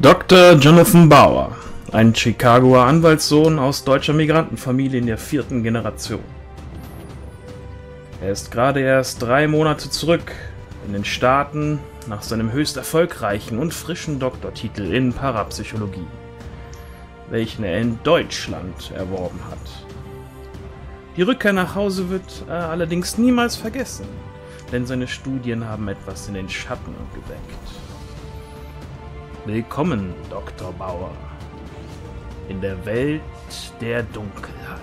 Dr. Jonathan Bauer, ein Chicagoer Anwaltssohn aus deutscher Migrantenfamilie in der 4. Generation. Er ist gerade erst 3 Monate zurück in den Staaten nach seinem höchst erfolgreichen und frischen Doktortitel in Parapsychologie, welchen er in Deutschland erworben hat. Die Rückkehr nach Hause wird er allerdings niemals vergessen, denn seine Studien haben etwas in den Schatten geweckt. Willkommen, Dr. Bauer, in der Welt der Dunkelheit.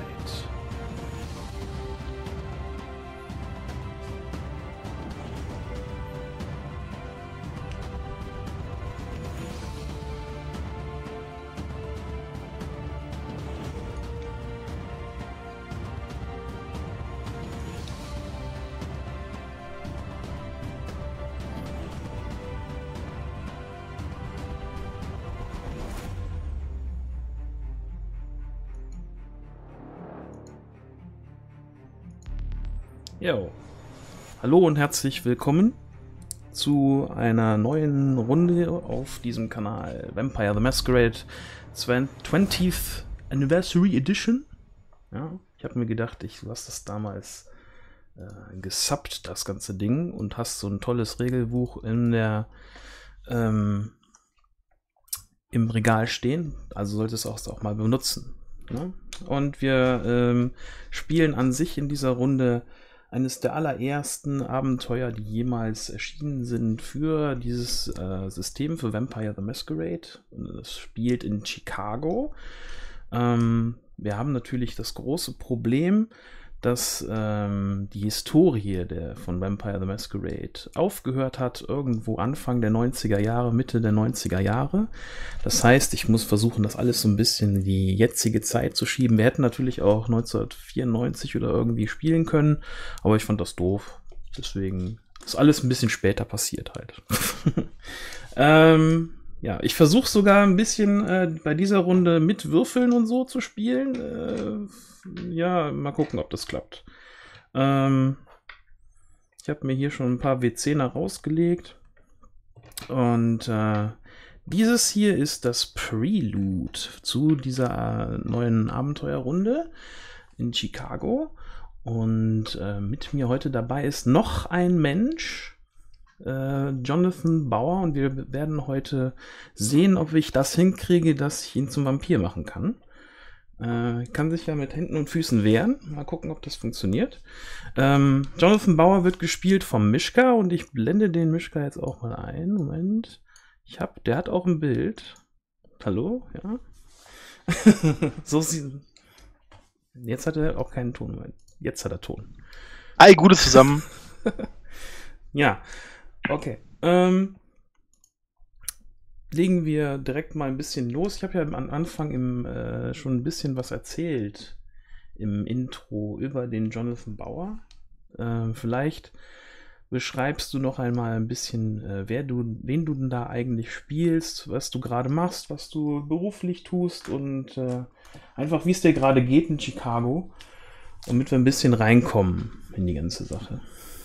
Jo. Hallo und herzlich willkommen zu einer neuen Runde auf diesem Kanal Vampire the Masquerade 20th Anniversary Edition. Ja, ich habe mir gedacht, ich lasse das damals gesubbt, das ganze Ding, und hast so ein tolles Regelbuch in der im Regal stehen, also solltest du es auch mal benutzen. Ne? Und wir spielen an sich in dieser Runde eines der allerersten Abenteuer, die jemals erschienen sind für dieses System, für Vampire the Masquerade. Das spielt in Chicago. Wir haben natürlich das große Problem, dass die Historie von Vampire the Masquerade aufgehört hat, irgendwo Anfang der 90er Jahre, Mitte der 90er Jahre. Das heißt, ich muss versuchen, das alles so ein bisschen in die jetzige Zeit zu schieben. Wir hätten natürlich auch 1994 oder irgendwie spielen können, aber ich fand das doof. Deswegen ist alles ein bisschen später passiert halt. Ja, ich versuche sogar ein bisschen bei dieser Runde mit Würfeln und so zu spielen. Ja, mal gucken, ob das klappt. Ich habe mir hier schon ein paar W10er rausgelegt. Und dieses hier ist das Prelude zu dieser neuen Abenteuerrunde in Chicago. Und mit mir heute dabei ist noch ein Mensch, Jonathan Bauer, und wir werden heute sehen, ob ich das hinkriege, dass ich ihn zum Vampir machen kann. Kann sich ja mit Händen und Füßen wehren. Mal gucken, ob das funktioniert. Jonathan Bauer wird gespielt vom Mischka, und ich blende den Mischka jetzt auch mal ein. Moment. Der hat auch ein Bild. Hallo? Ja. So sieht. Jetzt hat er auch keinen Ton. Moment. Jetzt hat er Ton. Hi, Gute zusammen. Ja. Okay. Legen wir direkt mal ein bisschen los. Ich habe ja am Anfang schon ein bisschen was erzählt im Intro über den Jonathan Bauer. Vielleicht beschreibst du noch einmal ein bisschen, wen du denn da eigentlich spielst, was du gerade machst, was du beruflich tust und einfach, wie es dir gerade geht in Chicago, damit wir ein bisschen reinkommen in die ganze Sache.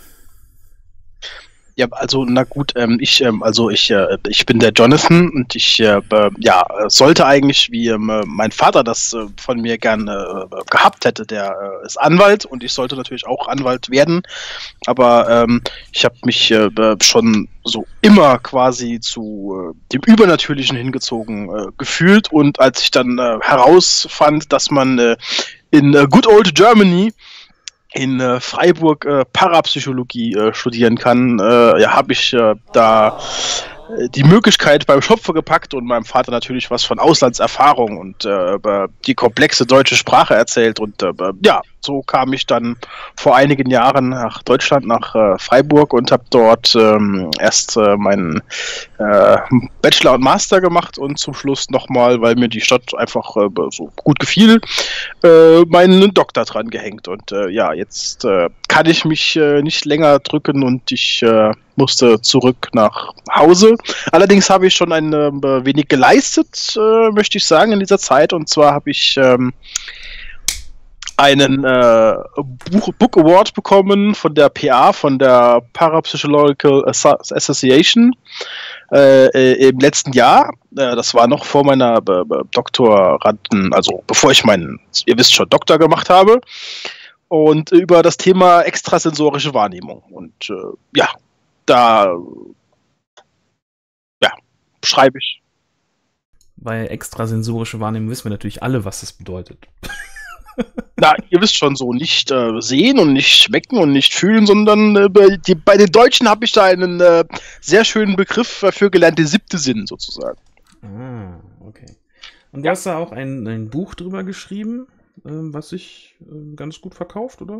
Ja, also na gut, ich bin der Jonathan, und ich sollte eigentlich, wie mein Vater das von mir gern gehabt hätte, der ist Anwalt, und ich sollte natürlich auch Anwalt werden, aber ich habe mich schon so immer quasi zu dem Übernatürlichen hingezogen gefühlt, und als ich dann herausfand, dass man in Good Old Germany in Freiburg Parapsychologie studieren kann, habe ich da die Möglichkeit beim Schopfe gepackt und meinem Vater natürlich was von Auslandserfahrung und die komplexe deutsche Sprache erzählt, und so kam ich dann vor einigen Jahren nach Deutschland, nach Freiburg, und habe dort erst meinen Bachelor und Master gemacht und zum Schluss nochmal, weil mir die Stadt einfach so gut gefiel, meinen Doktor dran gehängt, und jetzt kann ich mich nicht länger drücken, und ich musste zurück nach Hause. Allerdings habe ich schon ein wenig geleistet, möchte ich sagen, in dieser Zeit, und zwar habe ich einen Book Award bekommen von der PA, von der Parapsychological Association im letzten Jahr. Das war noch vor meiner Doktoranden, also bevor ich meinen, ihr wisst schon, Doktor gemacht habe. Und über das Thema extrasensorische Wahrnehmung. Und ja, da schreibe ich. Bei extrasensorische Wahrnehmung wissen wir natürlich alle, was das bedeutet. Na, ihr wisst schon so, nicht sehen und nicht schmecken und nicht fühlen, sondern bei den Deutschen habe ich da einen sehr schönen Begriff dafür gelernt, der 7. Sinn sozusagen. Ah, okay. Und du hast da auch ein Buch drüber geschrieben, was sich ganz gut verkauft, oder?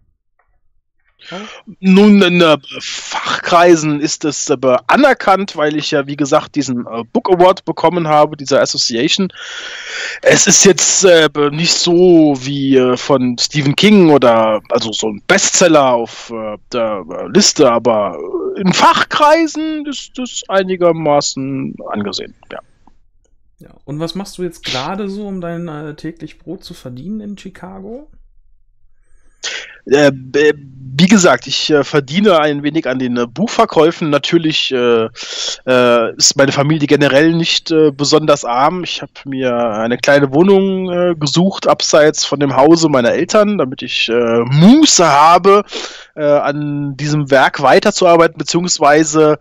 Nun, in Fachkreisen ist es anerkannt, weil ich ja, wie gesagt, diesen Book Award bekommen habe, dieser Association. Es ist jetzt nicht so wie von Stephen King oder also so ein Bestseller auf der Liste, aber in Fachkreisen ist es einigermaßen angesehen, ja. Ja. Und was machst du jetzt gerade so, um dein täglich Brot zu verdienen in Chicago? Wie gesagt, ich verdiene ein wenig an den Buchverkäufen. Natürlich ist meine Familie generell nicht besonders arm. Ich habe mir eine kleine Wohnung gesucht, abseits von dem Hause meiner Eltern, damit ich Muße habe, an diesem Werk weiterzuarbeiten, beziehungsweise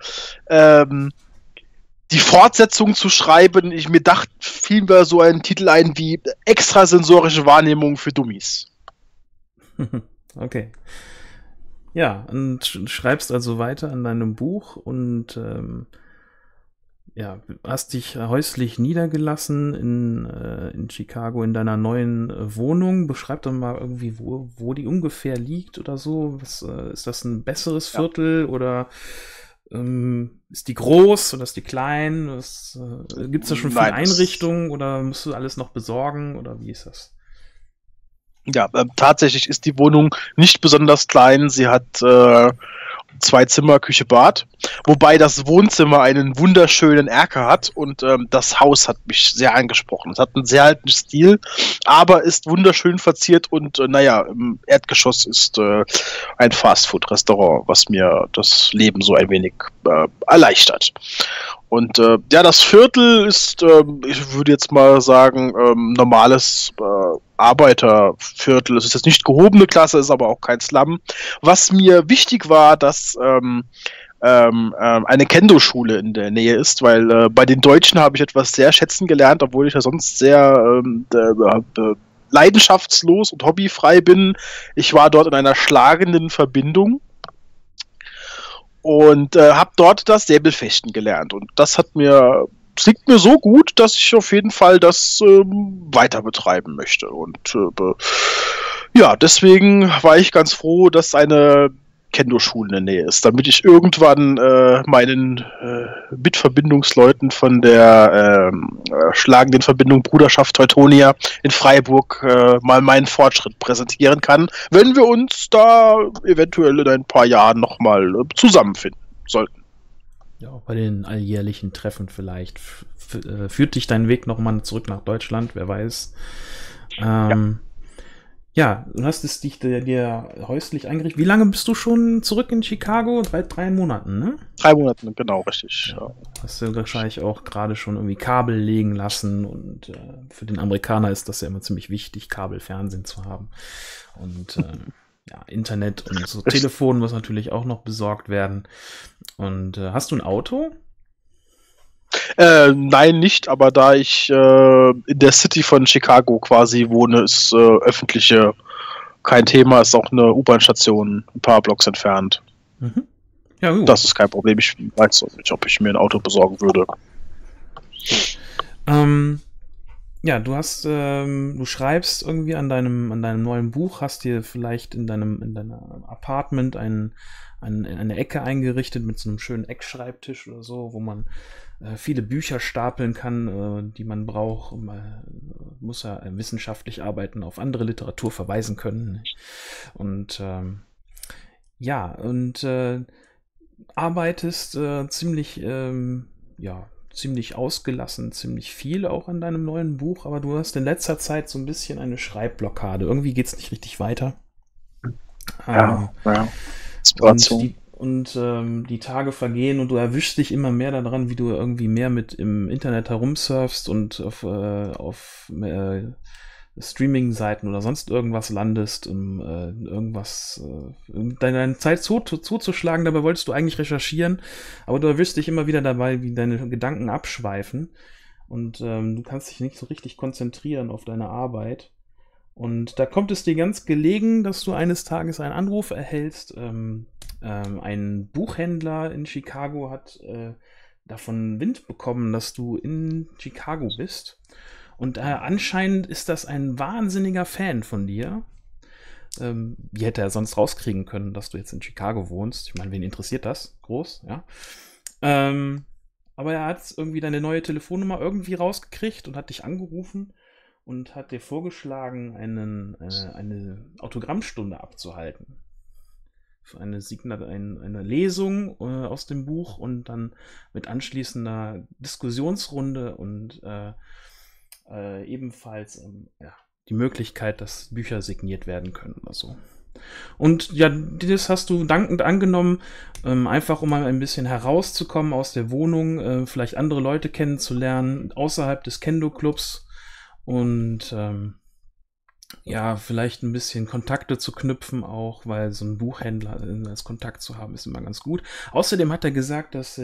die Fortsetzung zu schreiben. Fiel mir so ein Titel ein wie Extrasensorische Wahrnehmung für Dummies. Okay. Ja, und schreibst also weiter an deinem Buch und ja, hast dich häuslich niedergelassen in Chicago in deiner neuen Wohnung. Beschreib doch mal irgendwie, wo die ungefähr liegt oder so. Ist das ein besseres Viertel oder ist die groß oder ist die klein? Gibt es da schon viele Einrichtungen oder musst du alles noch besorgen oder wie ist das? Ja, tatsächlich ist die Wohnung nicht besonders klein. Sie hat 2 Zimmer, Küche, Bad. Wobei das Wohnzimmer einen wunderschönen Erker hat und das Haus hat mich sehr angesprochen. Es hat einen sehr alten Stil, aber ist wunderschön verziert und naja, im Erdgeschoss ist ein Fastfood-Restaurant, was mir das Leben so ein wenig erleichtert. Und ja, das Viertel ist, ich würde jetzt mal sagen, normales Arbeiterviertel. Es ist jetzt nicht gehobene Klasse, ist aber auch kein Slum. Was mir wichtig war, dass eine Kendo-Schule in der Nähe ist, weil bei den Deutschen habe ich etwas sehr schätzen gelernt, obwohl ich ja sonst sehr leidenschaftslos und hobbyfrei bin. Ich war dort in einer schlagenden Verbindung und habe dort das Säbelfechten gelernt. Und das liegt mir so gut, dass ich auf jeden Fall das weiter betreiben möchte. Und ja, deswegen war ich ganz froh, dass eine Kendo-Schule in der Nähe ist, damit ich irgendwann meinen Mitverbindungsleuten von der schlagenden Verbindung Bruderschaft Teutonia in Freiburg mal meinen Fortschritt präsentieren kann, wenn wir uns da eventuell in ein paar Jahren nochmal zusammenfinden sollten. Ja, auch bei den alljährlichen Treffen vielleicht. Führt dich dein Weg nochmal zurück nach Deutschland, wer weiß. Ja, du hast es dir häuslich eingerichtet. Wie lange bist du schon zurück in Chicago? Bald 3 Monaten, ne? 3 Monate, genau, richtig. Ja. Hast du wahrscheinlich auch gerade schon irgendwie Kabel legen lassen und für den Amerikaner ist das ja immer ziemlich wichtig, Kabelfernsehen zu haben. Und ja, Internet und so Telefon muss natürlich auch noch besorgt werden. Und hast du ein Auto? Nein, nicht, aber da ich in der City von Chicago quasi wohne, ist öffentliche kein Thema, ist auch eine U-Bahn-Station ein paar Blocks entfernt. Mhm. Ja, gut. Das ist kein Problem. Ich weiß nicht, ob ich mir ein Auto besorgen würde. Ja, du schreibst irgendwie an deinem neuen Buch, hast dir vielleicht in deinem Apartment eine Ecke eingerichtet mit so einem schönen Eckschreibtisch oder so, wo man viele Bücher stapeln kann, die man braucht. Man muss ja wissenschaftlich arbeiten, auf andere Literatur verweisen können. Und ja, und arbeitest ziemlich ziemlich ausgelassen, ziemlich viel auch an deinem neuen Buch, aber du hast in letzter Zeit so ein bisschen eine Schreibblockade. Irgendwie geht es nicht richtig weiter. Ja. Die Tage vergehen und du erwischst dich immer mehr daran, wie du irgendwie mehr mit im Internet herumsurfst und auf Streaming-Seiten oder sonst irgendwas landest, um deine Zeit zuzuschlagen. Dabei wolltest du eigentlich recherchieren, aber du erwischst dich immer wieder dabei, wie deine Gedanken abschweifen und du kannst dich nicht so richtig konzentrieren auf deine Arbeit. Und da kommt es dir ganz gelegen, dass du eines Tages einen Anruf erhältst. Ein Buchhändler in Chicago hat davon Wind bekommen, dass du in Chicago bist. Und anscheinend ist das ein wahnsinniger Fan von dir. Wie hätte er sonst rauskriegen können, dass du jetzt in Chicago wohnst? Ich meine, wen interessiert das? Groß, ja. Aber er hat irgendwie deine neue Telefonnummer irgendwie rausgekriegt und hat dich angerufen und hat dir vorgeschlagen, eine Autogrammstunde abzuhalten. Für eine Lesung aus dem Buch und dann mit anschließender Diskussionsrunde und ebenfalls die Möglichkeit, dass Bücher signiert werden können oder so. Und ja, das hast du dankend angenommen, einfach um mal ein bisschen herauszukommen aus der Wohnung, vielleicht andere Leute kennenzulernen, außerhalb des Kendo-Clubs und vielleicht ein bisschen Kontakte zu knüpfen auch, weil so ein Buchhändler als Kontakt zu haben, ist immer ganz gut. Außerdem hat er gesagt, dass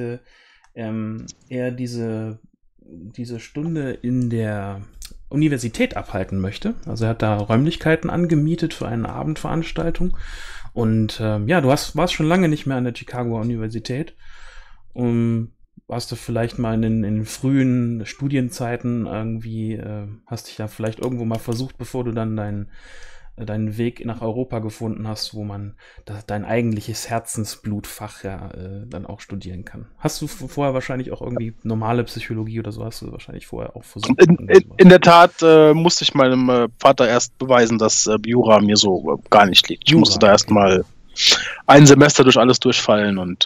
er diese Stunde in der Universität abhalten möchte. Also er hat da Räumlichkeiten angemietet für eine Abendveranstaltung. Und du warst schon lange nicht mehr an der Chicagoer Universität. Warst du vielleicht mal in den frühen Studienzeiten irgendwie, hast dich da vielleicht irgendwo mal versucht, bevor du dann deinen Weg nach Europa gefunden hast, wo man dein eigentliches Herzensblutfach dann auch studieren kann. Hast du vorher wahrscheinlich auch irgendwie normale Psychologie oder so, hast du wahrscheinlich vorher auch versucht? In der Tat musste ich meinem Vater erst beweisen, dass Jura mir so gar nicht liegt. Ich musste da erst mal ein Semester durch alles durchfallen und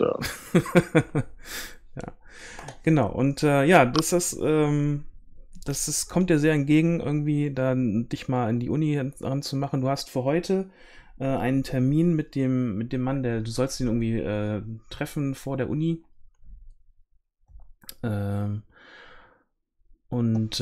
ja, genau. Und das kommt dir sehr entgegen, irgendwie dann dich mal in die Uni ranzumachen. Du hast für heute einen Termin mit dem Mann, du sollst ihn irgendwie treffen vor der Uni. Und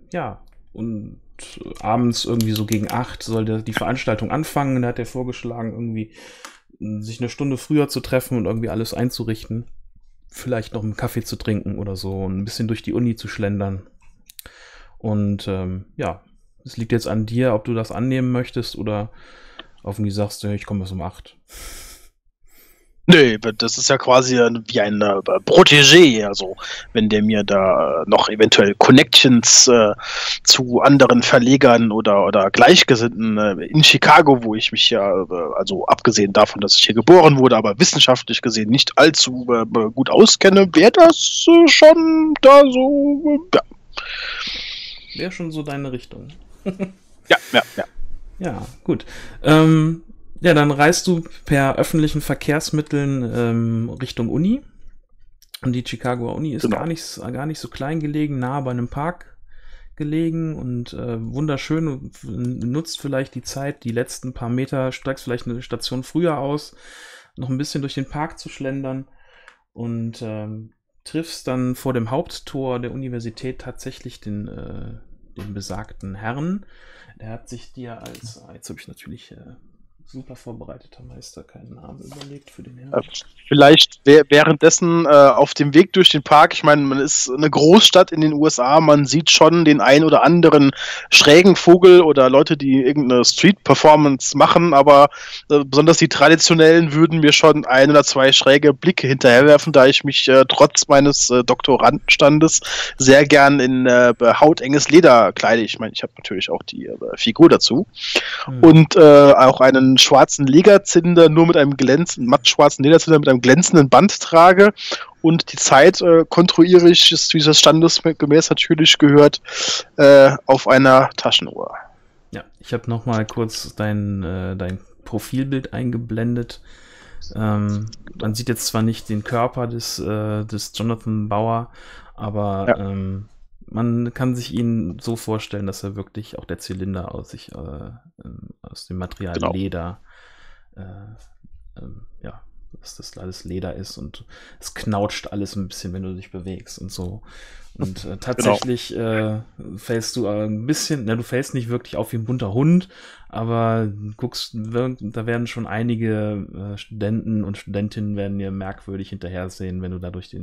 abends irgendwie so gegen 8 soll die Veranstaltung anfangen. Da hat er vorgeschlagen, irgendwie sich eine Stunde früher zu treffen und irgendwie alles einzurichten. Vielleicht noch einen Kaffee zu trinken oder so und ein bisschen durch die Uni zu schlendern. Und es liegt jetzt an dir, ob du das annehmen möchtest oder irgendwie sagst du, ich komme erst um 8. Nee, das ist ja quasi wie ein Protégé, also wenn der mir da noch eventuell Connections zu anderen Verlegern oder Gleichgesinnten in Chicago, wo ich mich ja, also abgesehen davon, dass ich hier geboren wurde, aber wissenschaftlich gesehen nicht allzu gut auskenne, wäre das schon da so, ja. Wäre schon so deine Richtung. Ja. Ja, gut. Dann reist du per öffentlichen Verkehrsmitteln Richtung Uni. Und die Chicagoer Uni ist gar nicht so klein gelegen, nah bei einem Park gelegen und wunderschön. Du nutzt vielleicht die Zeit, die letzten paar Meter, steigst vielleicht eine Station früher aus, noch ein bisschen durch den Park zu schlendern und triffst dann vor dem Haupttor der Universität tatsächlich den besagten Herrn. Der hat sich dir jetzt habe ich natürlich super vorbereiteter Meister keinen Namen überlegt für den Herrn. Vielleicht währenddessen auf dem Weg durch den Park, ich meine, man ist eine Großstadt in den USA, man sieht schon den ein oder anderen schrägen Vogel oder Leute, die irgendeine Street-Performance machen, aber besonders die traditionellen würden mir schon 1 oder 2 schräge Blicke hinterherwerfen, da ich mich trotz meines Doktorandenstandes sehr gern in hautenges Leder kleide. Ich meine, ich habe natürlich auch die Figur dazu und auch einen schwarzen Lederzylinder nur mit einem mattschwarzen Lederzylinder mit einem glänzenden Band trage und die Zeit konstruiere ich, wie das standesgemäß natürlich gehört, auf einer Taschenuhr. Ja, ich habe nochmal kurz dein Profilbild eingeblendet. Man sieht jetzt zwar nicht den Körper des Jonathan Bauer, Aber man kann sich ihn so vorstellen, dass er wirklich auch der Zylinder aus dem Material Leder, dass das alles Leder ist und es knautscht alles ein bisschen, wenn du dich bewegst und so. Und tatsächlich fällst du ein bisschen, du fällst nicht wirklich auf wie ein bunter Hund, aber guckst, da werden schon einige Studenten und Studentinnen werden dir merkwürdig hinterher sehen, wenn du da durch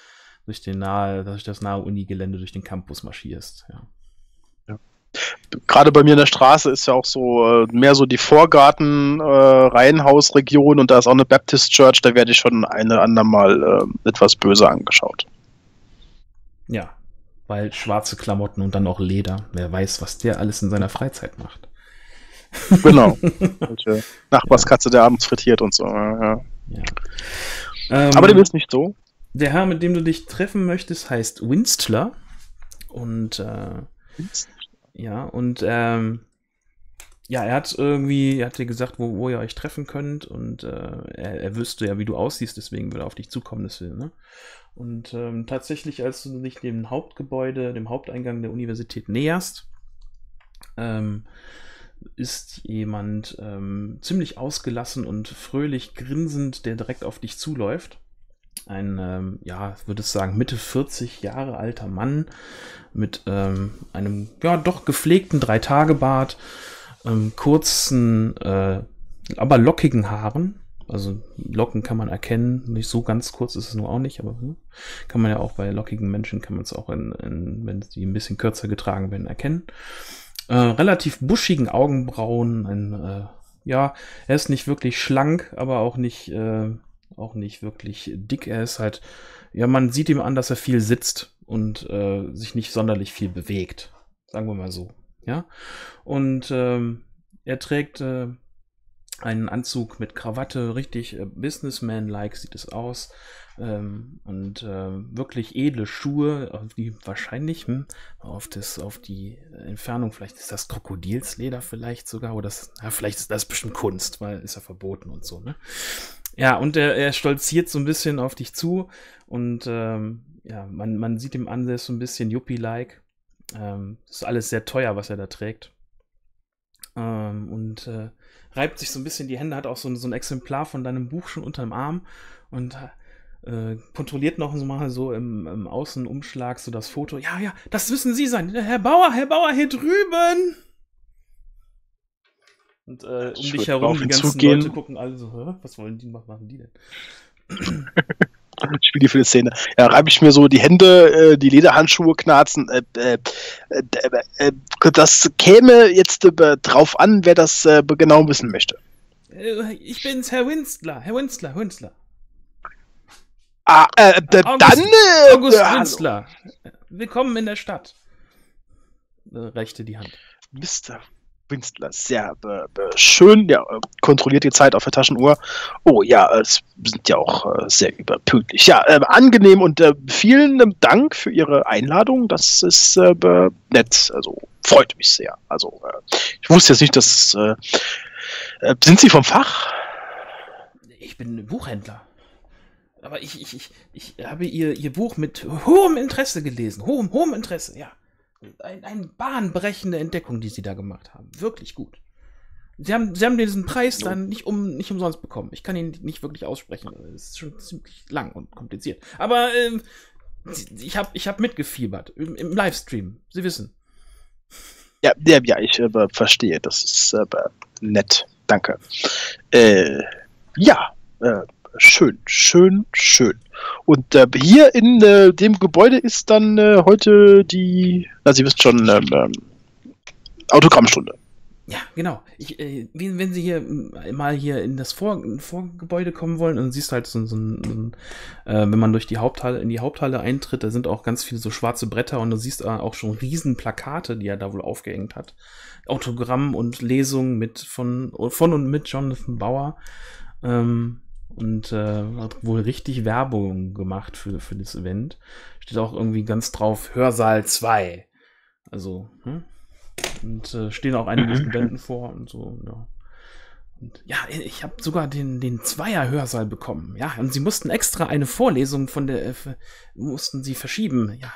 das nahe Unigelände, durch den Campus marschierst, ja. Gerade bei mir in der Straße ist ja auch so mehr so die Vorgarten-Reihenhausregion und da ist auch eine Baptist Church, da werde ich schon eine andermal etwas böse angeschaut. Ja, weil schwarze Klamotten und dann auch Leder. Wer weiß, was der alles in seiner Freizeit macht. Genau. Welche Nachbarskatze, der abends frittiert und so. Ja. Aber dem ist nicht so. Der Herr, mit dem du dich treffen möchtest, heißt Winstler. Und er hat dir gesagt, wo ihr euch treffen könnt und er wüsste ja, wie du aussiehst, deswegen würde er auf dich zukommen, ne? Und tatsächlich, als du dich dem Hauptgebäude, dem Haupteingang der Universität näherst, ist jemand ziemlich ausgelassen und fröhlich grinsend, der direkt auf dich zuläuft. Ein, würde ich sagen, Mitte 40 Jahre alter Mann mit einem, doch gepflegten 3-Tage-Bart, kurzen, aber lockigen Haaren. Also Locken kann man erkennen, nicht so ganz kurz ist es nur auch nicht, aber kann man ja auch bei lockigen Menschen, kann man es auch, wenn die ein bisschen kürzer getragen werden, erkennen. Relativ buschigen Augenbrauen, er ist nicht wirklich schlank, aber auch nicht wirklich dick. Er ist halt, man sieht ihm an, dass er viel sitzt und sich nicht sonderlich viel bewegt. Sagen wir mal so, ja. Und er trägt einen Anzug mit Krawatte, richtig Businessman-like sieht es aus. Und wirklich edle Schuhe, die wahrscheinlich auf die Entfernung, vielleicht ist das Krokodilsleder vielleicht sogar, oder vielleicht ist das bestimmt Kunst, weil ist ja verboten und so, ne? Ja, und er stolziert so ein bisschen auf dich zu und man sieht ihm an, der ist so ein bisschen Yuppie-like. Ist alles sehr teuer, was er da trägt. Und reibt sich so ein bisschen die Hände, hat auch so ein Exemplar von deinem Buch schon unterm Arm und kontrolliert noch mal so im Außenumschlag so das Foto. Ja, das müssen Sie sein. Herr Bauer, hier drüben. Und um dich herum, die ganzen Leute gucken alle so, was machen die denn? Spiele Szene. Ja, reibe ich mir so die Hände, die Lederhandschuhe knarzen. Das käme jetzt drauf an, wer das genau wissen möchte. Ich bin's, Herr Winstler. Herr Winstler. August Winstler. Willkommen in der Stadt. Reichte die Hand. Mr. Winstler, sehr schön, kontrolliert die Zeit auf der Taschenuhr. Oh ja, es sind ja auch sehr überpünktlich. Ja, angenehm und vielen Dank für Ihre Einladung. Das ist nett, also freut mich sehr. Also ich wusste jetzt nicht, dass sind Sie vom Fach? Ich bin Buchhändler. Aber ich habe Ihr Buch mit hohem Interesse gelesen. Hohem Interesse, ja. Eine bahnbrechende Entdeckung, die Sie da gemacht haben. Wirklich gut. Sie haben diesen Preis dann nicht umsonst bekommen. Ich kann ihn nicht wirklich aussprechen. Es ist schon ziemlich lang und kompliziert. Aber ich hab mitgefiebert. Im Livestream. Sie wissen. Ja, ich verstehe. Das ist nett. Danke. Schön. Und hier in dem Gebäude ist dann heute Sie wissen schon, Autogrammstunde. Ja, genau. Wenn Sie hier mal hier in das Vorgebäude kommen wollen, dann siehst du halt wenn man durch in die Haupthalle eintritt, da sind auch ganz viele so schwarze Bretter und du siehst auch schon riesen Plakate, die er da wohl aufgehängt hat. Autogramm und Lesungen von und mit Jonathan Bauer. Und hat wohl richtig Werbung gemacht für das Event. Steht auch irgendwie ganz drauf, Hörsaal 2. Also, Und stehen auch einige Studenten vor und so, ja. Und ja, ich habe sogar den Zweier-Hörsaal bekommen. Ja, und sie mussten extra eine Vorlesung mussten sie verschieben. Ja.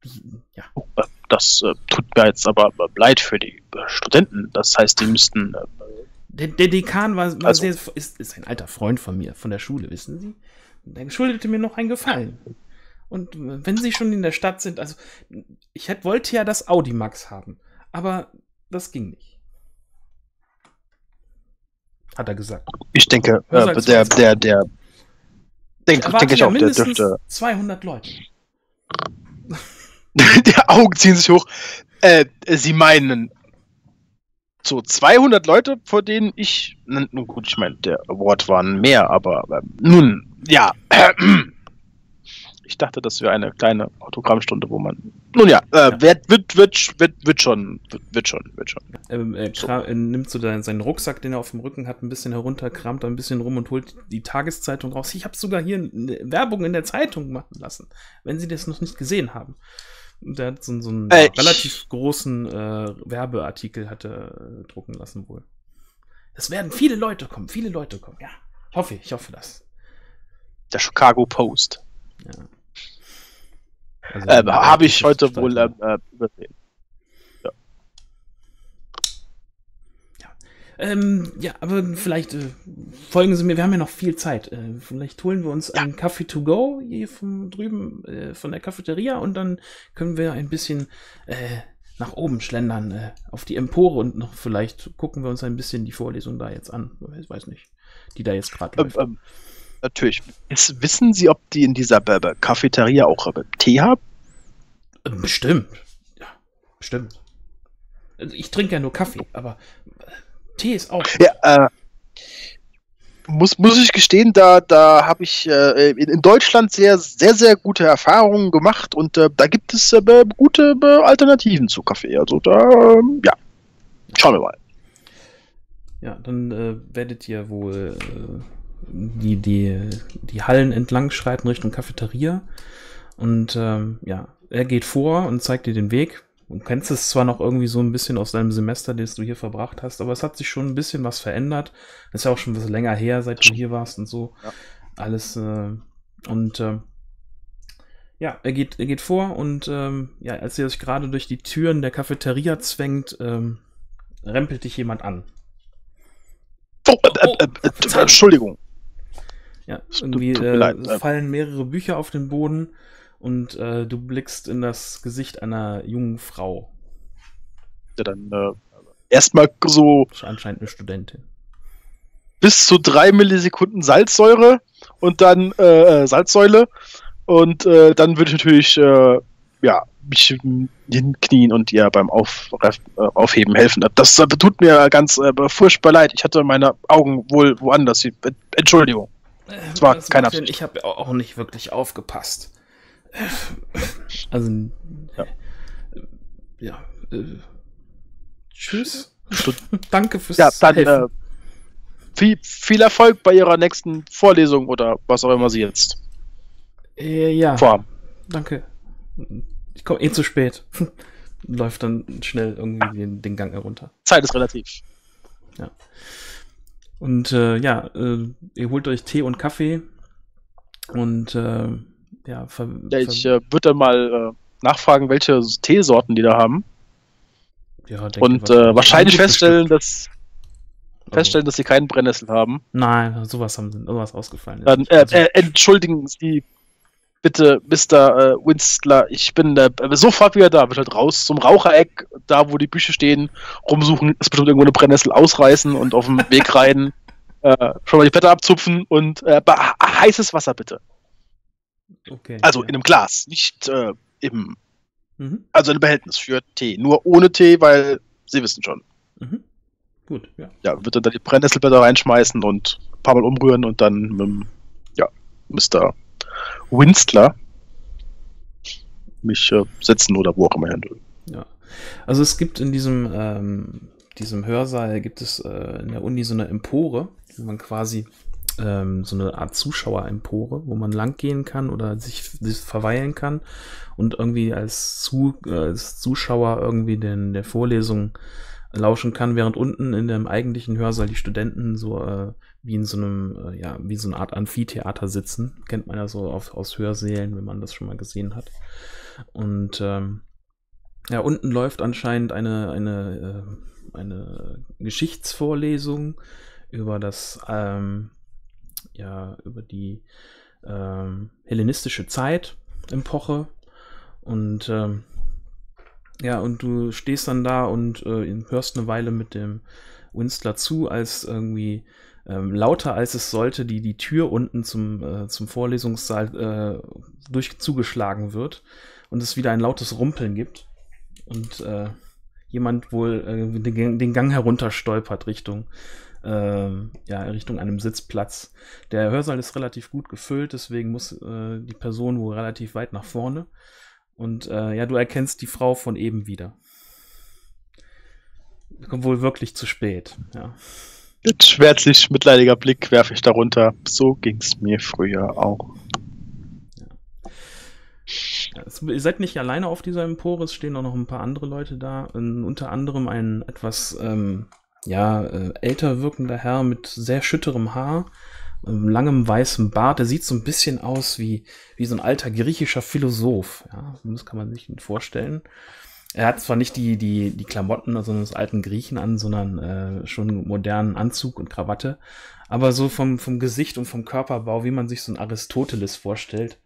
Das tut mir jetzt aber leid für die Studenten. Das heißt, die müssten... Der Dekan war ist ein alter Freund von mir, von der Schule, wissen Sie? Und der schuldete mir noch einen Gefallen. Und wenn Sie schon in der Stadt sind, also ich wollte ja das Audimax haben, aber das ging nicht. Hat er gesagt. Ich denke, denke ich auch, der dürfte... 200 Leute. Die Augen ziehen sich hoch. Sie meinen so 200 Leute, vor denen nun gut, ich meine, der Award waren mehr, aber nun, ja. Ich dachte, das wäre eine kleine Autogrammstunde, wo man... Nun ja, wird schon. Nimmt so seinen Rucksack, den er auf dem Rücken hat, ein bisschen herunter, kramt ein bisschen rum und holt die Tageszeitung raus. Ich habe sogar hier eine Werbung in der Zeitung machen lassen, wenn Sie das noch nicht gesehen haben. Der hat so einen relativ großen Werbeartikel drucken lassen wohl. Es werden viele Leute kommen. Ja, ich hoffe das. Der Chicago Post. Ja. Also, habe ich heute wohl übersehen. Ja, aber vielleicht folgen Sie mir, wir haben ja noch viel Zeit. Vielleicht holen wir uns einen Kaffee to go hier drüben von der Cafeteria und dann können wir ein bisschen nach oben schlendern auf die Empore und noch vielleicht gucken wir uns ein bisschen die Vorlesung da jetzt an. Ich weiß nicht, die da jetzt gerade läuft. Natürlich. Wissen Sie, ob die in dieser Cafeteria auch Tee haben? Bestimmt. Ja, bestimmt. Also ich trinke ja nur Kaffee, aber Tee ist auch. Ja, muss ich gestehen, da habe ich in Deutschland sehr, sehr, sehr gute Erfahrungen gemacht und da gibt es gute Alternativen zu Kaffee. Also schauen wir mal. Ja, dann werdet ihr wohl die Hallen entlang schreiten Richtung Cafeteria und er geht vor und zeigt dir den Weg. Du kennst es zwar noch irgendwie so ein bisschen aus deinem Semester, das du hier verbracht hast, aber es hat sich schon ein bisschen was verändert. Das ist ja auch schon ein bisschen länger her, seit du hier warst und so. Ja. Alles er geht vor und als ihr euch gerade durch die Türen der Cafeteria zwängt, rempelt dich jemand an. Entschuldigung. Ja, irgendwie fallen mehrere Bücher auf den Boden und du blickst in das Gesicht einer jungen Frau. Ja, dann erstmal so... Anscheinend eine Studentin. Bis zu 3 Millisekunden Salzsäure und dann Salzsäule und dann würde ich natürlich mich hinknien und ihr beim Aufheben helfen. Das tut mir ganz furchtbar leid. Ich hatte meine Augen wohl woanders. Entschuldigung. Das war keine Absicht. Ich habe auch nicht wirklich aufgepasst. Also, tschüss. Danke fürs Helfen. Viel Erfolg bei Ihrer nächsten Vorlesung oder was auch immer Sie jetzt vorhaben. Danke. Ich komme zu spät. Läuft dann schnell irgendwie den Gang herunter. Zeit ist relativ. Ja. Und ihr holt euch Tee und Kaffee und ich würde dann mal nachfragen, welche Teesorten die da haben. Ja, und wahrscheinlich feststellen, dass sie keinen Brennnessel haben. Nein, sowas ausgefallen. Dann entschuldigen Sie bitte, Mr. Winstler, ich bin sofort wieder da. Wird halt raus zum Rauchereck, da wo die Bücher stehen, rumsuchen, ist bestimmt irgendwo eine Brennnessel ausreißen und auf dem Weg rein schon mal die Blätter abzupfen und heißes Wasser bitte. Okay. Also in einem Glas, nicht also in einem Behältnis für Tee. Nur ohne Tee, weil Sie wissen schon. Mhm. Gut, ja. Ja, wird dann da die Brennnesselblätter reinschmeißen und ein paar Mal umrühren und dann mit Mr. Winstler mich setzen oder wo auch immer hin will. Ja. Also es gibt in diesem Hörsaal gibt es in der Uni so eine Empore, wo man quasi so eine Art Zuschauerempore, wo man lang gehen kann oder sich verweilen kann und irgendwie als Zuschauer irgendwie der Vorlesung lauschen kann, während unten in dem eigentlichen Hörsaal die Studenten so wie in so einem, wie so eine Art Amphitheater sitzen. Kennt man ja so aus Hörsälen, wenn man das schon mal gesehen hat. Und unten läuft anscheinend eine Geschichtsvorlesung über über die hellenistische Zeit im Poche. Und und du stehst dann da und hörst eine Weile mit dem Winstler zu, als irgendwie lauter als es sollte die Tür unten zum Vorlesungssaal zugeschlagen wird und es wieder ein lautes Rumpeln gibt und jemand wohl den Gang herunterstolpert Richtung einem Sitzplatz. Der Hörsaal ist relativ gut gefüllt, deswegen muss die Person wohl relativ weit nach vorne. Und du erkennst die Frau von eben wieder. Kommt wohl wirklich zu spät, ja. Mit schmerzlich mitleidiger Blick werfe ich darunter. So ging's mir früher auch. Ihr seid nicht alleine auf dieser Empore, es stehen auch noch ein paar andere Leute da. Unter anderem ein etwas älter wirkender Herr mit sehr schütterem Haar, langem weißem Bart. Der sieht so ein bisschen aus wie so ein alter griechischer Philosoph. Ja, das kann man sich vorstellen. Er hat zwar nicht die Klamotten des alten Griechen an, sondern schon modernen Anzug und Krawatte, aber so vom Gesicht und vom Körperbau, wie man sich so einen Aristoteles vorstellt.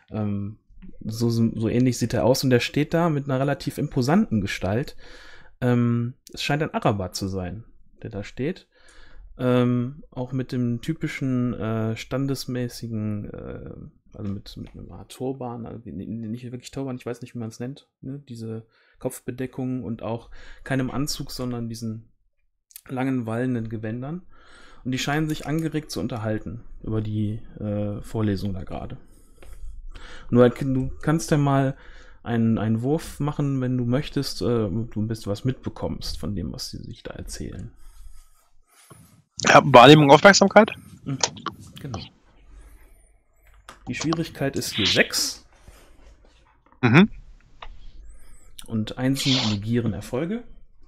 So ähnlich sieht er aus und der steht da mit einer relativ imposanten Gestalt. Es scheint ein Araber zu sein, der da steht. Auch mit dem typischen standesmäßigen, also mit einer Art Turban, also nicht wirklich Turban, ich weiß nicht, wie man es nennt, ne? Diese Kopfbedeckung und auch keinem Anzug, sondern diesen langen, wallenden Gewändern. Und die scheinen sich angeregt zu unterhalten über die Vorlesung da gerade. Nur du kannst ja mal einen Wurf machen, wenn du möchtest, du was mitbekommst von dem, was sie sich da erzählen. Ja, Wahrnehmung, Aufmerksamkeit? Genau. Die Schwierigkeit ist hier 6. Mhm. Und Einsen negieren Erfolge.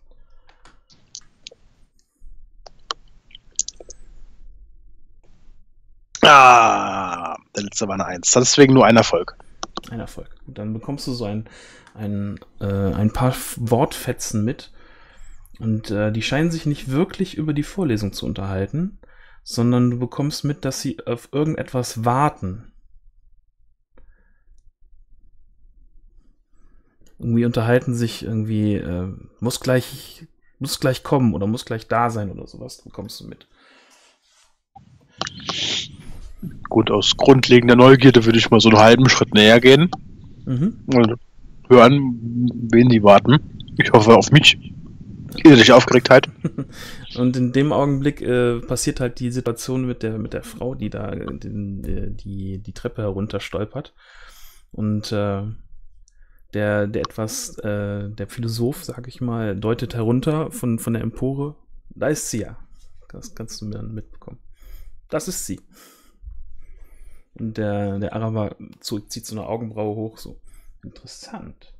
Der letzte war eine 1. Deswegen nur ein Erfolg. Ein Erfolg. Und dann bekommst du so ein paar Wortfetzen mit. Und die scheinen sich nicht wirklich über die Vorlesung zu unterhalten, sondern du bekommst mit, dass sie auf irgendetwas warten. Irgendwie unterhalten sich irgendwie, muss gleich kommen oder muss gleich da sein oder sowas, bekommst du mit. Gut, aus grundlegender Neugierde würde ich mal so einen halben Schritt näher gehen. Mhm. Und hören, wen die warten. Ich hoffe auf mich. Innerliche Aufgeregtheit. Und in dem Augenblick passiert halt die Situation mit der Frau, die da die Treppe herunter stolpert. Und der Philosoph, sag ich mal, deutet herunter von der Empore. Da ist sie ja. Das kannst du mir dann mitbekommen. Das ist sie. Und der Araber zieht so eine Augenbraue hoch, so. Interessant.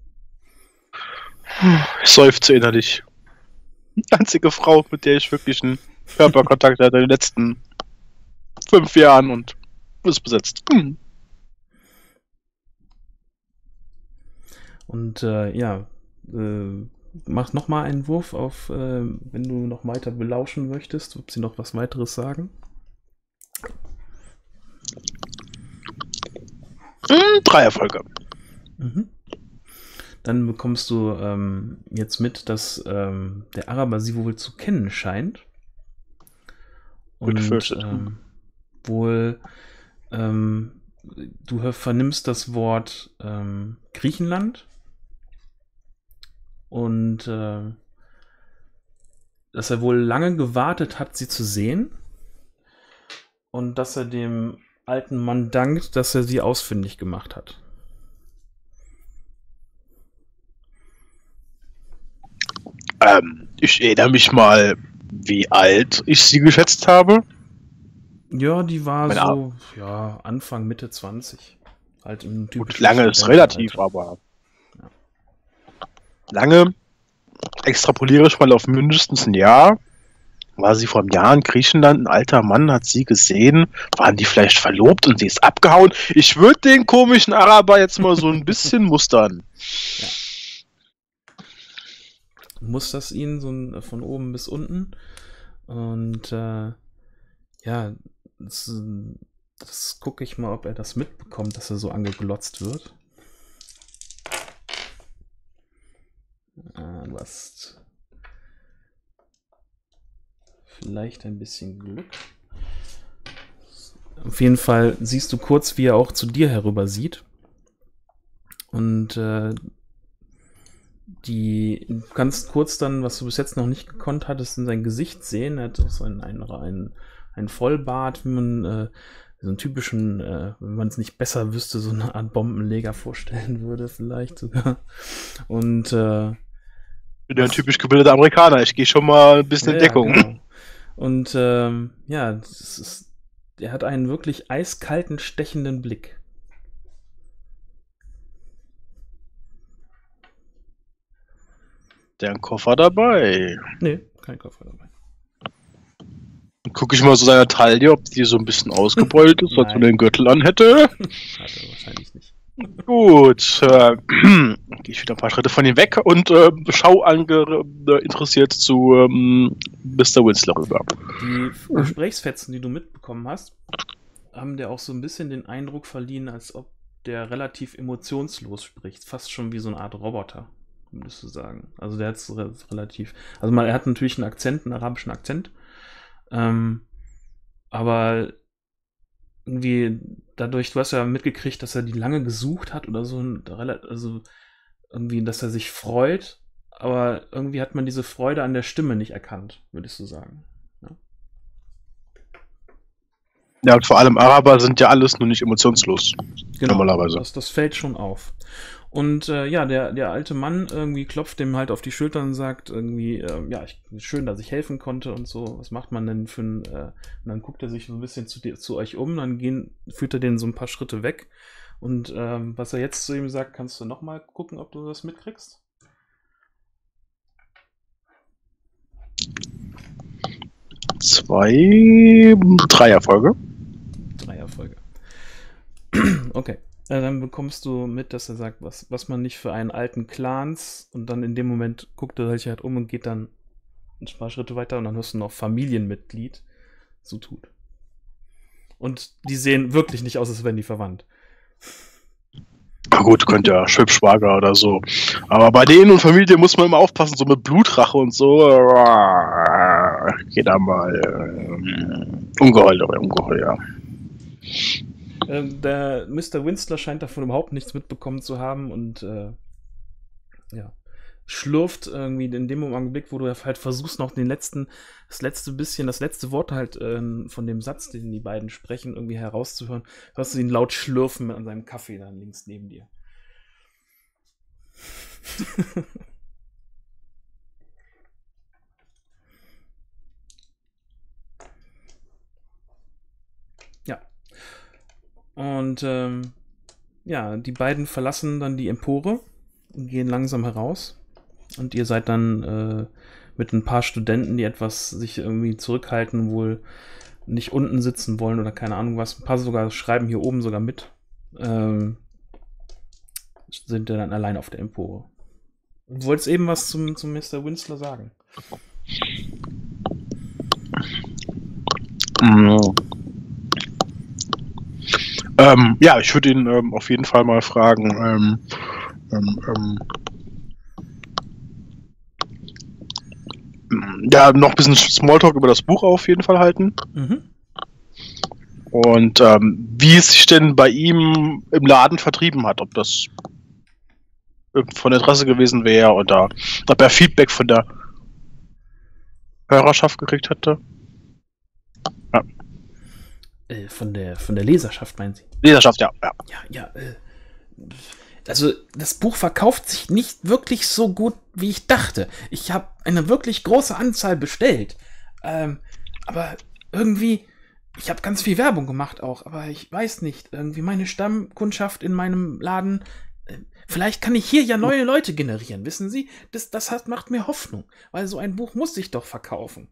Ich seufze innerlich. Die einzige Frau, mit der ich wirklich einen Körperkontakt hatte in den letzten 5 Jahren und ist besetzt. Und mach nochmal einen Wurf auf, wenn du noch weiter belauschen möchtest, ob sie noch was weiteres sagen. 3 Erfolge. Mhm. Dann bekommst du jetzt mit, dass der Araber sie wohl zu kennen scheint. Und wohl du vernimmst das Wort Griechenland und dass er wohl lange gewartet hat, sie zu sehen und dass er dem alten Mann dankt, dass er sie ausfindig gemacht hat. Ich erinnere mich mal, wie alt ich sie geschätzt habe. Ja, die war so Anfang, Mitte 20. Halt im typischen Gut, lange ist relativ, aber lange extrapoliere ich mal auf mindestens ein Jahr. War sie vor einem Jahr in Griechenland, ein alter Mann hat sie gesehen, waren die vielleicht verlobt und sie ist abgehauen? Ich würde den komischen Araber jetzt mal so ein bisschen mustern. Ja. Musterst ihn so von oben bis unten und ja, das gucke ich mal, ob er das mitbekommt, dass er so angeglotzt wird. Du hast vielleicht ein bisschen Glück. Auf jeden Fall siehst du kurz, wie er auch zu dir herüber sieht. Und du kannst kurz dann, was du bis jetzt noch nicht gekonnt hattest, in sein Gesicht sehen. Er hat so einen Vollbart, wie man so einen typischen, wenn man es nicht besser wüsste, so eine Art Bombenleger vorstellen würde, vielleicht sogar. Und Ich bin ja ein typisch gebildeter Amerikaner. Ich gehe schon mal ein bisschen in Deckung. Genau. Und ja, er hat einen wirklich eiskalten, stechenden Blick. Der ein Koffer dabei. Nee, kein Koffer dabei. Dann gucke ich mal so seine Taille, ob die so ein bisschen ausgebeult ist, als wenn er den Gürtel an hätte. Hat er wahrscheinlich nicht. Gut, gehe ich wieder ein paar Schritte von ihm weg und schau interessiert zu Mr. Winslow rüber. Die Gesprächsfetzen, die du mitbekommen hast, haben dir auch so ein bisschen den Eindruck verliehen, als ob der relativ emotionslos spricht. Fast schon wie so eine Art Roboter, würdest du sagen. Also der hat es relativ... Also er hat natürlich einen Akzent, einen arabischen Akzent. Aber irgendwie dadurch, du hast ja mitgekriegt, dass er die lange gesucht hat oder so, also irgendwie, dass er sich freut, aber irgendwie hat man diese Freude an der Stimme nicht erkannt, würdest du sagen. Ja, und vor allem Araber sind ja alles nur nicht emotionslos. Genau, normalerweise. Das fällt schon auf. Und ja, der alte Mann irgendwie klopft dem halt auf die Schulter und sagt irgendwie, ja, schön, dass ich helfen konnte und so. Was macht man denn für ein... und dann guckt er sich so ein bisschen zu euch um, dann führt er den so ein paar Schritte weg. Und was er jetzt zu ihm sagt, kannst du nochmal gucken, ob du das mitkriegst? Drei Erfolge. Okay. Dann bekommst du mit, dass er sagt, was man nicht für einen alten Clans, und dann in dem Moment guckt er sich halt um und geht dann ein paar Schritte weiter und dann hörst du noch Familienmitglied so tut. Und die sehen wirklich nicht aus, als wären die verwandt. Na gut, könnte ja Schwibschwager oder so. Aber bei denen und Familie muss man immer aufpassen, so mit Blutrache und so. Geht da mal Ungeheuer. Der Mr. Winslow scheint davon überhaupt nichts mitbekommen zu haben und ja, schlurft irgendwie in dem Augenblick, wo du halt versuchst, noch das letzte Wort halt von dem Satz, den die beiden sprechen, irgendwie herauszuhören, hörst du ihn laut schlürfen an seinem Kaffee dann links neben dir. Ja. Und ja, die beiden verlassen dann die Empore und gehen langsam heraus. Und ihr seid dann mit ein paar Studenten, die etwas sich irgendwie zurückhalten, wohl nicht unten sitzen wollen oder keine Ahnung was. Ein paar sogar schreiben hier oben sogar mit. Sind dann allein auf der Empore. Du wolltest eben was zum Mr. Winslow sagen. Ja, ich würde ihn auf jeden Fall mal fragen. Ja, noch ein bisschen Smalltalk über das Buch auf jeden Fall halten. Mhm. Und wie es sich denn bei ihm im Laden vertrieben hat, ob das von Interesse gewesen wäre oder ob er Feedback von der Hörerschaft gekriegt hätte. Ja. Von der Leserschaft, meinen Sie? Leserschaft, ja. Also das Buch verkauft sich nicht wirklich so gut, wie ich dachte. Ich habe eine wirklich große Anzahl bestellt. Aber irgendwie, ich habe ganz viel Werbung gemacht auch, aber ich weiß nicht, irgendwie meine Stammkundschaft in meinem Laden Vielleicht kann ich hier ja neue Leute generieren, wissen Sie? Macht mir Hoffnung, weil so ein Buch muss sich doch verkaufen.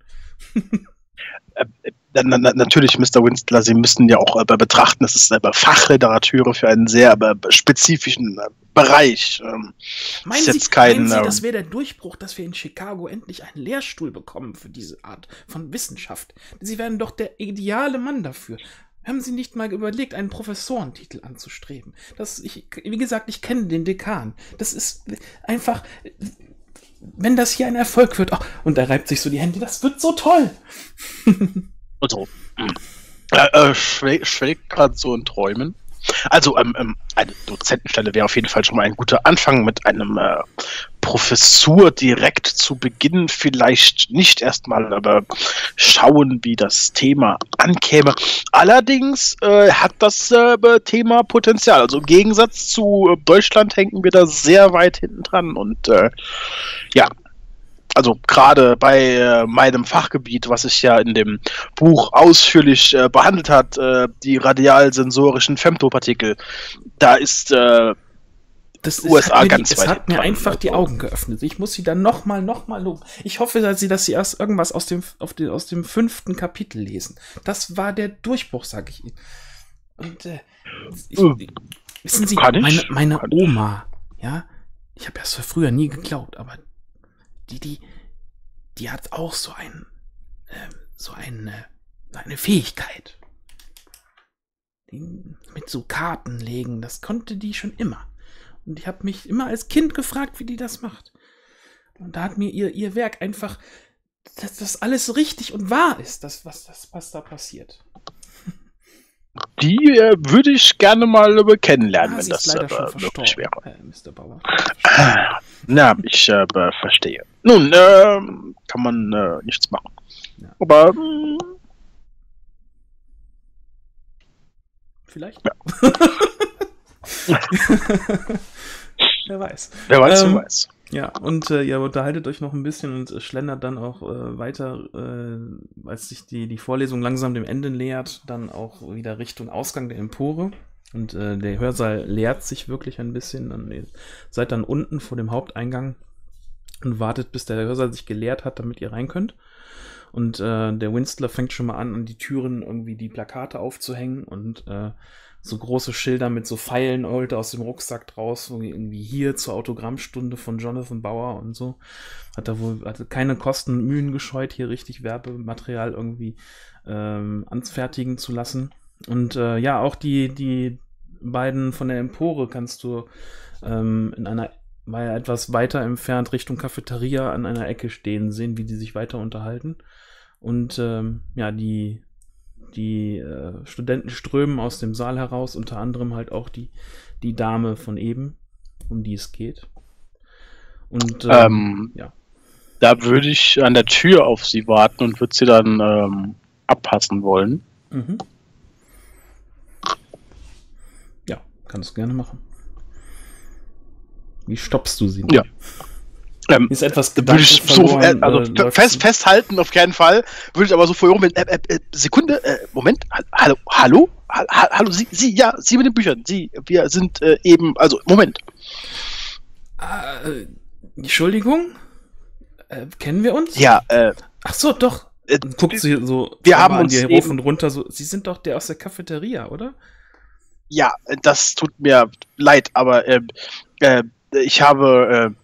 Natürlich, Mr. Winstler, Sie müssen ja auch betrachten, das ist Fachliteratur für einen sehr spezifischen Bereich. Meinen Sie, das wäre der Durchbruch, dass wir in Chicago endlich einen Lehrstuhl bekommen für diese Art von Wissenschaft? Sie wären doch der ideale Mann dafür. Haben Sie nicht mal überlegt, einen Professorentitel anzustreben? Wie gesagt, ich kenne den Dekan. Das ist einfach, wenn das hier ein Erfolg wird, und er reibt sich so die Hände, das wird so toll. Also, schwelgt gerade so in Träumen. Also, eine Dozentenstelle wäre auf jeden Fall schon mal ein guter Anfang mit einem Professur direkt zu Beginn. Vielleicht nicht erstmal, aber schauen, wie das Thema ankäme. Allerdings hat das Thema Potenzial. Also im Gegensatz zu Deutschland hängen wir da sehr weit hinten dran. Und ja, also gerade bei meinem Fachgebiet, was sich ja in dem Buch ausführlich behandelt hat, die radialsensorischen Femtopartikel, da ist USA ganz weit. Es hat mir einfach die Augen geöffnet. Ich muss sie dann nochmal loben. Ich hoffe, dass sie erst irgendwas aus dem 5. Kapitel lesen. Das war der Durchbruch, sage ich Ihnen. Und wissen Sie, meine Oma, ja, ich habe das früher nie geglaubt, aber die hat auch eine Fähigkeit. Mit so Karten legen, das konnte die schon immer. Und ich habe mich immer als Kind gefragt, wie die das macht. Und da hat mir ihr Werk einfach, dass das alles richtig und wahr ist, was da passiert. Die würde ich gerne mal kennenlernen, wenn das möglich wäre. Mr. Bauer. Na, ich verstehe. Nun, kann man nichts machen. Ja. Aber vielleicht? Ja. Wer weiß. Wer weiß. Ja, und ihr unterhaltet euch noch ein bisschen und schlendert dann auch weiter, als sich die Vorlesung langsam dem Ende nähert, dann auch wieder Richtung Ausgang der Empore. Und der Hörsaal leert sich wirklich ein bisschen. Ihr seid dann unten vor dem Haupteingang und wartet, bis der Hörsaal sich geleert hat, damit ihr rein könnt. Und der Winstler fängt schon mal an die Türen irgendwie die Plakate aufzuhängen und so große Schilder mit so Pfeilen holte aus dem Rucksack draus, wo irgendwie hier zur Autogrammstunde von Jonathan Bauer und so. Hat keine Kosten und Mühen gescheut, hier richtig Werbematerial irgendwie anfertigen zu lassen. Und ja, auch die beiden von der Empore kannst du weil etwas weiter entfernt Richtung Cafeteria an einer Ecke stehen sehen, wie die sich weiter unterhalten. Und ja, die Studenten strömen aus dem Saal heraus, unter anderem halt auch die Dame von eben, um die es geht. Und ja. Da würde ich an der Tür auf sie warten und würde sie dann abpassen wollen. Mhm. Ja, kannst du gerne machen. Wie stoppst du sie denn? Ja. Ist etwas Gedanken verloren, festhalten auf keinen Fall. Würde ich aber so vorher Sekunde, Moment, hallo, Sie mit den Büchern, wir sind eben, also, Moment. Entschuldigung? Kennen wir uns? Ja, Ach so, doch. Guckt sie so wir haben uns dir rauf und runter, so, Sie sind doch der aus der Cafeteria, oder? Ja, das tut mir leid, aber ich habe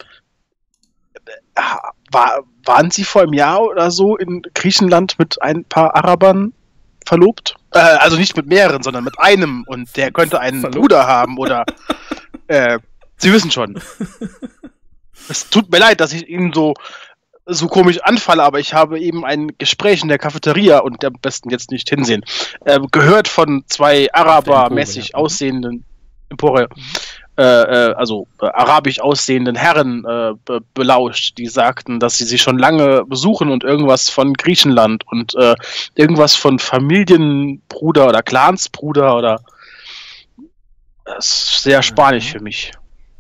waren Sie vor einem Jahr oder so in Griechenland mit ein paar Arabern verlobt? Also nicht mit mehreren, sondern mit einem, und der könnte einen Bruder haben oder Sie wissen schon. Es tut mir leid, dass ich Ihnen so komisch anfalle, aber ich habe eben ein Gespräch in der Cafeteria und am besten jetzt nicht hinsehen. Gehört von zwei arabermäßig aussehenden Empore. Also arabisch aussehenden Herren belauscht, die sagten, dass sie schon lange besuchen und irgendwas von Griechenland und irgendwas von Familienbruder oder Clansbruder oder das ist sehr spanisch für mich.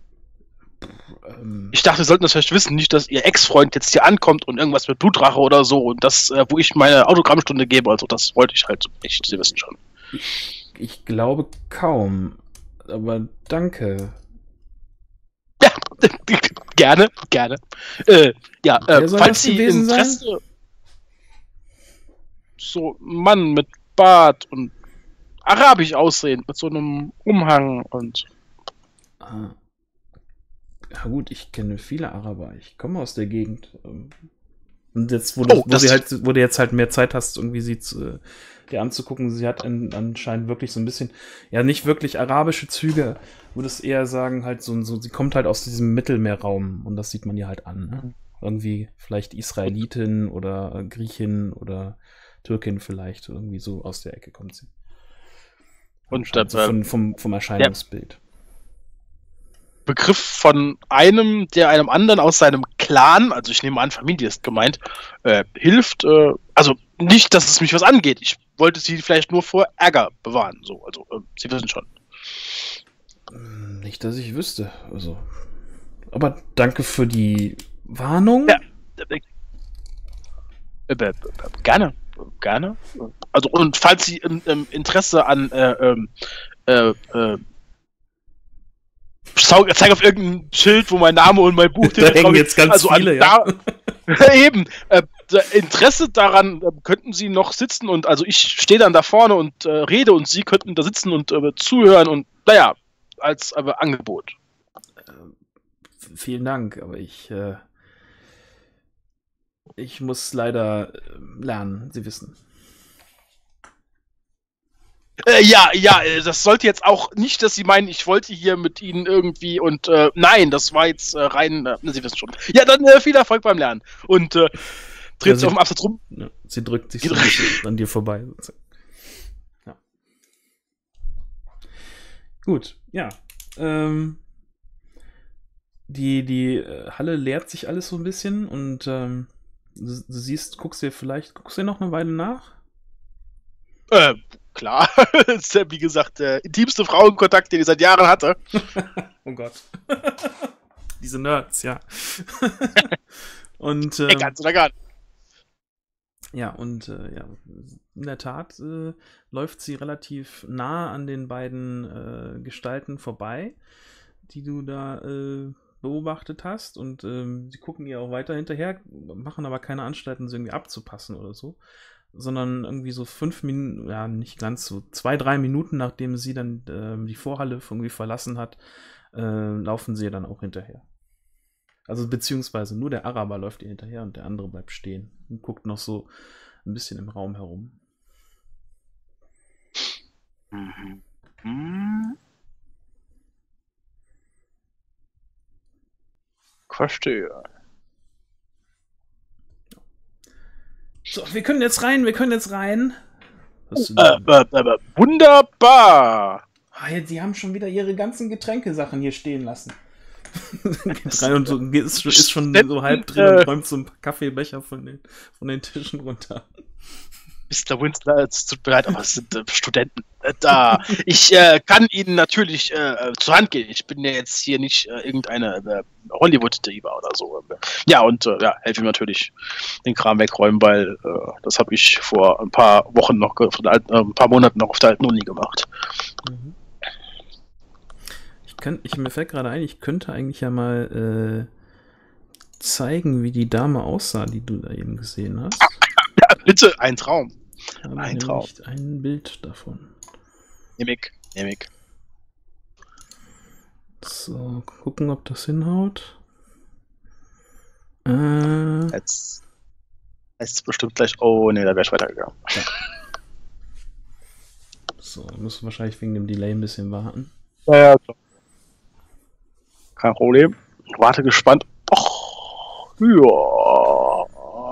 Ich dachte, wir sollten das vielleicht wissen, nicht, dass ihr Ex-Freund jetzt hier ankommt und irgendwas mit Blutrache oder so und das, wo ich meine Autogrammstunde gebe, also das wollte ich halt nicht, Sie wissen schon. Ich glaube kaum. Aber danke. Gerne, gerne. Falls Sie Interesse... So ein Mann mit Bart und arabisch aussehend, mit so einem Umhang und... Ja gut, ich kenne viele Araber. Ich komme aus der Gegend. Und jetzt, wo du jetzt halt mehr Zeit hast, irgendwie dir anzugucken, sie hat anscheinend wirklich so ein bisschen, ja, nicht wirklich arabische Züge, würde es eher sagen, halt so, sie kommt halt aus diesem Mittelmeerraum und das sieht man ihr halt an. Ne? Irgendwie vielleicht Israelitin oder Griechin oder Türkin vielleicht, irgendwie so aus der Ecke kommt sie. Und so vom Erscheinungsbild. Begriff von einem, der einem anderen aus seinem Clan, also ich nehme an, Familie ist gemeint, hilft. Also nicht, dass es mich was angeht. Ich wollte sie vielleicht nur vor Ärger bewahren. So, also Sie wissen schon. Nicht, dass ich wüsste. Also, aber danke für die Warnung. Ja, gerne. Also und falls Sie Interesse an zeig auf irgendein Schild, wo mein Name und mein Buch da hängen jetzt ganz viele, ja. Eben. Interesse daran könnten Sie noch sitzen und also ich stehe dann da vorne und rede und Sie könnten da sitzen und zuhören und naja, als Angebot. Vielen Dank, aber ich muss lernen, Sie wissen. Das sollte jetzt auch nicht, dass Sie meinen, ich wollte hier mit Ihnen irgendwie und nein, das war jetzt rein, Sie wissen schon. Ja, dann viel Erfolg beim Lernen. Und dreht sich auf dem Absatz rum. Ja, sie drückt sich so ein bisschen an dir vorbei. Ja. Gut, ja. Die Halle leert sich alles so ein bisschen und du guckst dir noch eine Weile nach? Klar, das ist ja wie gesagt der intimste Frauenkontakt, den ich seit Jahren hatte. Oh Gott. Diese Nerds, ja. Und ganz oder gar nicht. Ja, und in der Tat läuft sie relativ nah an den beiden Gestalten vorbei, die du da beobachtet hast. Und sie gucken ihr auch weiter hinterher, machen aber keine Anstalten, sie irgendwie abzupassen oder so. Sondern irgendwie so 5 Minuten, ja, nicht ganz so, 2-3 Minuten, nachdem sie dann die Vorhalle irgendwie verlassen hat, laufen sie ihr dann auch hinterher. Also beziehungsweise nur der Araber läuft ihr hinterher und der andere bleibt stehen und guckt noch so ein bisschen im Raum herum. Verstehe. So, wir können jetzt rein. Wunderbar. Die haben schon wieder ihre ganzen Getränkesachen hier stehen lassen. Geht rein und so, ist schon so halb drin und räumt so ein paar Kaffeebecher von den Tischen runter. Mr. Winsler, es tut mir leid, aber es sind Studenten da. Ich kann Ihnen natürlich zur Hand gehen. Ich bin ja jetzt hier nicht irgendeine Hollywood-Diva oder so. Ja, und helfe ihm natürlich den Kram wegräumen, weil das habe ich vor ein paar Wochen noch, ein paar Monaten noch auf der alten Uni gemacht. Mhm. Mir fällt gerade ein, ich könnte eigentlich ja mal zeigen, wie die Dame aussah, die du da eben gesehen hast. Ja, bitte, ein Traum. Ein Traum. Ein Bild davon. Nehm ich. So, gucken, ob das hinhaut. Jetzt heißt es bestimmt gleich, oh ne, da wäre ich weitergegangen. Ja. So, müssen wahrscheinlich wegen dem Delay ein bisschen warten. Ja, klar. Kein Problem. Warte gespannt. Och, ja.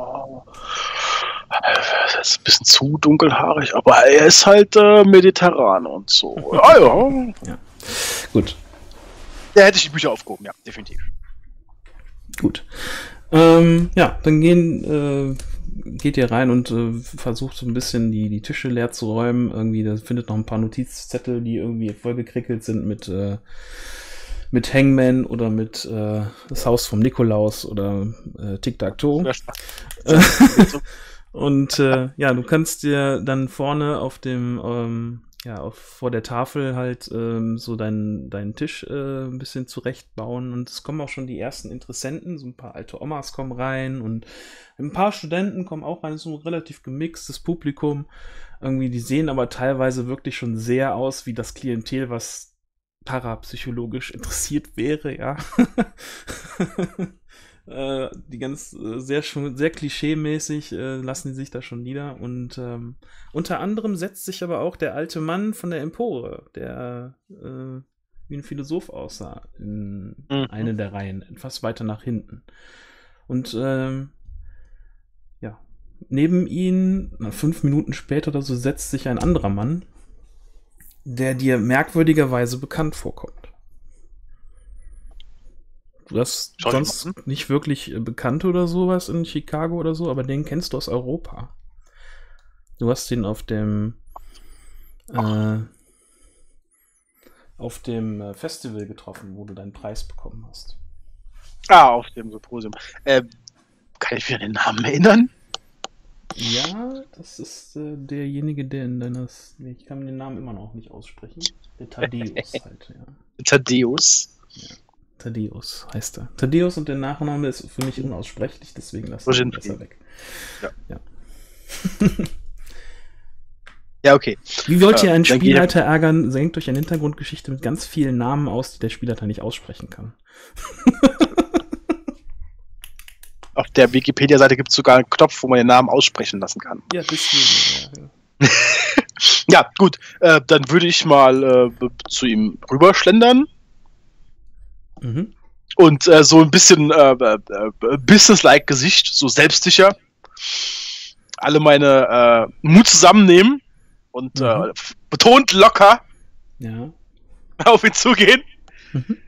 Das ist ein bisschen zu dunkelhaarig, aber er ist halt mediterran und so. Ja. Gut. Da hätte ich die Bücher aufgehoben, ja, definitiv. Gut. Dann geht ihr rein und versucht so ein bisschen die Tische leer zu räumen. Irgendwie, da findet noch ein paar Notizzettel, die irgendwie vollgekrickelt sind mit Hangman oder mit das Haus vom Nikolaus oder Tic-Tac-Toe. Und du kannst dir dann vorne auf dem vor der Tafel halt so deinen Tisch ein bisschen zurechtbauen. Und es kommen auch schon die ersten Interessenten. So ein paar alte Omas kommen rein und ein paar Studenten kommen auch rein. Es ist so ein relativ gemixtes Publikum. Irgendwie, die sehen aber teilweise wirklich schon sehr aus wie das Klientel, was parapsychologisch interessiert wäre, ja. Die ganz sehr klischee-mäßig lassen die sich da schon nieder. Und unter anderem setzt sich aber auch der alte Mann von der Empore, der wie ein Philosoph aussah, in eine der Reihen, etwas weiter nach hinten. Und neben ihn, 5 Minuten später oder so, setzt sich ein anderer Mann, der dir merkwürdigerweise bekannt vorkommt. Du hast sonst nicht wirklich Bekannte oder sowas in Chicago oder so, aber den kennst du aus Europa. Du hast ihn auf dem Festival getroffen, wo du deinen Preis bekommen hast. Auf dem Symposium. Kann ich mich an den Namen erinnern? Ja, das ist derjenige, der in deines... Ich kann den Namen immer noch nicht aussprechen. Der Thaddeus halt, ja. Thaddeus? Ja. Thaddeus heißt er. Thaddeus und der Nachname ist für mich unaussprechlich, deswegen lasse ich ihn besser weg. Ja. Ja, okay. Wie wollt ihr einen Spielleiter ärgern? Senkt euch eine Hintergrundgeschichte mit ganz vielen Namen aus, die der Spielleiter nicht aussprechen kann. Auf der Wikipedia-Seite gibt es sogar einen Knopf, wo man den Namen aussprechen lassen kann. Ja, deswegen. Ja, gut. Dann würde ich mal zu ihm rüberschlendern. Mhm. Und so ein bisschen businesslike Gesicht, so selbstsicher. Alle meine Mut zusammennehmen und betont locker auf ihn zugehen. Mhm.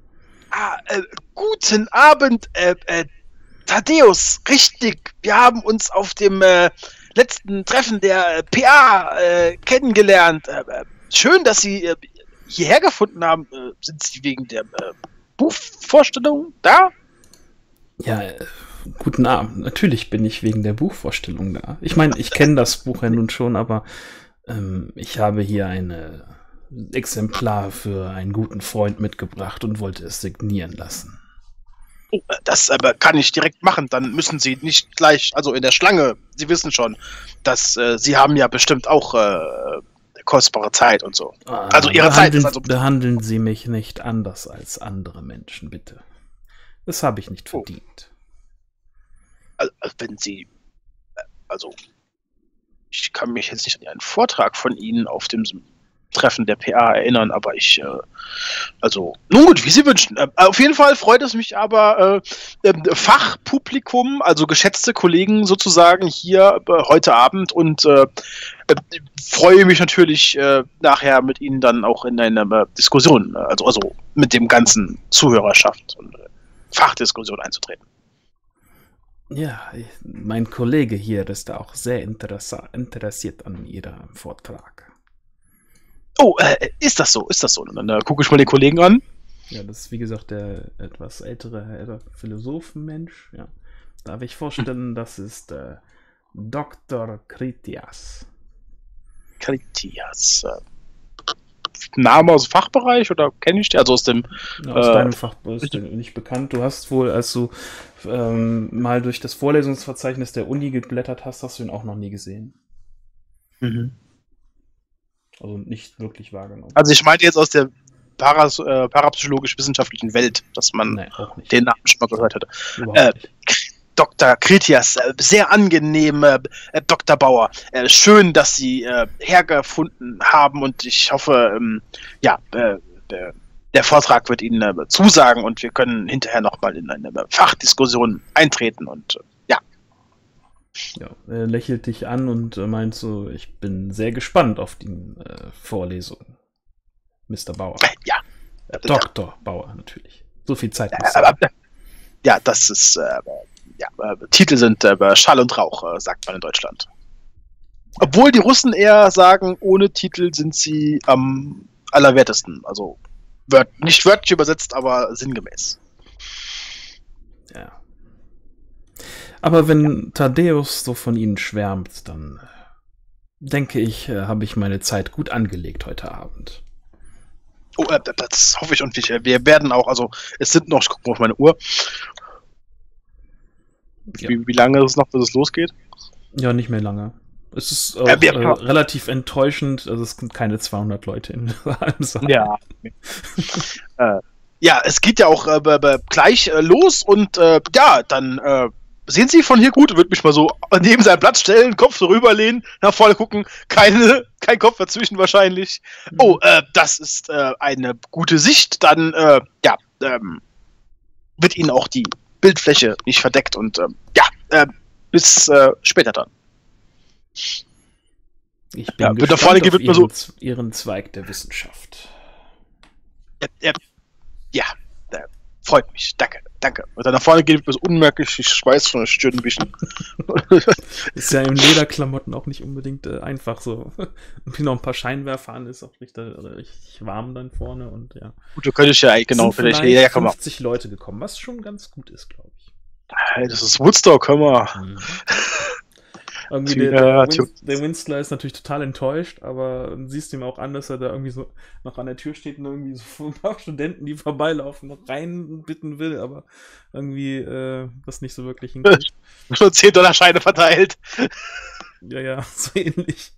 Guten Abend, Thaddeus, richtig. Wir haben uns auf dem letzten Treffen der PA kennengelernt. Schön, dass Sie hierher gefunden haben. Sind Sie wegen der Buchvorstellung da? Ja, guten Abend. Natürlich bin ich wegen der Buchvorstellung da. Ich meine, ich kenne das Buch ja nun schon, aber ich habe hier ein Exemplar für einen guten Freund mitgebracht und wollte es signieren lassen. Das aber kann ich direkt machen, dann müssen Sie nicht gleich, also in der Schlange, Sie wissen schon, dass Sie haben ja bestimmt auch kostbare Zeit und so. Also Ihre Zeit ist also... Behandeln Sie mich nicht anders als andere Menschen, bitte. Das habe ich nicht verdient. Also, wenn Sie... Also, ich kann mich jetzt nicht an einen Vortrag von Ihnen auf dem Treffen der PA erinnern, aber ich, also, nun gut, wie Sie wünschen. Auf jeden Fall freut es mich aber, Fachpublikum, also geschätzte Kollegen sozusagen hier heute Abend und freue mich natürlich nachher mit Ihnen dann auch in einer Diskussion, also mit dem ganzen Zuhörerschaft und Fachdiskussion einzutreten. Ja, mein Kollege hier ist auch sehr interessiert an Ihrem Vortrag. Oh, ist das so? Und dann gucke ich mal den Kollegen an. Ja, das ist wie gesagt der etwas ältere Philosophenmensch. Ja. Darf ich vorstellen, das ist Dr. Kritias. Kritias. Name aus dem Fachbereich oder kenne ich den? Also aus dem... Ja, aus deinem Fachbereich ist der nicht bekannt. Du hast wohl, als du mal durch das Vorlesungsverzeichnis der Uni geblättert hast, hast du ihn auch noch nie gesehen. Mhm. Also nicht wirklich wahrgenommen. Also ich meinte jetzt aus der parapsychologisch-wissenschaftlichen Welt, dass man den Namen schon mal gehört hätte. Dr. Kritias, sehr angenehm, Dr. Bauer. Schön, dass Sie hergefunden haben und ich hoffe, der Vortrag wird Ihnen zusagen und wir können hinterher nochmal in eine Fachdiskussion eintreten und Ja, er lächelt dich an und meint so, ich bin sehr gespannt auf die Vorlesung, Mr. Bauer. Ja. Dr. Bauer, natürlich. So viel Zeit muss ja, das ist, Titel sind Schall und Rauch, sagt man in Deutschland. Obwohl die Russen eher sagen, ohne Titel sind sie am allerwertesten. Also nicht wörtlich übersetzt, aber sinngemäß. Ja. Aber wenn Thaddeus so von ihnen schwärmt, dann denke ich, habe ich meine Zeit gut angelegt heute Abend. Oh, das hoffe ich und wir werden auch, also es sind noch, ich gucke mal auf meine Uhr. Ja. Wie lange ist es noch, bis es losgeht? Ja, nicht mehr lange. Es ist auch relativ enttäuschend, also es sind keine 200 Leute im Saal. Ja. Ja, es geht ja auch gleich los und ja, dann sehen Sie von hier gut, würde mich mal so neben seinen Platz stellen, Kopf so rüberlehnen, nach vorne gucken, kein Kopf dazwischen wahrscheinlich. Oh, das ist eine gute Sicht, dann ja, wird Ihnen auch die Bildfläche nicht verdeckt und ja, bis später dann. Ich bin gespannt vorne auf man so Ihren Zweig der Wissenschaft. Ja, freut mich, danke. Und dann nach vorne geht es unmerklich, ich Schweiß von der Stirn ein bisschen. Ist ja in Lederklamotten auch nicht unbedingt einfach so. Und noch ein paar Scheinwerfer an, ist auch richtig warm dann vorne und ja. Gut, du könntest ja genau vielleicht 50 Leute gekommen, was schon ganz gut ist, glaube ich. Das ist Woodstock, hör mal. Mhm. Irgendwie der Winstler ist natürlich total enttäuscht, aber siehst ihm auch an, dass er da irgendwie so noch an der Tür steht und irgendwie so ein paar Studenten, die vorbeilaufen, noch rein bitten will, aber irgendwie das nicht so wirklich hinkriegt. Schon $10 verteilt. Ja, so ähnlich.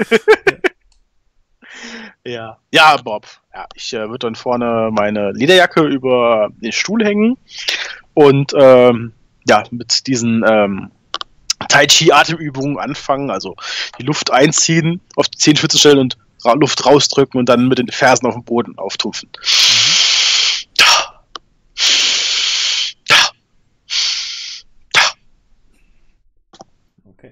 Ja, Bob. Ja, ich würde dann vorne meine Lederjacke über den Stuhl hängen und ja, mit diesen Tai Chi Atemübungen anfangen, also die Luft einziehen, auf die Zehenspitzen stellen und Luft rausdrücken und dann mit den Fersen auf dem Boden auftupfen. Okay.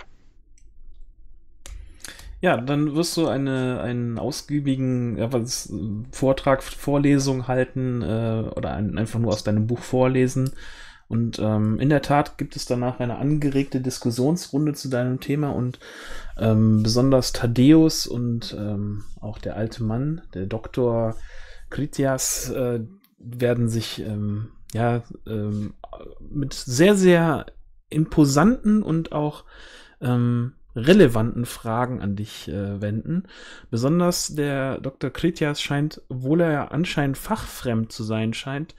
Ja, dann wirst du einen ausgiebigen Vortrag, Vorlesung halten oder einfach nur aus deinem Buch vorlesen. Und in der Tat gibt es danach eine angeregte Diskussionsrunde zu deinem Thema und besonders Thaddäus und auch der alte Mann, der Dr. Kritias, werden sich mit sehr, sehr imposanten und auch relevanten Fragen an dich wenden. Besonders der Dr. Kritias scheint, obwohl er ja anscheinend fachfremd zu sein scheint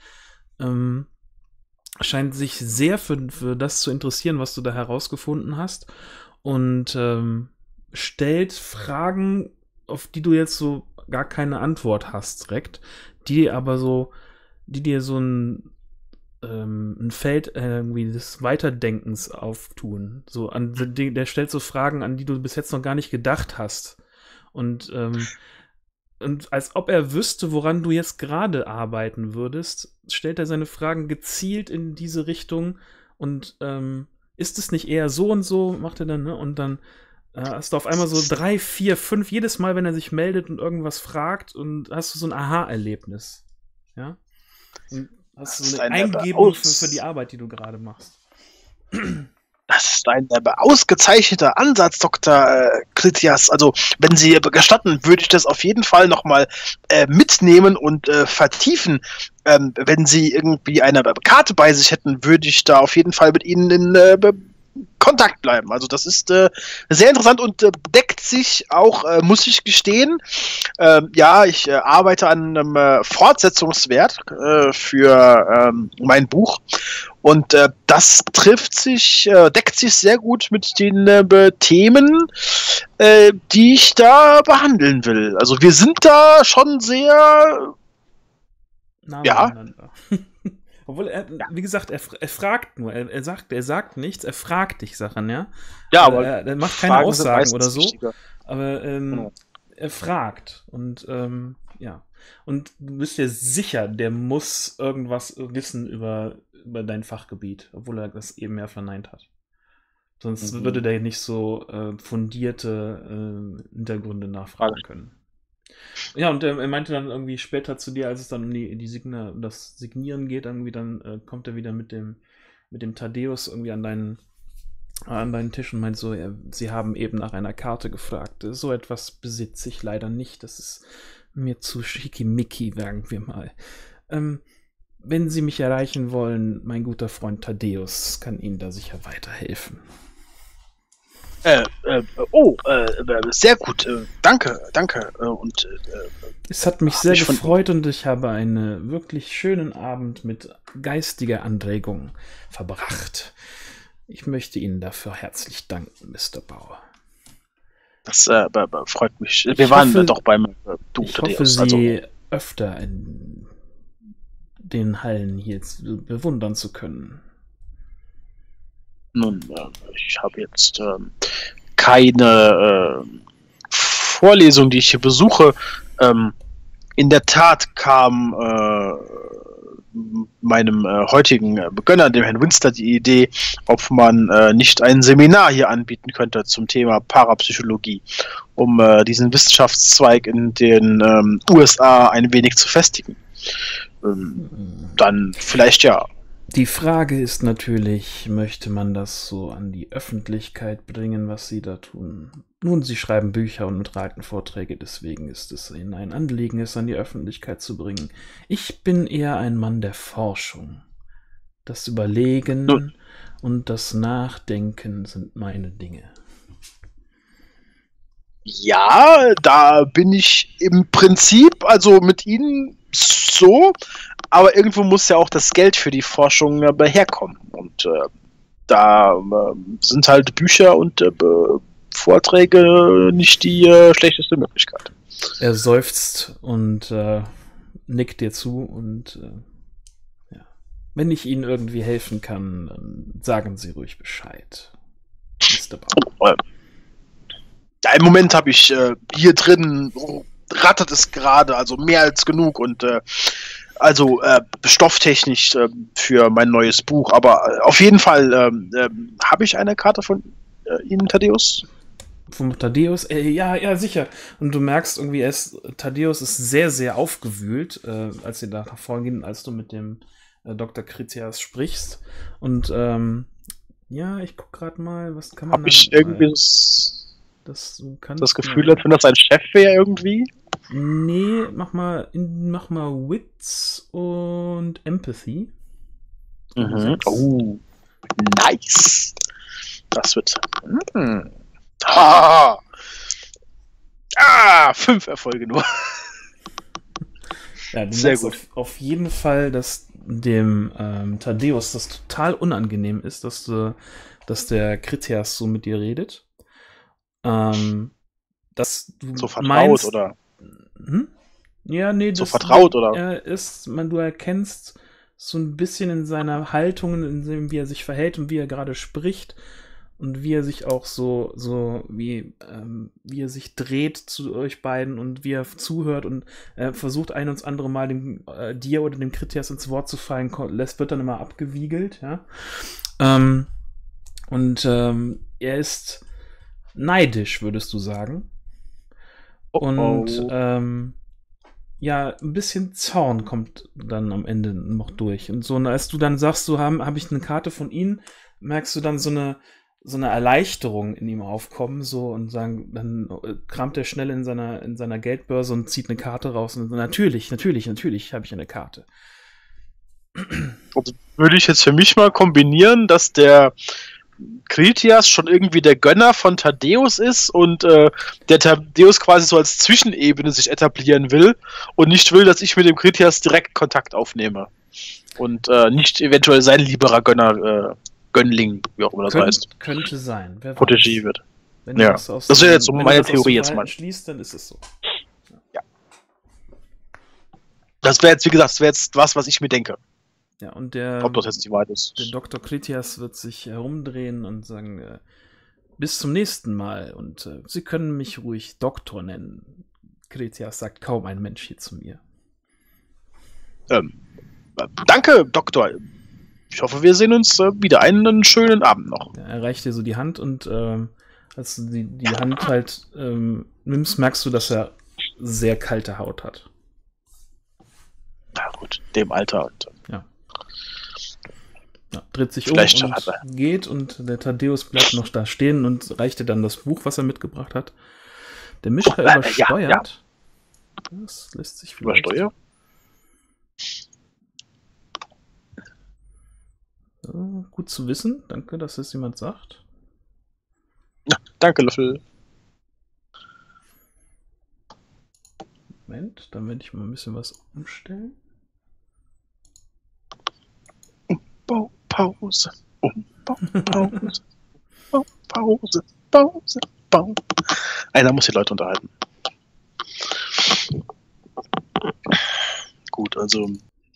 sich sehr für das zu interessieren, was du da herausgefunden hast und stellt Fragen, auf die du jetzt so gar keine Antwort hast direkt, die dir so ein Feld irgendwie des Weiterdenkens auftun. So der stellt so Fragen, an die du bis jetzt noch gar nicht gedacht hast. Und als ob er wüsste, woran du jetzt gerade arbeiten würdest, stellt er seine Fragen gezielt in diese Richtung und ist es nicht eher so und so, macht er dann, ne? Und dann hast du auf einmal so 3, 4, 5, jedes Mal, wenn er sich meldet und irgendwas fragt und hast du so ein Aha-Erlebnis. Ja? Und hast du so eine Eingebung für die Arbeit, die du gerade machst. Das ist ein ausgezeichneter Ansatz, Dr. Kritias. Also, wenn Sie gestatten, würde ich das auf jeden Fall nochmal mitnehmen und vertiefen. Wenn Sie irgendwie eine Karte bei sich hätten, würde ich da auf jeden Fall mit Ihnen in Kontakt bleiben. Also das ist sehr interessant und deckt sich auch, muss ich gestehen. Ja, ich arbeite an einem Fortsetzungswert für mein Buch und das deckt sich sehr gut mit den Themen, die ich da behandeln will. Also wir sind da schon sehr Obwohl wie gesagt, er fragt nur, er sagt nichts, er fragt dich Sachen, ja? Ja, aber er macht keine Aussagen oder so, aber er fragt und ja. Und du bist dir sicher, der muss irgendwas wissen über dein Fachgebiet, obwohl er das eben ja verneint hat. Sonst würde der nicht so fundierte Hintergründe nachfragen können. Ja, und er meinte dann irgendwie später zu dir, als es dann um das Signieren geht, irgendwie dann kommt er wieder mit dem Thaddäus irgendwie an deinen Tisch und meint so, sie haben eben nach einer Karte gefragt. So etwas besitze ich leider nicht. Das ist mir zu schickimicki, sagen wir mal. Wenn Sie mich erreichen wollen, mein guter Freund Thaddäus kann Ihnen da sicher weiterhelfen. Sehr gut. Danke, danke. Es hat mich sehr gefreut und ich habe einen wirklich schönen Abend mit geistiger Anregung verbracht. Ich möchte Ihnen dafür herzlich danken, Mr. Bauer. Das freut mich. Wir waren doch beim Ich hoffe, Sie öfter in den Hallen hier bewundern zu können. Nun, ich habe jetzt keine Vorlesung, die ich hier besuche. In der Tat kam meinem heutigen Gönner, dem Herrn Winster, die Idee, ob man nicht ein Seminar hier anbieten könnte zum Thema Parapsychologie, um diesen Wissenschaftszweig in den USA ein wenig zu festigen. Dann vielleicht ja. Die Frage ist natürlich, möchte man das so an die Öffentlichkeit bringen, was Sie da tun? Nun, Sie schreiben Bücher und halten Vorträge, deswegen ist es Ihnen ein Anliegen, es an die Öffentlichkeit zu bringen. Ich bin eher ein Mann der Forschung. Das Überlegen und das Nachdenken sind meine Dinge. Ja, da bin ich im Prinzip, also mit Ihnen so, aber irgendwo muss ja auch das Geld für die Forschung herkommen. Und da sind halt Bücher und Vorträge nicht die schlechteste Möglichkeit. Er seufzt und nickt dir zu und ja. Wenn ich Ihnen irgendwie helfen kann, dann sagen Sie ruhig Bescheid. Mr. Bauer. Ja, im Moment habe ich hier drin rattert es gerade, also mehr als genug und also stofftechnisch für mein neues Buch, aber auf jeden Fall habe ich eine Karte von Ihnen, Thaddeus? Vom Thaddeus? Ja, sicher. Und du merkst irgendwie, Thaddeus ist sehr, sehr aufgewühlt, als sie da nach vorne gehen, als du mit dem Dr. Kritias sprichst. Und ja, ich guck gerade mal, was kann man. Habe ich irgendwie das Gefühl, als wenn das ein Chef wäre irgendwie? Nee, mach mal Wits und Empathy. Oh, nice. Das wird. 5 Erfolge nur. Ja, du sehr gut. Auf jeden Fall, dass dem Thaddeus das total unangenehm ist, dass der Kritias so mit dir redet. Dass du so vertraut, oder? Ja, nee, so vertraut, oder? Du erkennst so ein bisschen in seiner Haltung, in dem, wie er sich verhält und wie er gerade spricht und wie er sich auch wie er sich dreht zu euch beiden und wie er zuhört und versucht ein und das andere Mal dir oder dem Kritias ins Wort zu fallen, wird dann immer abgewiegelt, ja. Er ist neidisch, würdest du sagen. Und ja, ein bisschen Zorn kommt dann am Ende noch durch. Und so, und als du dann sagst, habe ich eine Karte von ihnen, merkst du dann so eine Erleichterung in ihm aufkommen, so, und dann kramt er schnell in seiner Geldbörse und zieht eine Karte raus und natürlich habe ich eine Karte. Also würde ich jetzt für mich mal kombinieren, dass der Kritias schon irgendwie der Gönner von Thaddeus ist und der Thaddeus quasi so als Zwischenebene sich etablieren will und nicht will, dass ich mit dem Kritias direkt Kontakt aufnehme. Und nicht eventuell sein lieberer Gönling, wie auch immer das heißt. Könnte sein. Protégé wird. Ja. Das wäre jetzt so meine Theorie jetzt mal. Schließt, dann ist es so. Ja. Das wäre jetzt, wie gesagt, was ich mir denke. Ja, und ob das jetzt die Wahrheit ist. Der Dr. Kritias wird sich herumdrehen und sagen, bis zum nächsten Mal. Und Sie können mich ruhig Doktor nennen. Kritias sagt kaum ein Mensch hier zu mir. Danke, Doktor. Ich hoffe, wir sehen uns wieder. Einen schönen Abend noch. Er reicht dir so die Hand und als du die Hand halt nimmst, merkst du, dass er sehr kalte Haut hat. Na gut, dem Alter. Und, ja, dreht sich um und geht und der Thaddeus bleibt noch da stehen und reicht dir dann das Buch, was er mitgebracht hat. Der Mischka übersteuert. Ja. Das lässt sich übersteuern. Gut zu wissen. Danke, dass es jemand sagt. Ja, Danke, Löffel. Moment, dann werde ich mal ein bisschen was umstellen. Pause. Pause. Pause. Pause. Pause. Einer muss die Leute unterhalten. Gut, also.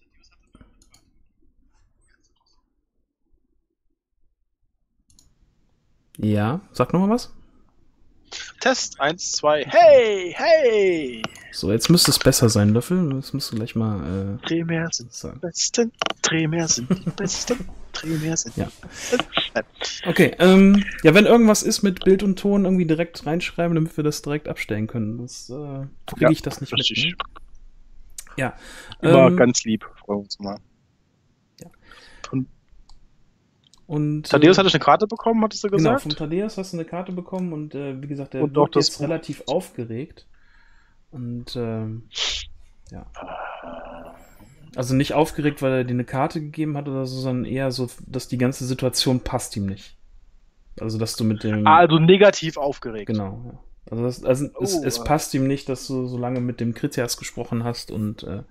Ja, sag nochmal was. Test 1, 2. Hey, hey! So, jetzt müsste es besser sein, Löffel. Das musst du gleich mal Drehmeer sind sagen. die Besten. Drehmeer sind die Besten. Drehmeer sind Ja. die Besten. Okay, ja, wenn irgendwas ist mit Bild und Ton, irgendwie direkt reinschreiben, damit wir das direkt abstellen können. Das kriege ich das nicht richtig. mit. Ne? Ja. Immer ganz lieb, freuen wir uns mal. Ja. Und Thaddeus hatte ich eine Karte bekommen, hattest du gesagt? Genau, vom Thaddeus hast du eine Karte bekommen und wie gesagt, der und wird jetzt relativ aufgeregt. Und ja. Also nicht aufgeregt, weil er dir eine Karte gegeben hat oder so, sondern eher so, dass die ganze Situation passt ihm nicht. Also, dass du mit dem... Also negativ aufgeregt. Genau, ja. Also es passt ihm nicht, dass du so lange mit dem Kritias gesprochen hast und ja.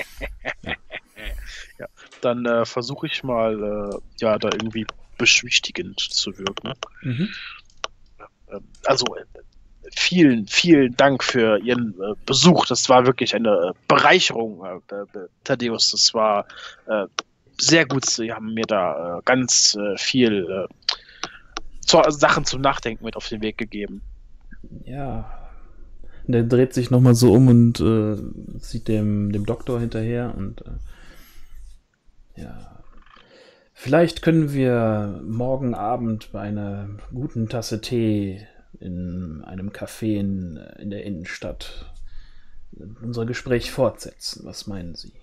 Ja, dann versuche ich mal, da irgendwie beschwichtigend zu wirken. Mhm. Also, vielen, vielen Dank für Ihren Besuch. Das war wirklich eine Bereicherung, Thaddeus. Das war sehr gut. Sie haben mir da ganz viel Sachen zum Nachdenken mit auf den Weg gegeben. Ja. Der dreht sich nochmal so um und sieht dem Doktor hinterher und ja. Vielleicht können wir morgen Abend bei einer guten Tasse Tee in einem Café in der Innenstadt unser Gespräch fortsetzen. Was meinen Sie?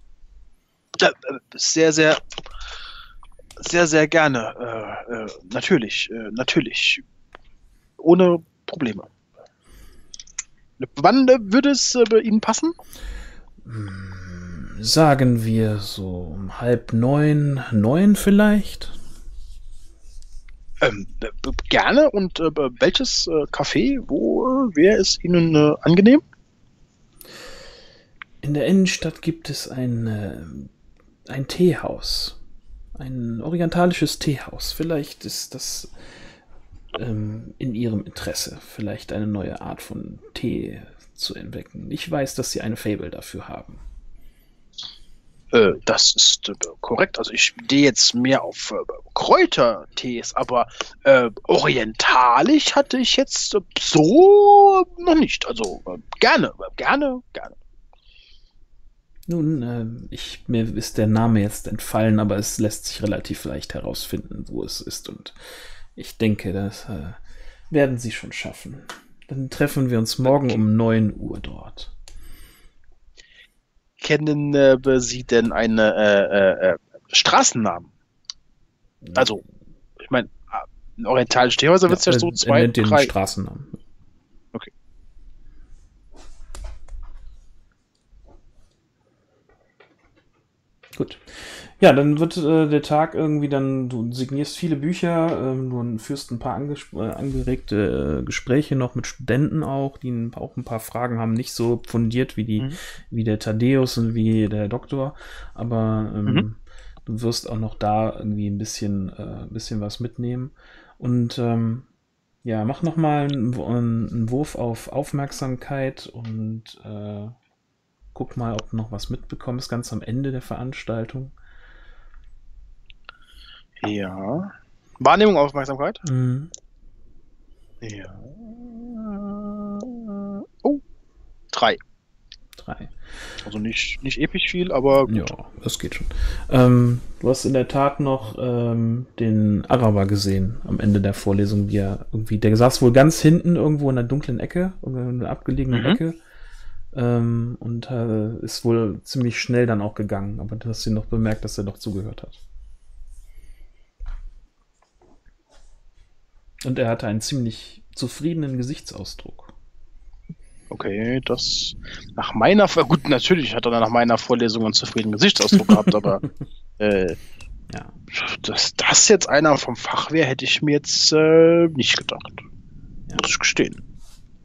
Sehr, sehr, sehr, sehr gerne. Natürlich. Ohne Probleme. Wann würde es bei Ihnen passen? Sagen wir so um 8:30, 9 vielleicht? Gerne. Und welches Café? Wo wäre es Ihnen angenehm? In der Innenstadt gibt es ein Teehaus. Ein orientalisches Teehaus. Vielleicht ist das in Ihrem Interesse, vielleicht eine neue Art von Tee zu entdecken. Ich weiß, dass Sie eine Faible dafür haben. Das ist korrekt. Also ich stehe jetzt mehr auf Kräutertees, aber orientalisch hatte ich jetzt so noch nicht. Also gerne. Nun, mir ist der Name jetzt entfallen, aber es lässt sich relativ leicht herausfinden, wo es ist. Und ich denke, das werden Sie schon schaffen. Dann treffen wir uns morgen um 9 Uhr dort. Kennen Sie denn einen Straßennamen? Also, ich meine, in orientalischen Teehäuser wird es ja so 2, 3... Er nennt den Straßennamen. Okay. Gut. Ja, dann wird der Tag irgendwie dann, du signierst viele Bücher, du führst ein paar angeregte Gespräche noch mit Studenten auch, die auch ein paar Fragen haben, nicht so fundiert wie der Thaddeus und wie der Doktor, aber du wirst auch noch da irgendwie ein bisschen was mitnehmen und ja, mach nochmal einen Wurf auf Aufmerksamkeit und guck mal, ob du noch was mitbekommst, ganz am Ende der Veranstaltung. Ja. Wahrnehmung, Aufmerksamkeit? Mhm. Ja. Oh, 3. Also nicht episch viel, aber gut. Ja, das geht schon. Du hast in der Tat noch den Araber gesehen am Ende der Vorlesung, der saß wohl ganz hinten irgendwo in einer dunklen Ecke, in einer abgelegenen Ecke. Und ist wohl ziemlich schnell dann auch gegangen, aber du hast ihn noch bemerkt, dass er noch zugehört hat. Und er hatte einen ziemlich zufriedenen Gesichtsausdruck. Okay, das nach meiner... Gut, natürlich hat er nach meiner Vorlesung einen zufriedenen Gesichtsausdruck gehabt, aber ja. Dass das jetzt einer vom Fach wäre, hätte ich mir jetzt nicht gedacht. Ja. Muss ich gestehen.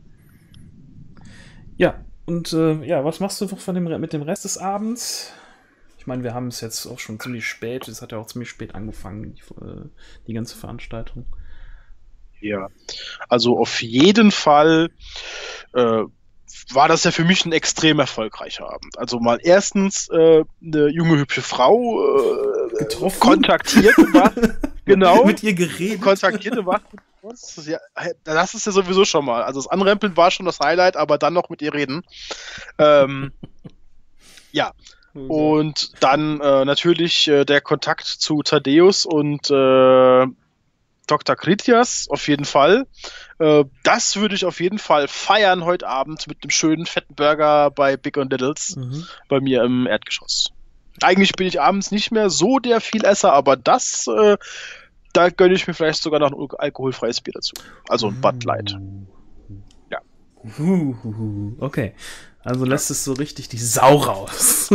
Ja, und was machst du mit dem Rest des Abends? Ich meine, wir haben es jetzt auch schon ziemlich spät. Es hat ja auch ziemlich spät angefangen, die ganze Veranstaltung. Ja, also auf jeden Fall war das ja für mich ein extrem erfolgreicher Abend. Also mal erstens eine junge, hübsche Frau getroffen, kontaktiert war. Genau. Mit ihr geredet. Kontaktierte war. Ja, das ist ja sowieso schon mal. Also das Anrempeln war schon das Highlight, aber dann noch mit ihr reden. Ja. Und dann natürlich der Kontakt zu Thaddeus und Dr. Kritias auf jeden Fall. Das würde ich auf jeden Fall feiern heute Abend mit einem schönen fetten Burger bei Big und Littles bei mir im Erdgeschoss. Eigentlich bin ich abends nicht mehr so der Vielesser, aber das, da gönne ich mir vielleicht sogar noch ein alkoholfreies Bier dazu. Also ein Bud Light. Ja. Okay. Also lässt es so richtig die Sau raus.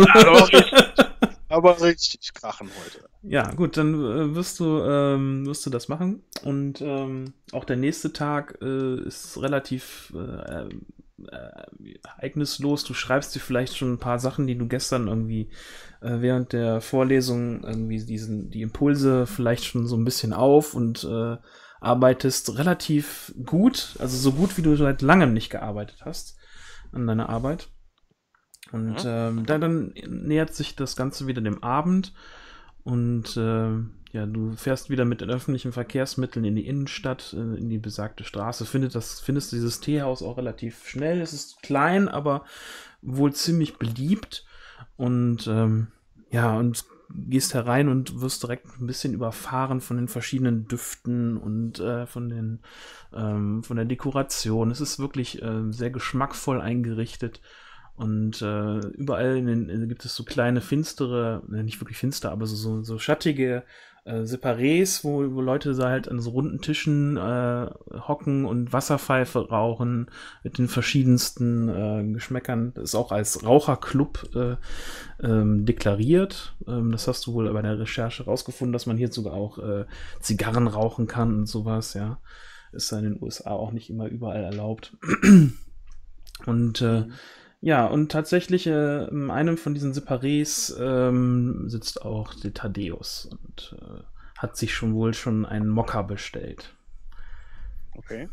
Aber richtig krachen heute. Ja, gut, dann wirst du das machen. Und auch der nächste Tag ist relativ ereignislos. Du schreibst dir vielleicht schon ein paar Sachen, die du gestern irgendwie während der Vorlesung irgendwie die Impulse vielleicht schon so ein bisschen auf und arbeitest relativ gut, also so gut, wie du seit langem nicht gearbeitet hast an deiner Arbeit. Und dann nähert sich das Ganze wieder dem Abend und du fährst wieder mit den öffentlichen Verkehrsmitteln in die Innenstadt, in die besagte Straße, findest du dieses Teehaus auch relativ schnell. Es ist klein, aber wohl ziemlich beliebt und und gehst herein und wirst direkt ein bisschen überfahren von den verschiedenen Düften und von der Dekoration. Es ist wirklich sehr geschmackvoll eingerichtet. Und überall gibt es so kleine finstere, nicht wirklich finster, aber so schattige Separés, wo Leute halt an so runden Tischen hocken und Wasserpfeife rauchen mit den verschiedensten Geschmäckern. Das ist auch als Raucherclub deklariert. Das hast du wohl bei der Recherche rausgefunden, dass man hier sogar auch Zigarren rauchen kann und sowas, ja. Ist in den USA auch nicht immer überall erlaubt. Und und tatsächlich in einem von diesen Separés sitzt auch der Thaddeus und hat sich schon einen Mokka bestellt. Okay.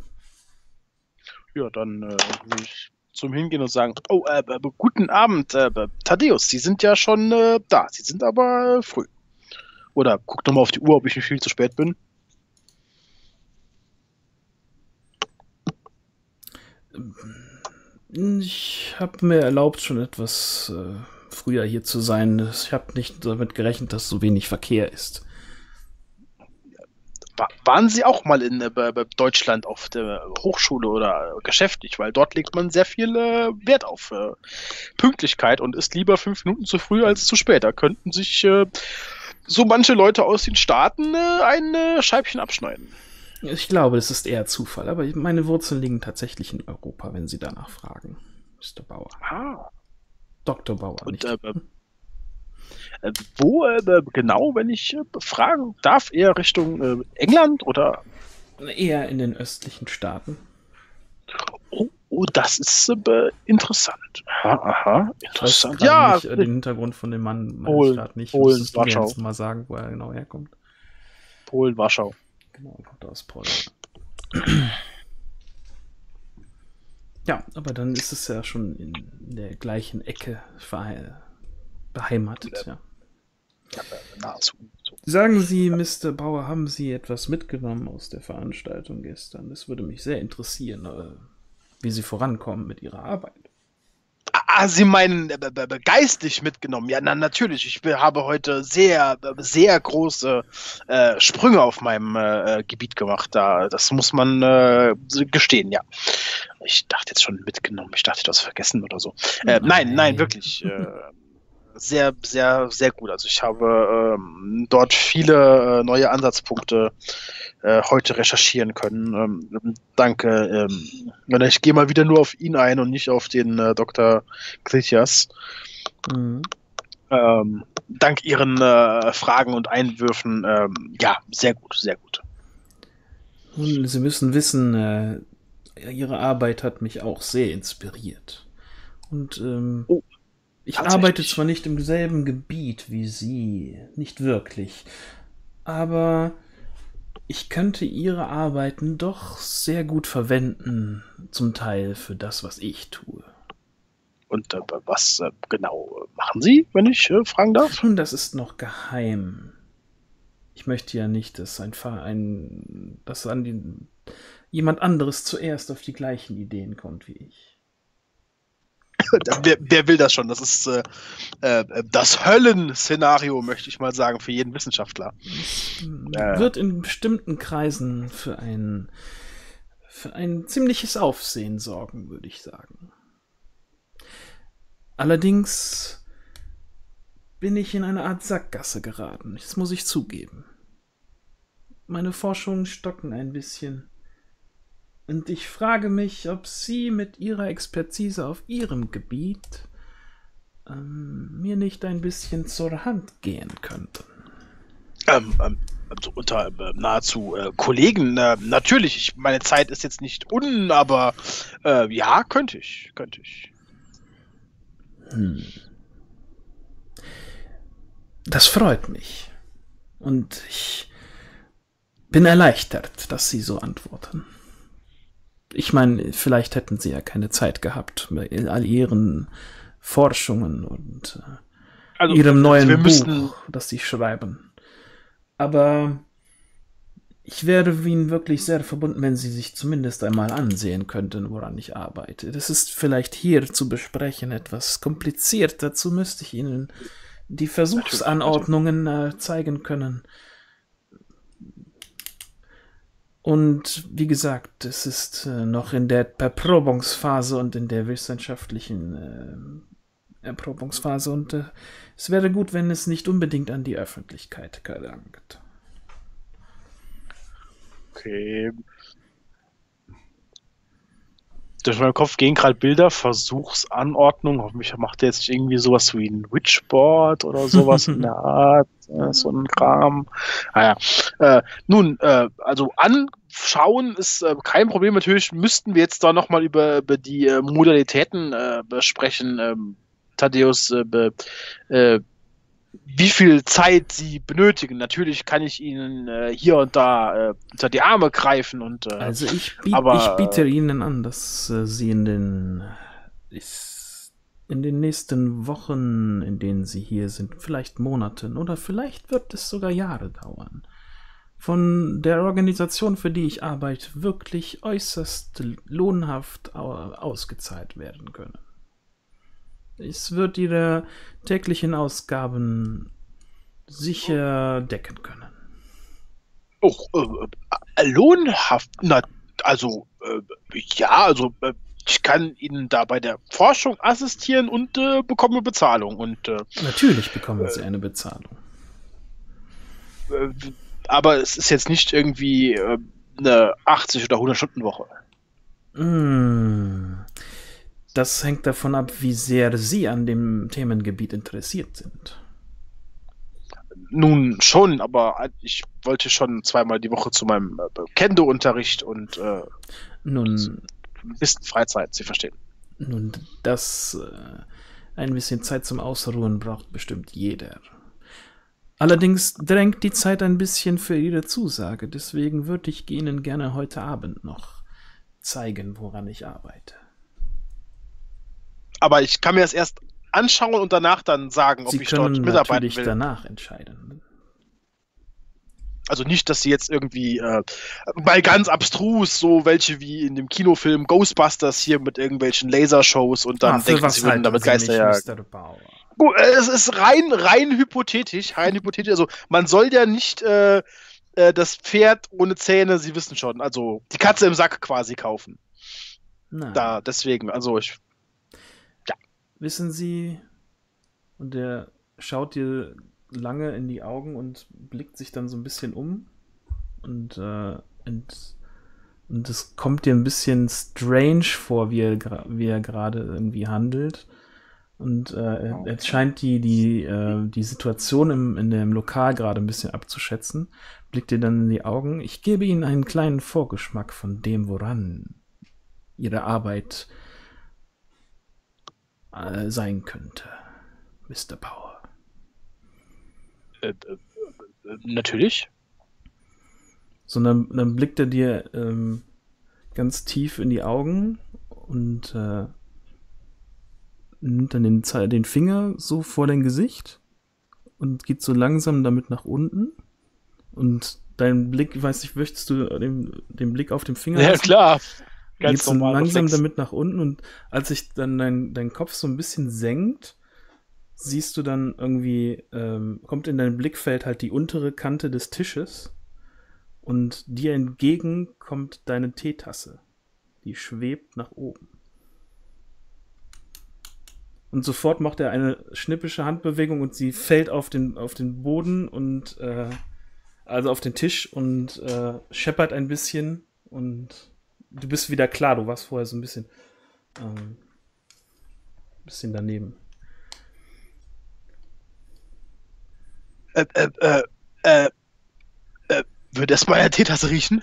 Ja, dann will ich zum Hingehen und sagen, guten Abend, Thaddeus, Sie sind ja schon da, Sie sind aber früh. Oder guck nochmal auf die Uhr, ob ich nicht viel zu spät bin. Ich habe mir erlaubt, schon etwas früher hier zu sein. Ich habe nicht damit gerechnet, dass so wenig Verkehr ist. Waren Sie auch mal in Deutschland auf der Hochschule oder geschäftlich? Weil dort legt man sehr viel Wert auf Pünktlichkeit und ist lieber 5 Minuten zu früh als zu spät. Da könnten sich so manche Leute aus den Staaten ein Scheibchen abschneiden. Ich glaube, das ist eher Zufall, aber meine Wurzeln liegen tatsächlich in Europa, wenn Sie danach fragen, Mr. Bauer. Ah. Dr. Bauer. Und wo genau, wenn ich fragen darf, eher Richtung England oder? Eher in den östlichen Staaten. Oh, das ist interessant. Aha, interessant. Ich weiß nicht den Hintergrund von dem Mann gerade nicht. Polen, Warschau. Du mir jetzt mal sagen, wo er genau herkommt? Polen, Warschau. Genau, er kommt aus Polen. Ja, aber dann ist es ja schon in der gleichen Ecke beheimatet, ja. Nahezu. Sagen Sie, Mr. Bauer, haben Sie etwas mitgenommen aus der Veranstaltung gestern? Es würde mich sehr interessieren, wie Sie vorankommen mit Ihrer Arbeit. Sie meinen geistig mitgenommen? Ja, natürlich. Ich habe heute sehr, sehr große Sprünge auf meinem Gebiet gemacht. Das muss man gestehen, ja. Ich dachte jetzt schon mitgenommen. Ich dachte, du hast vergessen oder so. Nein, wirklich. Sehr, sehr, sehr gut. Also ich habe dort viele neue Ansatzpunkte heute recherchieren können. Danke. Ich gehe mal wieder nur auf ihn ein und nicht auf den Dr. Kritias. Dank Ihren Fragen und Einwürfen. Ja, sehr gut, sehr gut. Nun, Sie müssen wissen, Ihre Arbeit hat mich auch sehr inspiriert. Und ich tatsächlich. arbeite zwar nicht im selben Gebiet wie Sie, nicht wirklich, aber ich könnte Ihre Arbeiten doch sehr gut verwenden, zum Teil für das, was ich tue. Und was genau machen Sie, wenn ich fragen darf? Nun, das ist noch geheim. Ich möchte ja nicht, dass jemand anderes zuerst auf die gleichen Ideen kommt wie ich. Wer will das schon? Das ist das Höllenszenario, möchte ich mal sagen, für jeden Wissenschaftler. Es wird in bestimmten Kreisen für ein ziemliches Aufsehen sorgen, würde ich sagen. Allerdings bin ich in eine Art Sackgasse geraten. Das muss ich zugeben. Meine Forschungen stocken ein bisschen. Und ich frage mich, ob Sie mit Ihrer Expertise auf Ihrem Gebiet mir nicht ein bisschen zur Hand gehen könnten. Also unter nahezu Kollegen, natürlich. Meine Zeit ist jetzt nicht aber ja, könnte ich. Das freut mich. Und ich bin erleichtert, dass Sie so antworten. Ich meine, vielleicht hätten Sie ja keine Zeit gehabt bei all Ihren Forschungen und Ihrem neuen Buch, das Sie schreiben. Aber ich wäre Ihnen wirklich sehr verbunden, wenn Sie sich zumindest einmal ansehen könnten, woran ich arbeite. Das ist vielleicht hier zu besprechen etwas kompliziert. Dazu müsste ich Ihnen die Versuchsanordnungen zeigen können. Und wie gesagt, es ist noch in der Erprobungsphase und in der wissenschaftlichen Erprobungsphase und es wäre gut, wenn es nicht unbedingt an die Öffentlichkeit gelangt. Okay. Durch meinen Kopf gehen gerade Bilder, Versuchsanordnung. Hoffentlich macht er jetzt nicht irgendwie sowas wie ein Witchboard oder sowas in der Art. So ein Kram. Nun, also anschauen ist kein Problem. Natürlich müssten wir jetzt da nochmal über die Modalitäten besprechen. Thaddeus, wie viel Zeit Sie benötigen. Natürlich kann ich Ihnen hier und da unter die Arme greifen. Also ich biete Ihnen an, dass Sie in den nächsten Wochen, in denen Sie hier sind, vielleicht Monaten oder vielleicht wird es sogar Jahre dauern, von der Organisation, für die ich arbeite, wirklich äußerst lohnhaft ausgezahlt werden können. Es wird Ihre täglichen Ausgaben sicher decken können. Lohnhaft? Ich kann Ihnen da bei der Forschung assistieren und bekomme Bezahlung. Natürlich bekommen Sie eine Bezahlung. Aber es ist jetzt nicht irgendwie eine 80- oder 100-Stunden-Woche. Das hängt davon ab, wie sehr Sie an dem Themengebiet interessiert sind. Nun schon, aber ich wollte schon zweimal die Woche zu meinem Kendo-Unterricht und nun ein bisschen Freizeit, Sie verstehen. Nun, ein bisschen Zeit zum Ausruhen braucht bestimmt jeder. Allerdings drängt die Zeit ein bisschen für Ihre Zusage, deswegen würde ich Ihnen gerne heute Abend noch zeigen, woran ich arbeite. Aber ich kann mir das erst anschauen und danach dann sagen, ob ich dort mitarbeiten will. Sie können natürlich danach entscheiden. Also nicht, dass Sie jetzt irgendwie mal ganz abstrus, so welche wie in dem Kinofilm Ghostbusters hier mit irgendwelchen Lasershows und dann denken, Sie würden damit Geister jagen. Gut, es ist rein hypothetisch. Also man soll ja nicht das Pferd ohne Zähne, Sie wissen schon, also die Katze im Sack quasi kaufen. Nein. Deswegen, also ja. Wissen Sie, und er schaut dir lange in die Augen und blickt sich dann so ein bisschen um und es kommt dir ein bisschen strange vor, wie er gerade irgendwie handelt. Und er scheint die Situation in dem Lokal gerade ein bisschen abzuschätzen, blickt dir dann in die Augen. Ich gebe Ihnen einen kleinen Vorgeschmack von dem, woran Ihre Arbeit sein könnte, Mr. Power. Natürlich. Sondern dann blickt er dir ganz tief in die Augen und nimmt dann den Finger so vor dein Gesicht und geht so langsam damit nach unten. Und dein Blick, ich weiß nicht, möchtest du den Blick auf dem Finger Ja, lassen? klar. Ganz normal. Langsam Reflex. damit nach unten, und als sich dann dein Kopf so ein bisschen senkt, siehst du dann irgendwie, kommt in dein Blickfeld halt die untere Kante des Tisches, und dir entgegen kommt deine Teetasse. Die schwebt nach oben. Und sofort macht er eine schnippische Handbewegung und sie fällt auf den Boden und also auf den Tisch und scheppert ein bisschen, und du bist wieder klar. Du warst vorher so ein bisschen daneben. Würde es meiner Teetasse riechen?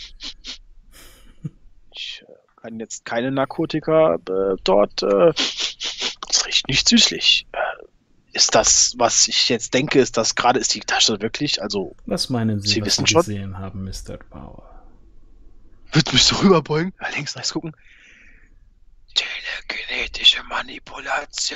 Ich kann jetzt keine Narkotika dort. Es riecht nicht süßlich. Ist das, was ich jetzt denke, ist die Tasche wirklich? Also. Was meinen Sie, was wissen Sie schon gesehen haben, Mr. Power? Wird mich so rüberbeugen? Links, rechts gucken. Telekinetische Manipulation.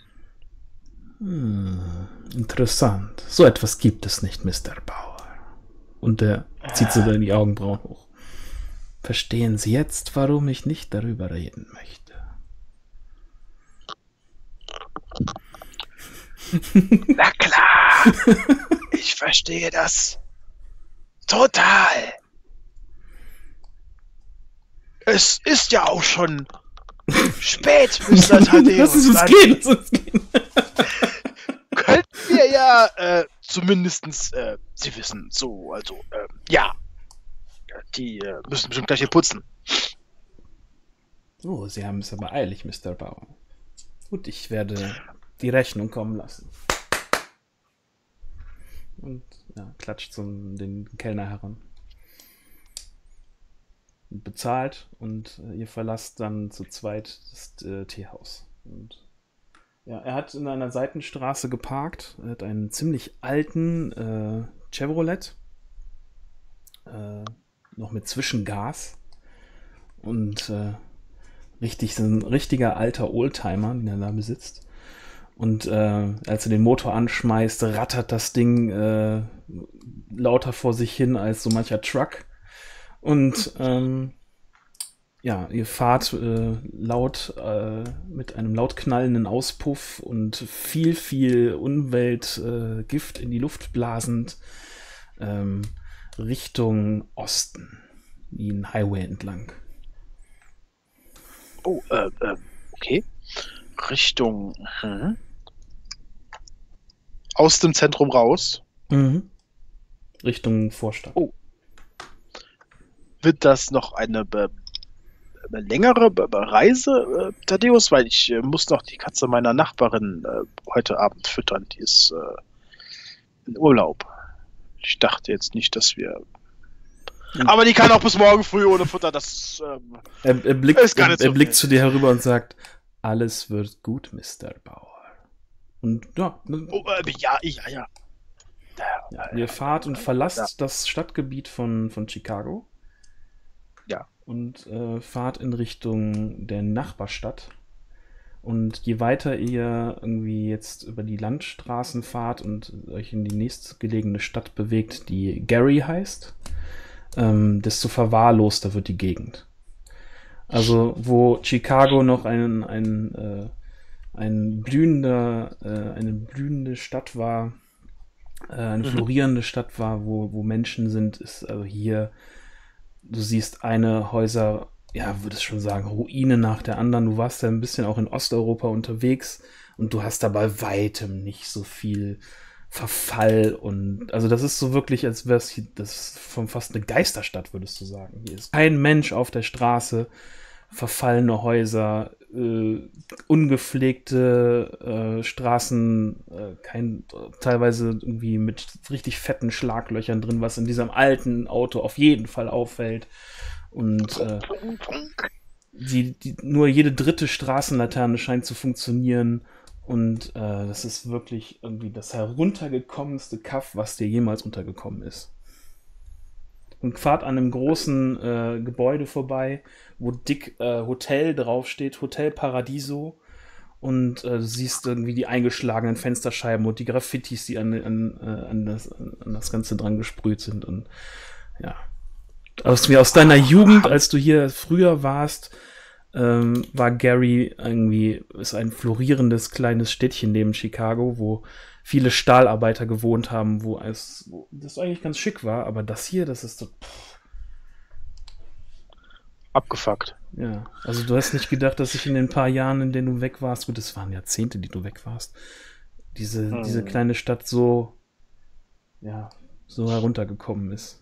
Interessant. So etwas gibt es nicht, Mr. Power. Und er zieht so die Augenbrauen hoch. Verstehen Sie jetzt, warum ich nicht darüber reden möchte? Na klar. Ich verstehe das. Total. Es ist ja auch schon spät, Mr. Thaddeus. Lass uns gehen. Könnten wir ja zumindestens, Sie wissen, so, also, ja. Die müssen bestimmt gleich hier putzen. Oh, Sie haben es aber eilig, Mr. Bauer. Gut, ich werde die Rechnung kommen lassen. Und ja, klatscht den Kellner heran. Bezahlt, und ihr verlasst dann zu zweit das Teehaus. Und ja, er hat in einer Seitenstraße geparkt. Er hat einen ziemlich alten Chevrolet. Noch mit Zwischengas. Und so ein richtiger alter Oldtimer, den er da besitzt. Und als er den Motor anschmeißt, rattert das Ding lauter vor sich hin als so mancher Truck. Und ja, ihr fahrt laut mit einem laut knallenden Auspuff und viel Umweltgift in die Luft blasend Richtung Osten, wie ein Highway entlang. Oh, okay. Richtung aus dem Zentrum raus. Mhm. Richtung Vorstadt. Oh. Wird das noch eine längere Reise, Thaddeus? Weil ich muss noch die Katze meiner Nachbarin heute Abend füttern. Die ist in Urlaub. Ich dachte jetzt nicht, dass wir... Aber die kann auch bis morgen früh ohne Futter. Das er blickt zu dir herüber und sagt, alles wird gut, Mr. Bauer. Und ja. Ja. Ja, ihr fahrt und verlasst das Stadtgebiet von Chicago. Ja. Und fahrt in Richtung der Nachbarstadt. Und je weiter ihr irgendwie jetzt über die Landstraßen fahrt und euch in die nächstgelegene Stadt bewegt, die Gary heißt, desto verwahrloster wird die Gegend. Also wo Chicago noch eine blühende Stadt war, eine florierende Stadt war, wo Menschen sind, ist also hier, du siehst eine Häuser, ja, würdest schon sagen, Ruine nach der anderen. Du warst ja ein bisschen auch in Osteuropa unterwegs und du hast da bei weitem nicht so viel Verfall, und also das ist so wirklich, als wäre es das fast eine Geisterstadt, würdest du sagen. Hier ist kein Mensch auf der Straße, verfallene Häuser, ungepflegte Straßen, teilweise irgendwie mit richtig fetten Schlaglöchern drin, was in diesem alten Auto auf jeden Fall auffällt. Und nur jede dritte Straßenlaterne scheint zu funktionieren. Und das ist wirklich irgendwie das heruntergekommenste Kaff, was dir jemals untergekommen ist. Und fahrt an einem großen Gebäude vorbei, wo dick Hotel draufsteht, Hotel Paradiso. Und du siehst irgendwie die eingeschlagenen Fensterscheiben und die Graffitis, die an das Ganze dran gesprüht sind. Und ja. Aus deiner Jugend, als du hier früher warst, war Gary ist ein florierendes kleines Städtchen neben Chicago, wo viele Stahlarbeiter gewohnt haben, wo das eigentlich ganz schick war, aber das hier, das ist so abgefuckt. Ja, also du hast nicht gedacht, dass ich in den paar Jahren, in denen du weg warst, gut, das waren Jahrzehnte, die du weg warst, diese kleine Stadt so heruntergekommen ist.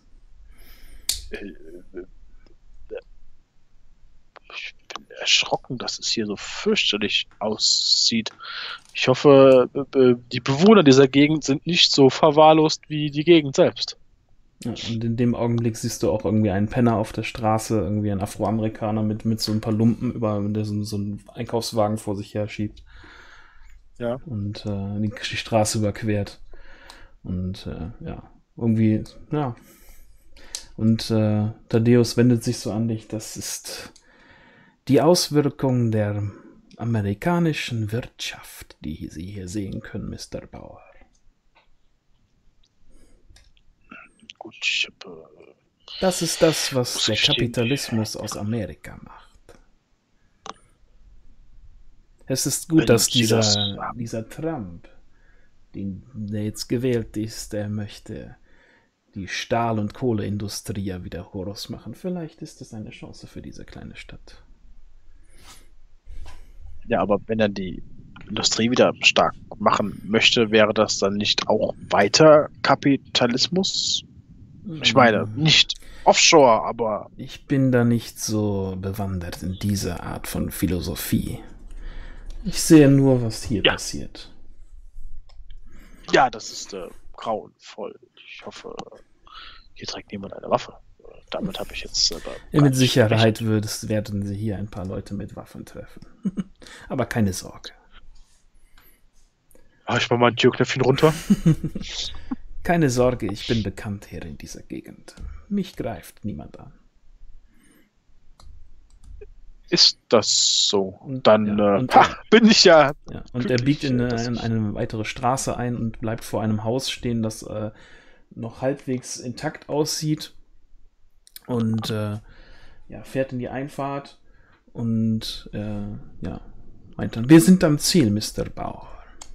Ich bin erschrocken, dass es hier so fürchterlich aussieht. Ich hoffe, die Bewohner dieser Gegend sind nicht so verwahrlost wie die Gegend selbst. Ja, und in dem Augenblick siehst du auch irgendwie einen Penner auf der Straße, irgendwie einen Afroamerikaner mit so ein paar Lumpen, der so einen Einkaufswagen vor sich her schiebt. Ja. Und die Straße überquert. Und irgendwie, ja. Und Thaddeus wendet sich so an dich, das ist die Auswirkung der amerikanischen Wirtschaft, die Sie hier sehen können, Mr. Bauer. Gut, das ist das, was der Kapitalismus aus Amerika macht. Es ist gut, dass dieser Trump, der jetzt gewählt ist, der möchte die Stahl- und Kohleindustrie wieder groß machen. Vielleicht ist das eine Chance für diese kleine Stadt. Ja, aber wenn er die Industrie wieder stark machen möchte, wäre das dann nicht auch weiter Kapitalismus? Ich meine, nicht Offshore, aber... Ich bin da nicht so bewandert in diese Art von Philosophie. Ich sehe nur, was hier passiert. Ja, das ist grauenvoll. Ich hoffe, hier trägt niemand eine Waffe. Damit habe ich jetzt... mit Sicherheit werden sie hier ein paar Leute mit Waffen treffen. Aber keine Sorge. Ich mach mal ein Türknöpfchen runter. Keine Sorge, ich bin bekannt hier in dieser Gegend. Mich greift niemand an. Ist das so? Und dann bin ich ja... Und er biegt in eine weitere Straße ein und bleibt vor einem Haus stehen, das noch halbwegs intakt aussieht. Und fährt in die Einfahrt und meint dann, wir sind am Ziel, Mr. Bauer.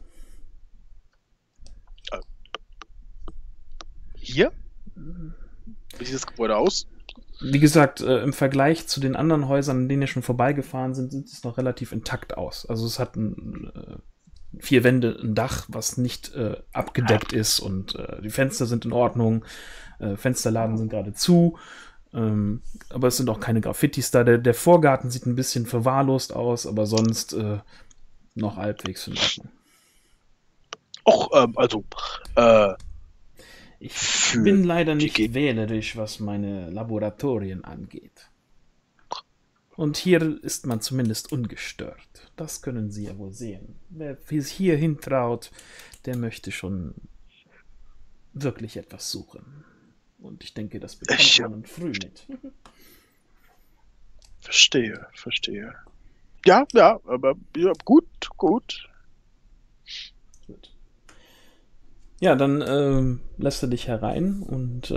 Hier? Wie sieht das Gebäude aus? Wie gesagt, im Vergleich zu den anderen Häusern, in denen wir schon vorbeigefahren sind, sieht es noch relativ intakt aus. Also es hat 4 Wände, ein Dach, was nicht abgedeckt ist und die Fenster sind in Ordnung. Fensterladen sind gerade zu. Aber es sind auch keine Graffitis da. Der Vorgarten sieht ein bisschen verwahrlost aus, aber sonst noch halbwegs in Ordnung. Ich bin leider nicht wählerisch, was meine Laboratorien angeht. Und hier ist man zumindest ungestört. Das können Sie ja wohl sehen. Wer sich hier hintraut, der möchte schon wirklich etwas suchen. Und ich denke, das bekommt man früh mit. Verstehe. Ja, aber gut. Ja, dann lässt er dich herein und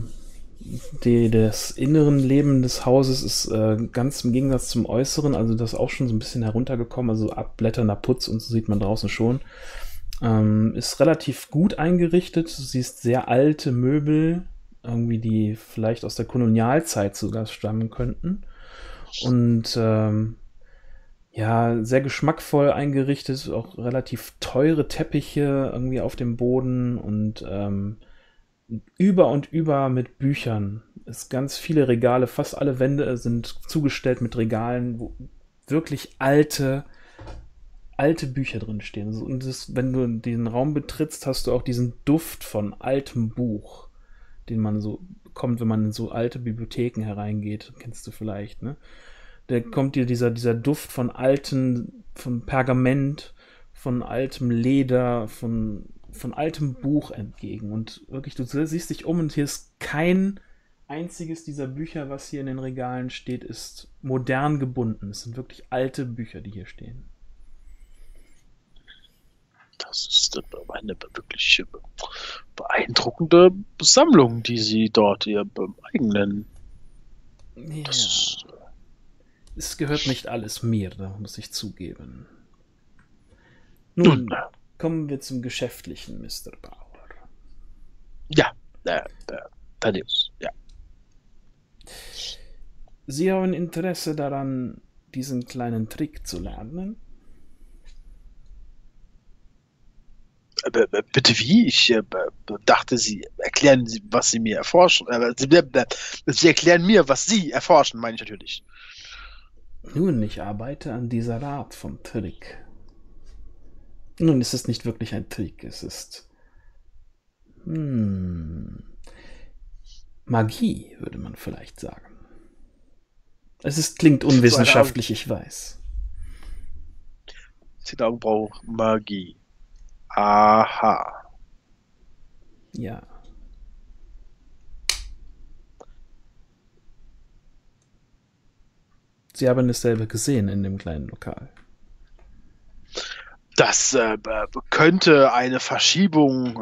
das inneren Leben des Hauses ist ganz im Gegensatz zum Äußeren, also das ist auch schon so ein bisschen heruntergekommen, also abblätternder Putz und so sieht man draußen schon. Ist relativ gut eingerichtet, du siehst sehr alte Möbel, irgendwie die vielleicht aus der Kolonialzeit sogar stammen könnten. Und sehr geschmackvoll eingerichtet, auch relativ teure Teppiche irgendwie auf dem Boden und über und über mit Büchern. Es ganz viele Regale, fast alle Wände sind zugestellt mit Regalen, wo wirklich alte Bücher drin stehen. Und wenn du den Raum betrittst, hast du auch diesen Duft von altem Buch, den man so bekommt, wenn man in so alte Bibliotheken hereingeht. Kennst du vielleicht, ne? Da kommt dir dieser Duft von Pergament, von altem Leder, von altem Buch entgegen. Und wirklich, du siehst dich um und hier ist kein einziges dieser Bücher, was hier in den Regalen steht, ist modern gebunden. Es sind wirklich alte Bücher, die hier stehen. Das ist eine wirklich beeindruckende Sammlung, die Sie dort ihr eigen nennen. Ja. Es gehört nicht alles mir, da muss ich zugeben. Nun, kommen wir zum Geschäftlichen, Mr. Bauer. Ja, Thaddeus, ja. Sie haben Interesse daran, diesen kleinen Trick zu lernen? Bitte wie? Ich dachte, Sie erklären, was Sie mir erforschen. Sie erklären mir, was Sie erforschen, meine ich natürlich. Nun, ich arbeite an dieser Art von Trick. Nun, es ist nicht wirklich ein Trick, es ist Magie, würde man vielleicht sagen. Klingt unwissenschaftlich, ich weiß. Sie braucht Magie. Aha. Ja. Sie haben dasselbe gesehen in dem kleinen Lokal. Das könnte eine Verschiebung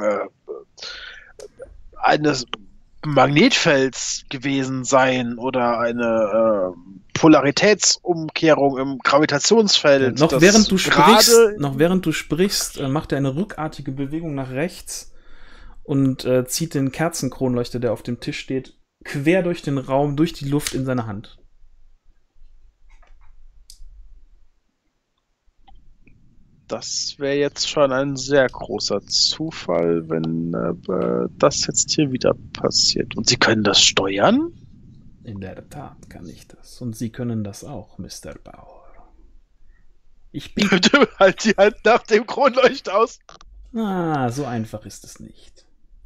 eines Magnetfelds gewesen sein oder eine Polaritätsumkehrung im Gravitationsfeld. Ja, noch während du sprichst, macht er eine rückartige Bewegung nach rechts und zieht den Kerzenkronleuchter, der auf dem Tisch steht, quer durch den Raum, durch die Luft in seine Hand. Das wäre jetzt schon ein sehr großer Zufall, wenn das jetzt hier wieder passiert. Und Sie können das steuern? In der Tat kann ich das. Und Sie können das auch, Mr. Bauer. Ich biete... Halt die Hand nach dem Kronleuchter aus. So einfach ist es nicht.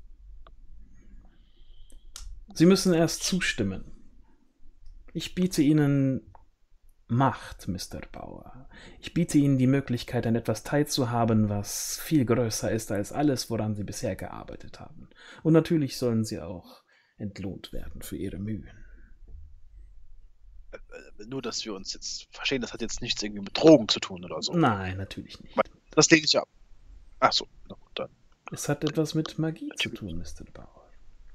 Sie müssen erst zustimmen. Ich biete Ihnen Macht, Mr. Bauer. Ich biete Ihnen die Möglichkeit, an etwas teilzuhaben, was viel größer ist als alles, woran Sie bisher gearbeitet haben. Und natürlich sollen Sie auch entlohnt werden für Ihre Mühen. Nur, dass wir uns jetzt verstehen, das hat jetzt nichts irgendwie mit Drogen zu tun oder so. Nein, natürlich nicht. Das lege ich ab. Ach so, na gut, dann. Es hat etwas mit Magie zu tun, Mr. Bauer.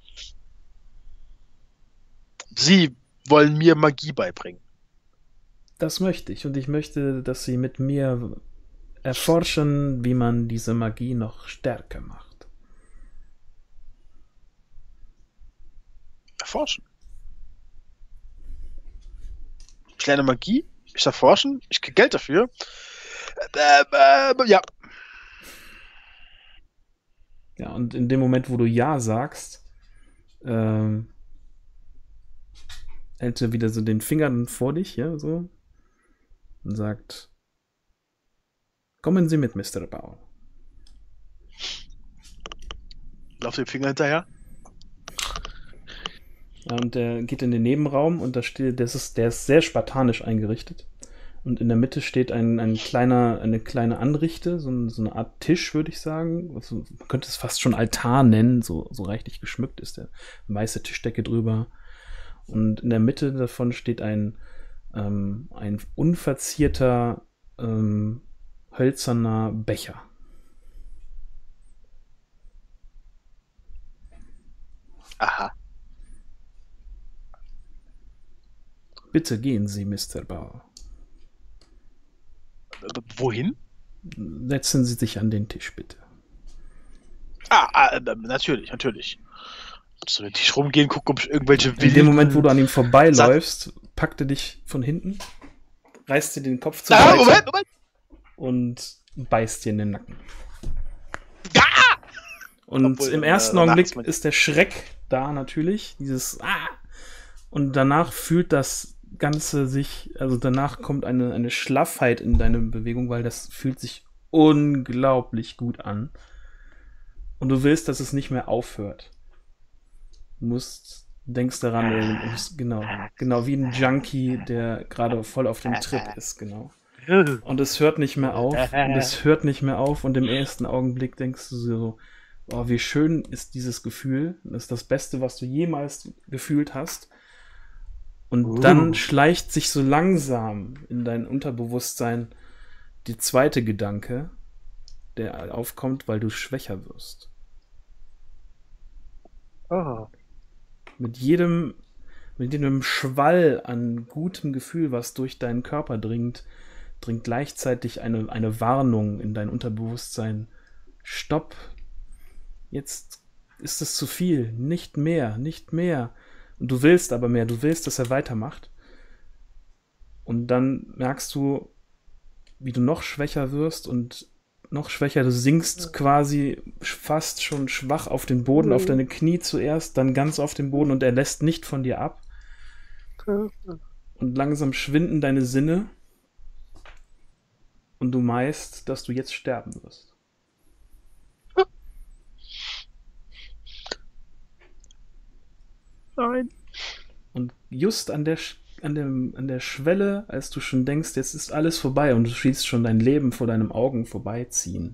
Sie wollen mir Magie beibringen. Das möchte ich. Und ich möchte, dass Sie mit mir erforschen, wie man diese Magie noch stärker macht. Erforschen? Ich lerne Magie, ich erforschen, ich kriege Geld dafür. Ja. Ja, und in dem Moment, wo du Ja sagst, hält er wieder so den Finger vor dich, ja, so, und sagt, kommen Sie mit, Mr. Bauer. Lauf den Finger hinterher. Und der geht in den Nebenraum und der ist sehr spartanisch eingerichtet. Und in der Mitte steht eine kleine Anrichte, so eine Art Tisch, würde ich sagen. Also, man könnte es fast schon Altar nennen, so reichlich geschmückt ist der weiße Tischdecke drüber. Und in der Mitte davon steht ein unverzierter hölzerner Becher. Aha. Bitte gehen Sie, Mr. Bauer. Wohin? Setzen Sie sich an den Tisch, bitte. Natürlich. So den Tisch rumgehen, gucken, ob ich irgendwelche In dem Moment, wo du an ihm vorbeiläufst, packt er dich von hinten, reißt dir den Kopf zur Seite Moment! Und beißt dir in den Nacken. Ah! Und Obwohl, im ersten Augenblick ist der Schreck da natürlich, dieses und danach fühlt das Ganze sich, also danach kommt eine Schlaffheit in deine Bewegung, weil das fühlt sich unglaublich gut an. Und du willst, dass es nicht mehr aufhört. Du musst Du denkst daran, genau wie ein Junkie, der gerade voll auf dem Trip ist, genau. Und es hört nicht mehr auf, und im ersten Augenblick denkst du so, oh, wie schön ist dieses Gefühl. Das ist das Beste, was du jemals gefühlt hast. Und dann schleicht sich so langsam in dein Unterbewusstsein der zweite Gedanke, der aufkommt, weil du schwächer wirst. Oh. Mit jedem Schwall an gutem Gefühl, was durch deinen Körper dringt gleichzeitig eine Warnung in dein Unterbewusstsein. Stopp! Jetzt ist es zu viel. Nicht mehr, nicht mehr. Und du willst aber mehr. Du willst, dass er weitermacht. Und dann merkst du, wie du noch schwächer wirst und noch schwächer. Du sinkst quasi fast schon schwach auf den Boden, auf deine Knie zuerst, dann ganz auf den Boden und er lässt nicht von dir ab. Und langsam schwinden deine Sinne und du meinst, dass du jetzt sterben wirst. Nein. Und just an der Schwelle, als du schon denkst, jetzt ist alles vorbei und du siehst schon dein Leben vor deinen Augen vorbeiziehen.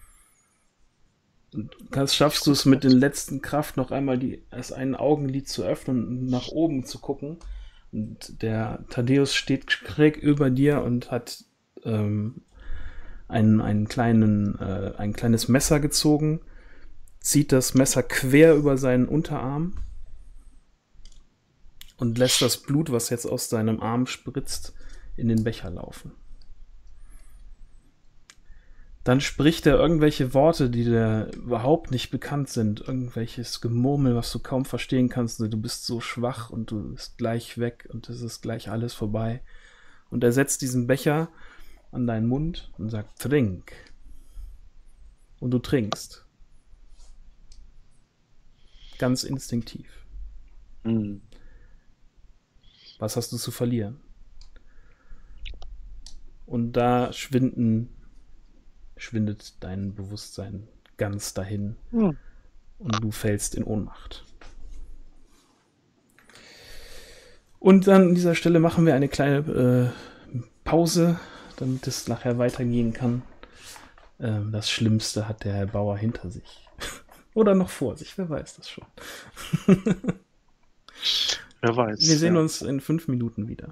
Und schaffst du es mit den letzten Kraft noch einmal das ein Augenlid zu öffnen und nach oben zu gucken. Und der Thaddeus steht schräg über dir und hat ein kleines Messer gezogen, zieht das Messer quer über seinen Unterarm und lässt das Blut, was jetzt aus seinem Arm spritzt, in den Becher laufen. Dann spricht er irgendwelche Worte, die dir überhaupt nicht bekannt sind. Irgendwelches Gemurmel, was du kaum verstehen kannst. Du bist so schwach und du bist gleich weg und es ist gleich alles vorbei. Und er setzt diesen Becher an deinen Mund und sagt, trink. Und du trinkst. Ganz instinktiv. Mhm. Was hast du zu verlieren? Und da schwindet dein Bewusstsein ganz dahin. Und du fällst in Ohnmacht. Und dann an dieser Stelle machen wir eine kleine Pause, damit es nachher weitergehen kann. Das Schlimmste hat der Herr Bauer hinter sich. Oder noch vor sich, wer weiß das schon. Wer weiß. Wir sehen uns in 5 Minuten wieder.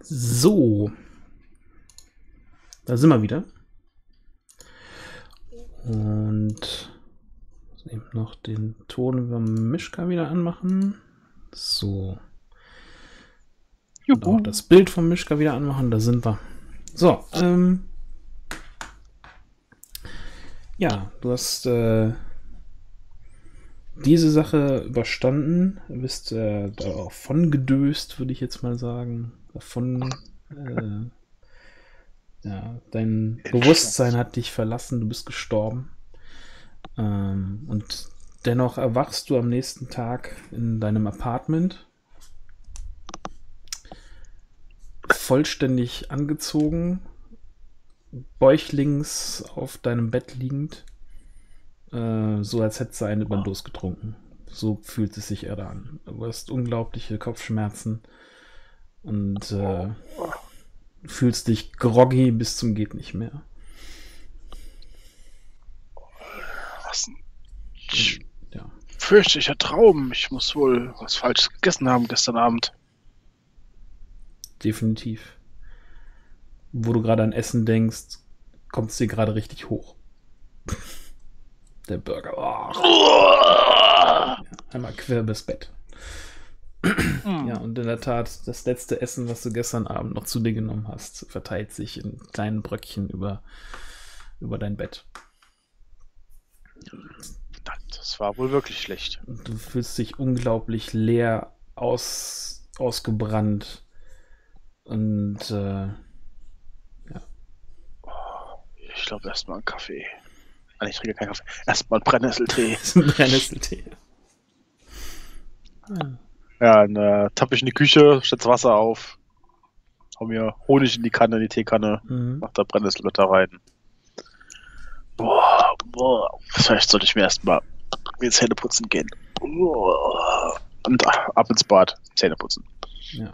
So. Da sind wir wieder. Und eben noch den Ton über Mischka wieder anmachen. So. Und auch das Bild vom Mischka wieder anmachen. Da sind wir. So. Ja, du hast diese Sache überstanden. Du bist davon gedöst, würde ich jetzt mal sagen. Davon. Ja, dein Bewusstsein hat dich verlassen. Du bist gestorben. Und dennoch erwachst du am nächsten Tag in deinem Apartment. Vollständig angezogen. Bäuchlings auf deinem Bett liegend. So als hättest du einen über den Durst getrunken. So fühlt es sich eher an. Du hast unglaubliche Kopfschmerzen und fühlst dich groggy bis zum geht nicht mehr. Was ein fürchterlicher Traum. Ich muss wohl was Falsches gegessen haben gestern Abend. Definitiv. Wo du gerade an Essen denkst, kommt es dir gerade richtig hoch. Der Burger. Oh. Ja, einmal quer übers Bett. Ja, und in der Tat, das letzte Essen, was du gestern Abend noch zu dir genommen hast, verteilt sich in kleinen Bröckchen über dein Bett. Das war wohl wirklich schlecht. Und du fühlst dich unglaublich leer, ausgebrannt. Und ja. Ich glaube erstmal einen Kaffee. Nein, ich trinke keinen Kaffee. Erstmal einen Brennnesseltee. Brennnesseltee. Ja, dann tappe ich in die Küche, setze Wasser auf, hau mir Honig in die Kanne, in die Teekanne, mach da Brennnesselblätter rein. Boah. Vielleicht sollte ich mir erstmal die Zähne putzen gehen. Und ab ins Bad, Zähne putzen. Ja.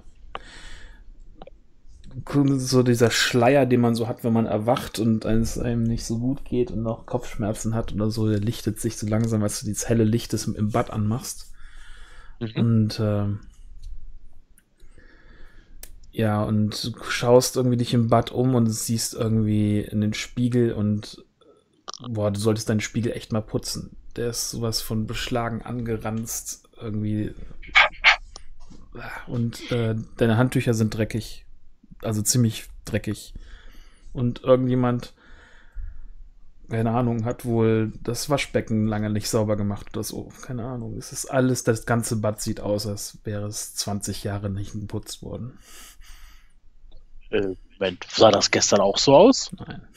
So dieser Schleier, den man so hat, wenn man erwacht und es einem nicht so gut geht und noch Kopfschmerzen hat oder so, der lichtet sich so langsam, als du dieses helle Licht im Bad anmachst. Und ja, und du schaust irgendwie dich im Bad um und siehst irgendwie in den Spiegel und boah, du solltest deinen Spiegel echt mal putzen. Der ist sowas von beschlagen, angeranzt irgendwie. Und deine Handtücher sind dreckig. Also ziemlich dreckig. Und irgendjemand, keine Ahnung, hat wohl das Waschbecken lange nicht sauber gemacht oder so. Keine Ahnung. Es ist alles, das ganze Bad sieht aus, als wäre es 20 Jahre nicht geputzt worden. Sah das gestern auch so aus? Nein.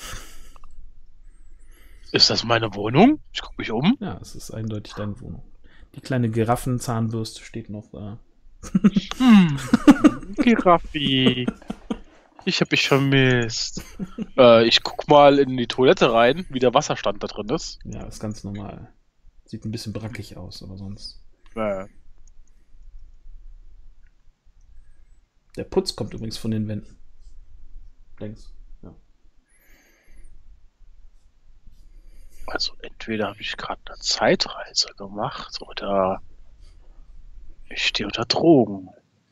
Ist das meine Wohnung? Ich gucke mich um. Ja, es ist eindeutig deine Wohnung. Die kleine Giraffenzahnbürste steht noch da. Giraffi. Ich hab mich vermisst. Ich guck mal in die Toilette rein, wie der Wasserstand da drin ist. Ja, ist ganz normal. Sieht ein bisschen brackig aus, aber sonst. Der Putz kommt übrigens von den Wänden. Längs. Ja. Also entweder habe ich gerade eine Zeitreise gemacht oder ich stehe unter Drogen.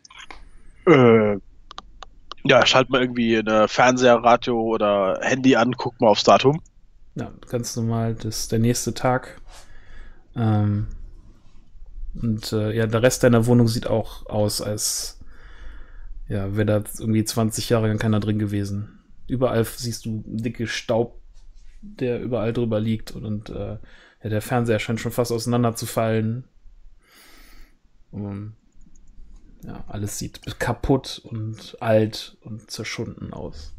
Ja, schalt mal irgendwie eine Fernseher, Radio oder Handy an, guck mal aufs Datum. Ja, ganz normal, das ist der nächste Tag. Und ja, der Rest deiner Wohnung sieht auch aus, als ja, wäre da irgendwie 20 Jahre lang keiner drin gewesen. Überall siehst du dicke Staub, der überall drüber liegt und ja, der Fernseher scheint schon fast auseinanderzufallen. Ja, alles sieht kaputt und alt und zerschunden aus.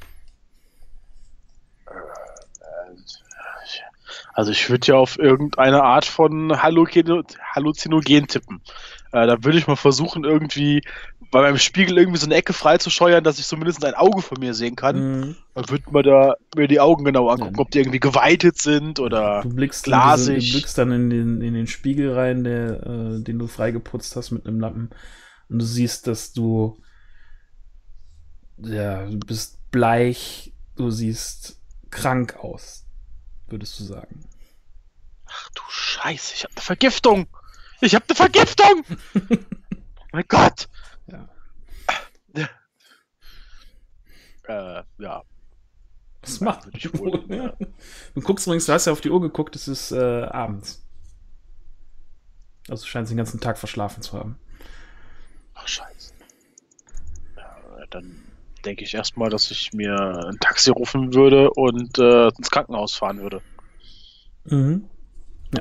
Also ich würde ja auf irgendeine Art von Halluzinogen tippen. Da würde ich mal versuchen, irgendwie bei meinem Spiegel irgendwie so eine Ecke freizuscheuern, dass ich zumindest ein Auge von mir sehen kann. Dann würde man mir die Augen genau angucken, ob die irgendwie geweitet sind oder glasig. Du blickst dann in den Spiegel rein, den du freigeputzt hast mit einem Lappen. Und du siehst, dass du bist bleich, du siehst krank aus, würdest du sagen. Ach du Scheiße, ich habe eine Vergiftung! Ich habe eine Vergiftung! Oh mein Gott! Ja. Ja. Was macht würde ich wohl. Du guckst übrigens, du hast ja auf die Uhr geguckt, es ist abends. Also scheint den ganzen Tag verschlafen zu haben. Ach, scheiße. Ja, dann denke ich erstmal, dass ich mir ein Taxi rufen würde und ins Krankenhaus fahren würde. Mhm. Ja.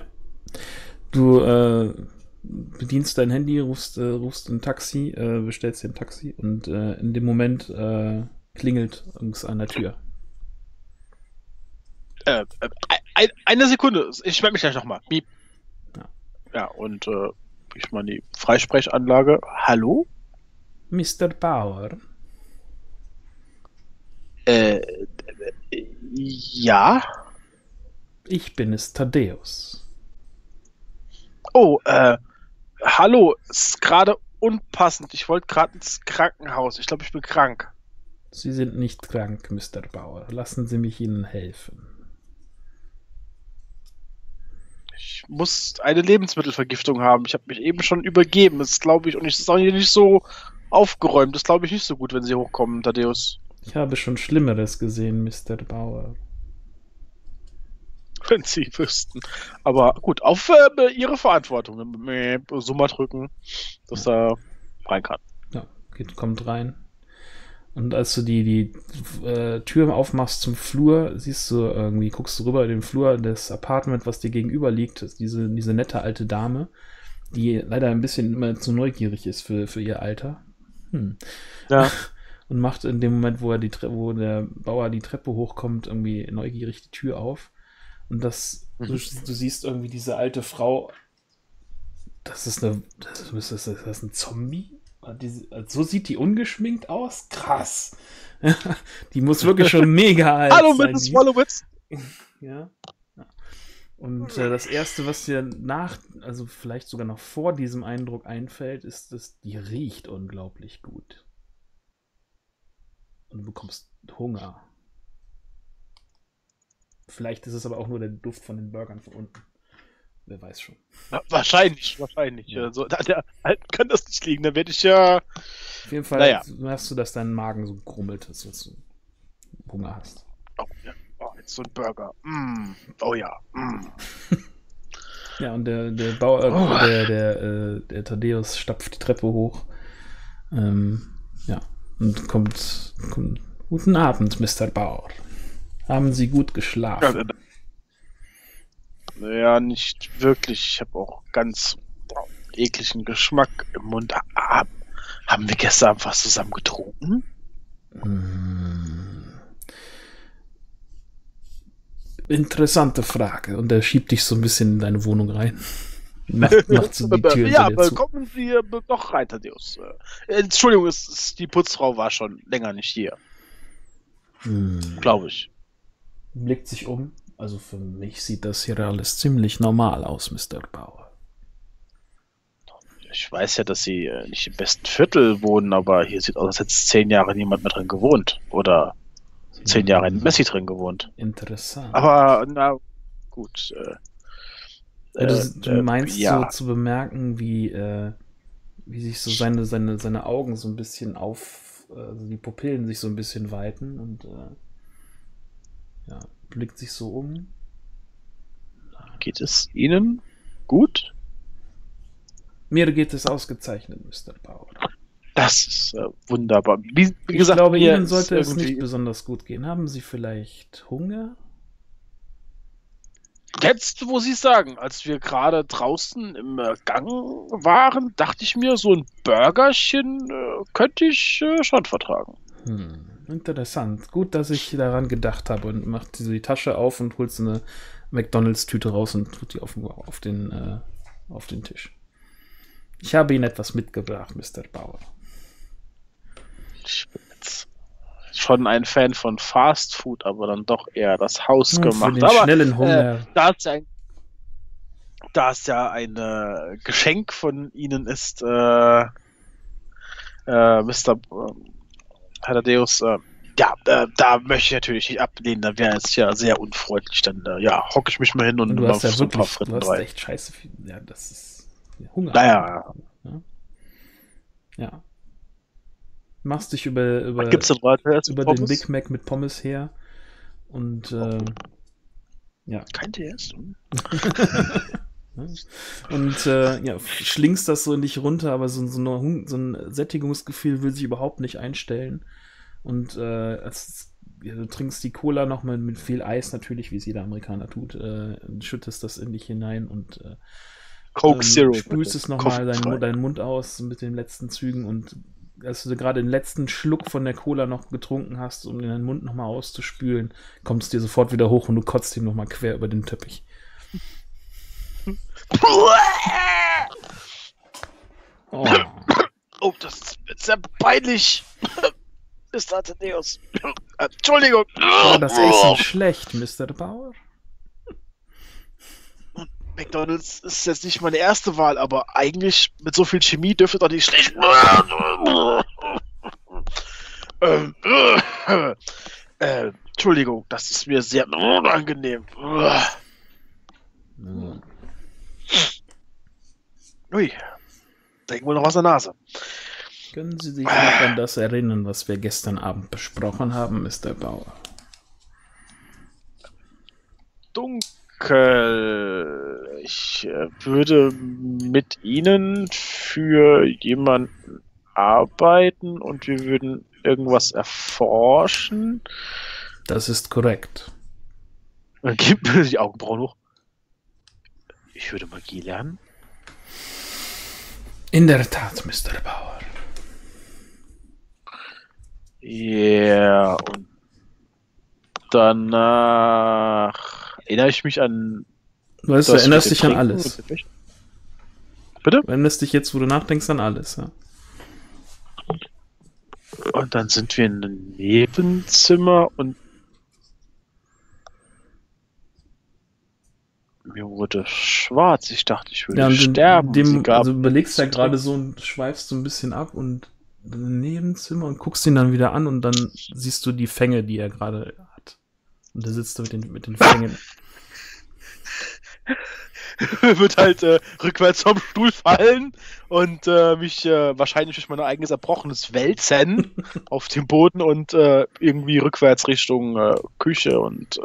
Du bedienst dein Handy, rufst ein Taxi, bestellst dir ein Taxi und in dem Moment klingelt irgendwas an der Tür. Eine Sekunde, ich melde mich gleich nochmal. Miep. Ja. Ja, und ich meine die Freisprechanlage. Hallo? Mr. Bauer. Ja. Ich bin es, Thaddeus. Oh, hallo, ist gerade unpassend. Ich wollte gerade ins Krankenhaus. Ich glaube, ich bin krank. Sie sind nicht krank, Mr. Bauer. Lassen Sie mich Ihnen helfen. Ich muss eine Lebensmittelvergiftung haben. Ich habe mich eben schon übergeben. Das glaube ich, und es ist auch hier nicht so aufgeräumt. Das glaube ich nicht so gut, wenn Sie hochkommen, Thaddeus. Ich habe schon Schlimmeres gesehen, Mr. Bauer. Wenn Sie wüssten. Aber gut, auf Ihre Verantwortung. Summer drücken, dass er rein kann. Ja, kommt rein. Und als du die Tür aufmachst zum Flur, siehst du irgendwie, guckst du rüber in den Flur des Apartment, was dir gegenüber liegt, ist diese nette alte Dame, die leider ein bisschen immer zu neugierig ist für ihr Alter. Ja. Und macht in dem Moment, wo der Bauer die Treppe hochkommt, irgendwie neugierig die Tür auf. Und du siehst irgendwie diese alte Frau, das ist ein Zombie? So sieht die ungeschminkt aus? Krass. Die muss wirklich schon mega alt Hallo, sein. Mrs. Wolowitz. Ja. Und das Erste, was dir also vielleicht sogar noch vor diesem Eindruck einfällt, ist, dass die riecht unglaublich gut. Und du bekommst Hunger. Vielleicht ist es aber auch nur der Duft von den Burgern von unten. Wer weiß schon. Wahrscheinlich. Ja. So, der Alten kann das nicht liegen. Da werde ich ja. Auf jeden Fall merkst du, dass dein Magen so grummelt ist, dass du Hunger hast. Oh, ja. Oh, jetzt so ein Burger. Oh ja. Ja, und der Thaddeus stapft die Treppe hoch. Ja, und kommt. Guten Abend, Mr. Bauer. Haben Sie gut geschlafen? Ja, nicht wirklich. Ich habe auch ganz ekligen Geschmack im Mund. Haben wir gestern was zusammen getrunken? Interessante Frage. Und er schiebt dich so ein bisschen in deine Wohnung rein. Macht so die Tür ja, aber zu. kommen Sie doch rein, Thaddeus. Entschuldigung, die Putzfrau war schon länger nicht hier. Glaube ich. Blickt sich um. Also für mich sieht das hier alles ziemlich normal aus, Mr. Bauer. Ich weiß ja, dass Sie nicht im besten Viertel wohnen, aber hier sieht aus, als hätte es 10 Jahre niemand mehr drin gewohnt. Oder 10 Jahre in Messi drin gewohnt. Interessant. Aber, na gut. Ja, du meinst so zu bemerken, wie sich so seine Augen so ein bisschen also die Pupillen sich so ein bisschen weiten und blickt sich so um. Geht es Ihnen gut? Mir geht es ausgezeichnet, Mr. Bauer. Das ist wunderbar. Wie Ich gesagt, glaube, Ihnen sollte es nicht besonders gut gehen. Haben Sie vielleicht Hunger? Jetzt, wo Sie es sagen, als wir gerade draußen im Gang waren, dachte ich mir, so ein Burgerchen könnte ich schon vertragen. Interessant. Gut, dass ich daran gedacht habe und macht die Tasche auf und holt so eine McDonalds-Tüte raus und tut die auf den Tisch. Ich habe Ihnen etwas mitgebracht, Mr. Bauer. Ich bin jetzt schon ein Fan von Fast Food, aber dann doch eher das Hausgemachte. Für den schnellen Hunger. Da es ja ein Geschenk von Ihnen ist, Mr. Thaddeus, da möchte ich natürlich nicht ablehnen, da wäre es ja sehr unfreundlich. Dann hocke ich mich mal hin und du hast ja so ein paar wirklich, Fritten du hast rein. echt scheiße viel. Ja, das ist Hunger. Naja. Ja. Machst dich über Was gibt's denn weiter jetzt? über den Big Mac mit Pommes her und ja. Kein TS. Und ja, schlingst das so nicht runter, aber so ein Sättigungsgefühl will sich überhaupt nicht einstellen. Und du trinkst die Cola noch mit viel Eis natürlich, wie es jeder Amerikaner tut, schüttest das in dich hinein und Coke Zero. spülst es nochmal deinen Mund aus mit den letzten Zügen und als du gerade den letzten Schluck von der Cola noch getrunken hast, um deinen Mund nochmal auszuspülen, kommt es dir sofort wieder hoch und du kotzt ihn nochmal quer über den Teppich. Oh, das ist sehr peinlich. Mr. Thaddeus. Entschuldigung. War das Essen schlecht, Mr. Bauer? McDonald's ist jetzt nicht meine erste Wahl, aber eigentlich mit so viel Chemie dürfte doch nicht schlecht. Entschuldigung, das ist mir sehr unangenehm. Ui, da hängt wohl noch was an der Nase. Können Sie sich noch an das erinnern, was wir gestern Abend besprochen haben, Mr. Bauer? Dunkel. Ich würde mit Ihnen für jemanden arbeiten und wir würden irgendwas erforschen. Das ist korrekt. Dann gib mir die Augenbrauen hoch. Ich würde Magie lernen. In der Tat, Mr. Bauer. Ja, und danach erinnere ich mich an. Du weißt, du erinnerst dich an Trinken alles. Bitte? Du erinnerst dich jetzt, wo du nachdenkst, an alles, ja. Und dann sind wir in einem Nebenzimmer und mir wurde schwarz. Ich dachte, ich würde sterben. Also du überlegst ja gerade so und schweifst so ein bisschen ab und im Nebenzimmer und guckst ihn dann wieder an und dann siehst du die Fänge, die er gerade hat. Und er sitzt da mit den Fängen. Wird halt rückwärts vom Stuhl fallen und mich wahrscheinlich durch mein eigenes Erbrochenes wälzen auf dem Boden und irgendwie rückwärts Richtung Küche und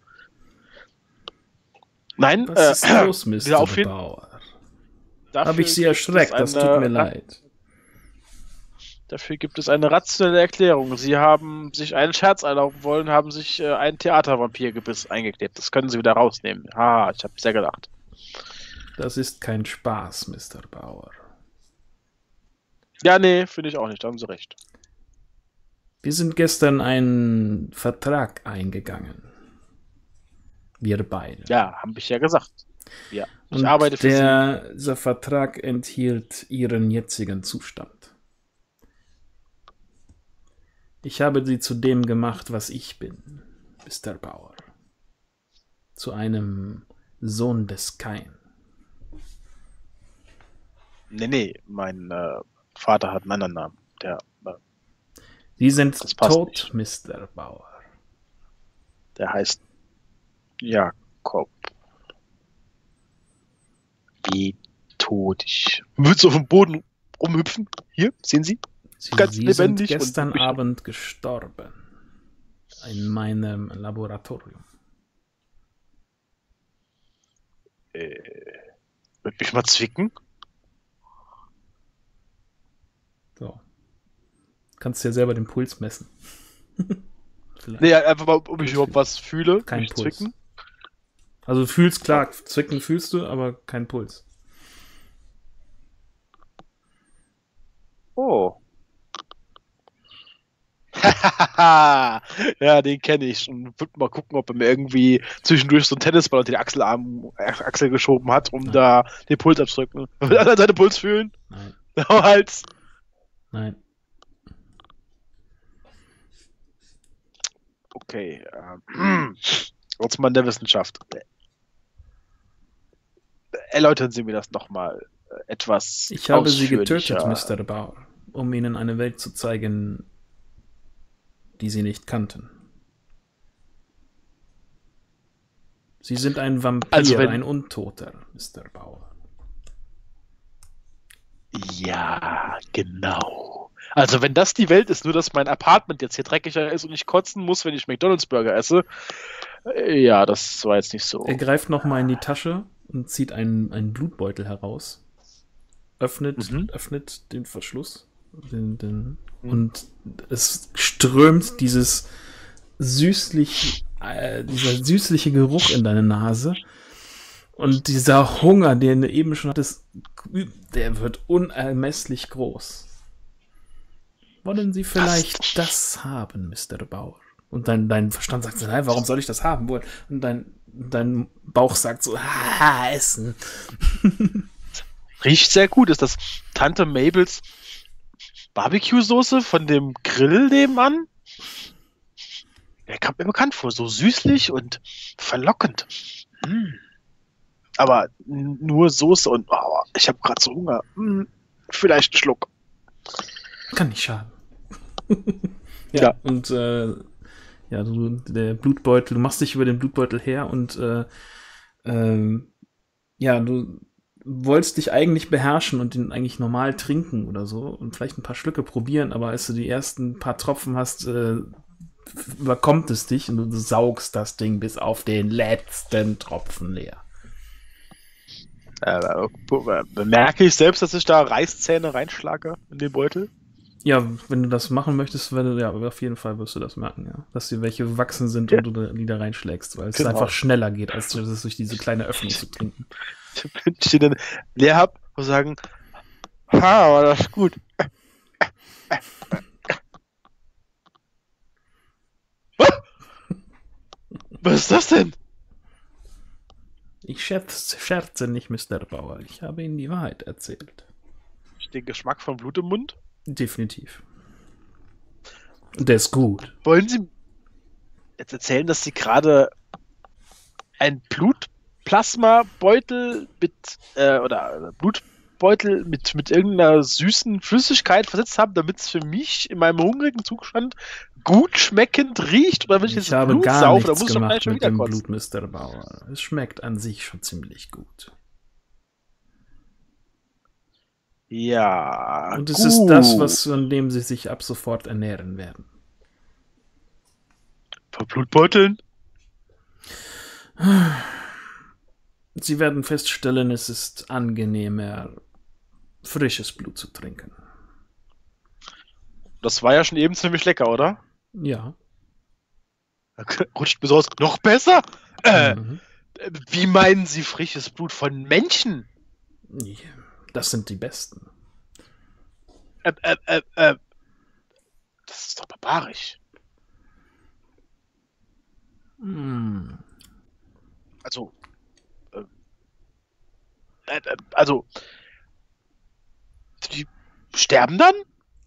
nein, was ist los, Mr. Bauer? Habe ich Sie erschreckt, das tut mir leid. Dafür gibt es eine rationelle Erklärung. Sie haben sich einen Scherz erlauben wollen, haben sich einen Theatervampirgebiss eingeklebt. Das können Sie wieder rausnehmen. Ah, ich habe sehr gelacht. Das ist kein Spaß, Mr. Bauer. Ja, nee, finde ich auch nicht. Da haben Sie recht. Wir sind gestern einen Vertrag eingegangen. Wir beide. Ja, habe ich ja gesagt. Ja, ich arbeite für Sie. Dieser Vertrag enthielt Ihren jetzigen Zustand. Ich habe Sie zu dem gemacht, was ich bin, Mr. Bauer. Zu einem Sohn des Kain. Nee, mein Vater hat einen anderen Namen. Sie sind tot, nicht. Mr. Bauer. Der heißt Jakob. Wie tot. Ich würde so auf dem Boden rumhüpfen. Hier, sehen Sie? Sie sind gestern Abend gestorben. In meinem Laboratorium. Würde mich mal zwicken? So. Kannst ja selber den Puls messen. Nee, einfach mal, ob ich überhaupt was fühle. Kein mich Puls. Zwicken. Also du fühlst, klar, zwicken fühlst du, aber kein Puls. Oh. Ja, den kenne ich. Und würde mal gucken, ob er mir irgendwie zwischendurch so einen Tennisball unter die Achsel geschoben hat, um da den Puls abzudrücken. Will einer seinen Puls fühlen? Nein. Hals. Nein. Okay. Trotz Mann der Wissenschaft. Erläutern Sie mir das nochmal etwas. Ich habe Sie getötet, Mr. Bauer, um Ihnen eine Welt zu zeigen, die Sie nicht kannten. Sie sind ein Vampir, ein Untoter, Mr. Bauer. Ja, genau. Also wenn das die Welt ist, nur dass mein Apartment jetzt hier dreckiger ist und ich kotzen muss, wenn ich McDonald's-Burger esse, ja, das war jetzt nicht so. Er greift nochmal in die Tasche und zieht einen Blutbeutel heraus. Öffnet den Verschluss. Und es strömt dieser süßliche Geruch in deine Nase. Und dieser Hunger, den du eben schon hattest, der wird unermesslich groß. Wollen Sie vielleicht das haben, Mr. Bauer? Und dein Verstand sagt so, nein, warum soll ich das haben wollen? Und dein Bauch sagt so, essen. Riecht sehr gut. Ist das Tante Mabels Barbecue-Soße von dem Grill nebenan? Der kommt mir bekannt vor. So süßlich und verlockend. Aber nur Soße und ich habe gerade so Hunger. Vielleicht einen Schluck. Kann nicht schaden. Ja. Und der Blutbeutel, du machst dich über den Blutbeutel her und du wolltest dich eigentlich beherrschen und den eigentlich normal trinken oder so und vielleicht ein paar Schlücke probieren, aber als du die ersten paar Tropfen hast, überkommt es dich und du saugst das Ding bis auf den letzten Tropfen leer. Bemerke ich selbst, dass ich da Reißzähne reinschlage in den Beutel? Ja, wenn du das machen möchtest, auf jeden Fall wirst du das merken, ja. Dass dir welche gewachsen sind und du die da reinschlägst, weil es einfach schneller geht, als das durch diese kleine Öffnung zu trinken. Wenn ich den dann leer hab und sagen, war das gut. Was ist das denn? Ich scherze nicht, Mr. Bauer. Ich habe Ihnen die Wahrheit erzählt. Den Geschmack von Blut im Mund? Definitiv. Der ist gut. Wollen Sie jetzt erzählen, dass Sie gerade ein Blutplasmabeutel oder Blutbeutel mit irgendeiner süßen Flüssigkeit versetzt haben, damit es für mich in meinem hungrigen Zustand gut schmeckend riecht? Oder wenn ich jetzt habe Blut gar saufe, nichts dann muss ich doch gleich gemacht schon mit wieder dem kotzen. Blut, Mr. Bauer. Es schmeckt an sich schon ziemlich gut. Ja. Und es ist das, von dem Sie sich ab sofort ernähren werden. Von Blutbeuteln? Sie werden feststellen, es ist angenehmer, frisches Blut zu trinken. Das war ja schon eben ziemlich lecker, oder? Ja. Rutscht besonders noch besser? Wie meinen Sie frisches Blut von Menschen? Das sind die besten. Das ist doch barbarisch. Also, die sterben dann?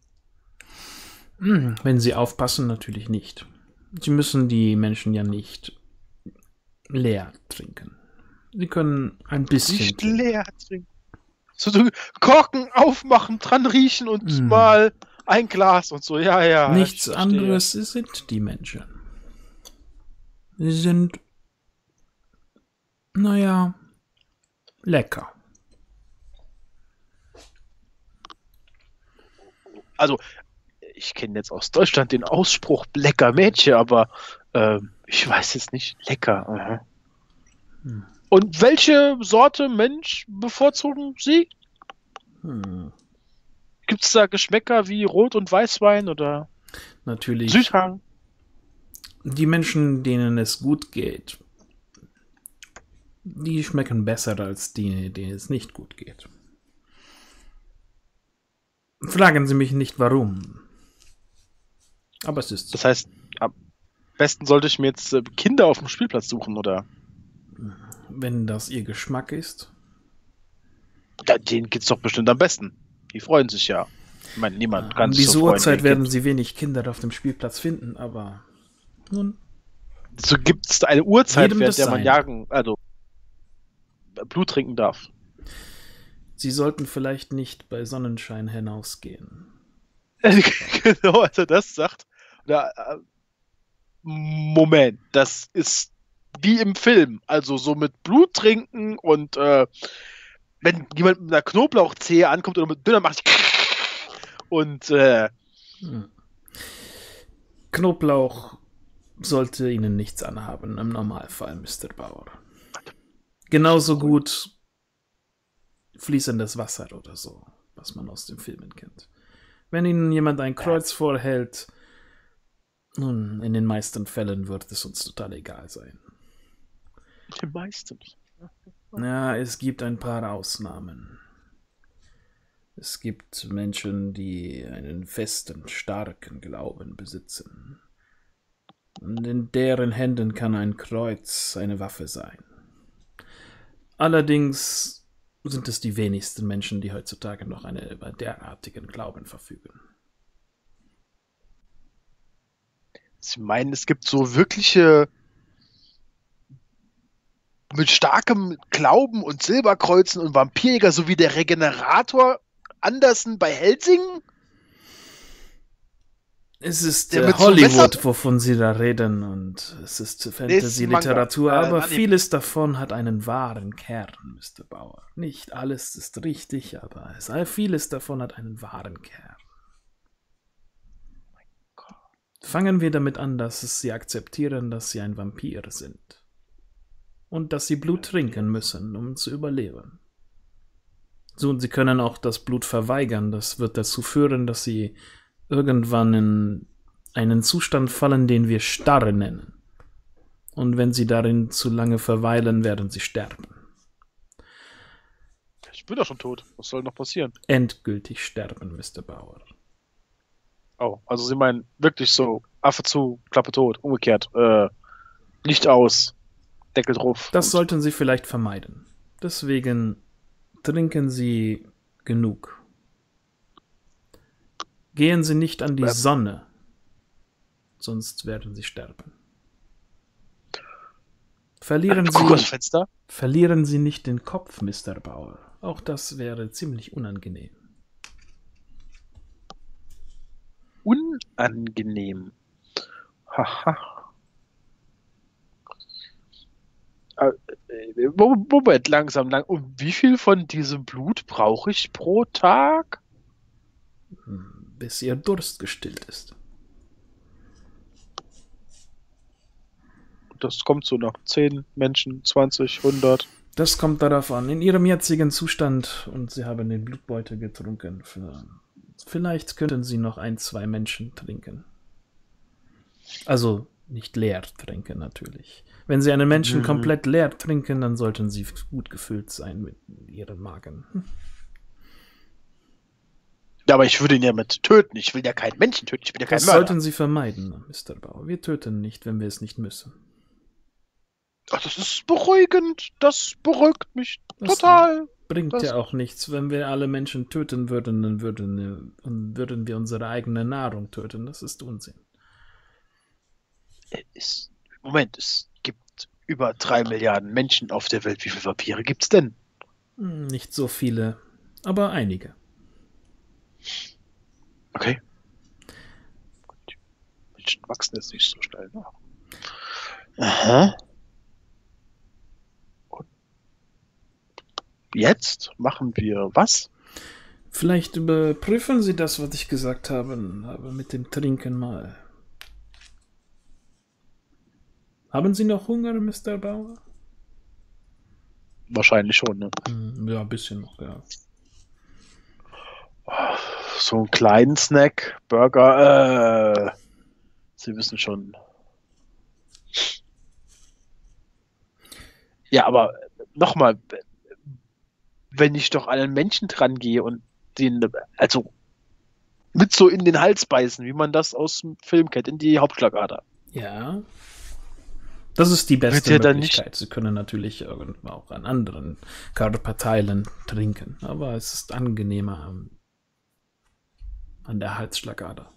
Wenn Sie aufpassen, natürlich nicht. Sie müssen die Menschen ja nicht leer trinken. Sie können ein bisschen Nicht leer trinken. So Korken aufmachen, dran riechen und mal ein Glas und so. Ja. Nichts anderes sind die Menschen. Sie sind, lecker. Also, ich kenne jetzt aus Deutschland den Ausspruch lecker Mädchen, aber ich weiß jetzt nicht. Lecker. Und welche Sorte Mensch bevorzugen Sie? Gibt es da Geschmäcker wie Rot- und Weißwein oder natürlich Südhang? Die Menschen, denen es gut geht, die schmecken besser als die, denen es nicht gut geht. Fragen Sie mich nicht, warum. Aber es ist so. Das heißt, am besten sollte ich mir jetzt Kinder auf dem Spielplatz suchen, oder? Wenn das Ihr Geschmack ist. Ja, denen geht's doch bestimmt am besten. Die freuen sich ja. Ich meine, niemand kann Um sich diese so freuen. Uhrzeit werden Sie wenig Kinder auf dem Spielplatz finden, aber nun. So gibt es eine Uhrzeit, Jedem während der man das Blut trinken darf. Sie sollten vielleicht nicht bei Sonnenschein hinausgehen. Genau, als er das sagt. Moment, das ist wie im Film. Also so mit Blut trinken und wenn jemand mit einer Knoblauchzehe ankommt oder mit Döner macht Und Knoblauch sollte Ihnen nichts anhaben, im Normalfall, Mr. Bauer. Genauso gut fließendes Wasser oder so, was man aus den Filmen kennt. Wenn Ihnen jemand ein Kreuz vorhält, nun, in den meisten Fällen wird es uns total egal sein. Die meisten. Ja, es gibt ein paar Ausnahmen. Es gibt Menschen, die einen festen, starken Glauben besitzen. Und in deren Händen kann ein Kreuz eine Waffe sein. Allerdings sind es die wenigsten Menschen, die heutzutage noch über derartigen Glauben verfügen. Sie meinen, es gibt so wirkliche mit starkem Glauben und Silberkreuzen und Vampirjäger sowie der Regenerator Andersen bei Helsing? Es ist Hollywood, wovon Sie da reden, und es ist Fantasy-Literatur, aber vieles davon hat einen wahren Kern, Mr. Bauer. Nicht alles ist richtig, aber vieles davon hat einen wahren Kern. Fangen wir damit an, dass Sie akzeptieren, dass Sie ein Vampir sind. Und dass Sie Blut trinken müssen, um zu überleben. So, und Sie können auch das Blut verweigern. Das wird dazu führen, dass Sie irgendwann in einen Zustand fallen, den wir Starre nennen. Und wenn Sie darin zu lange verweilen, werden Sie sterben. Ich bin doch schon tot. Was soll noch passieren? Endgültig sterben, Mr. Bauer. Oh, also Sie meinen wirklich so, Affe zu, Klappe tot, umgekehrt, Licht aus, Deckel drauf. Das sollten Sie vielleicht vermeiden. Deswegen trinken Sie genug. Gehen Sie nicht an die Sonne, sonst werden Sie sterben. Verlieren Sie nicht den Kopf, Mr. Bauer. Auch das wäre ziemlich unangenehm. Unangenehm. Haha. Moment, langsam. Und wie viel von diesem Blut brauche ich pro Tag? Bis Ihr Durst gestillt ist. Das kommt so nach 10 Menschen, 20, 100. Das kommt darauf an. In Ihrem jetzigen Zustand, und Sie haben den Blutbeutel getrunken, vielleicht könnten Sie noch 1, 2 Menschen trinken. Also nicht leer trinken natürlich. Wenn Sie einen Menschen komplett leer trinken, dann sollten Sie gut gefüllt sein mit Ihrem Magen. Ja, aber ich würde ihn ja mit töten. Ich will ja keinen Menschen töten. Ich bin ja kein Mörder. Das sollten Sie vermeiden, Mr. Bauer. Wir töten nicht, wenn wir es nicht müssen. Ach, das ist beruhigend. Das beruhigt mich total. Bringt ja auch nichts. Wenn wir alle Menschen töten würden, dann würden wir unsere eigene Nahrung töten. Das ist Unsinn. Moment, es gibt über 3 Milliarden Menschen auf der Welt. Wie viele Vampire gibt's denn? Nicht so viele, aber einige. Okay. Die Menschen wachsen jetzt nicht so schnell nach. Aha. Und jetzt machen wir was? Vielleicht überprüfen Sie das, was ich gesagt habe, aber mit dem Trinken mal. Haben Sie noch Hunger, Mr. Bauer? Wahrscheinlich schon, ne? Ja, ein bisschen noch, ja. So einen kleinen Snack, Burger, Sie wissen schon. Ja, aber nochmal, wenn ich doch an einen Menschen dran gehe und den, also mit so in den Hals beißen, wie man das aus dem Film kennt, in die Hauptschlagader. Ja. Das ist die beste Möglichkeit. Sie können natürlich irgendwann auch an anderen Körperteilen trinken, aber es ist angenehmer an der Halsschlagader.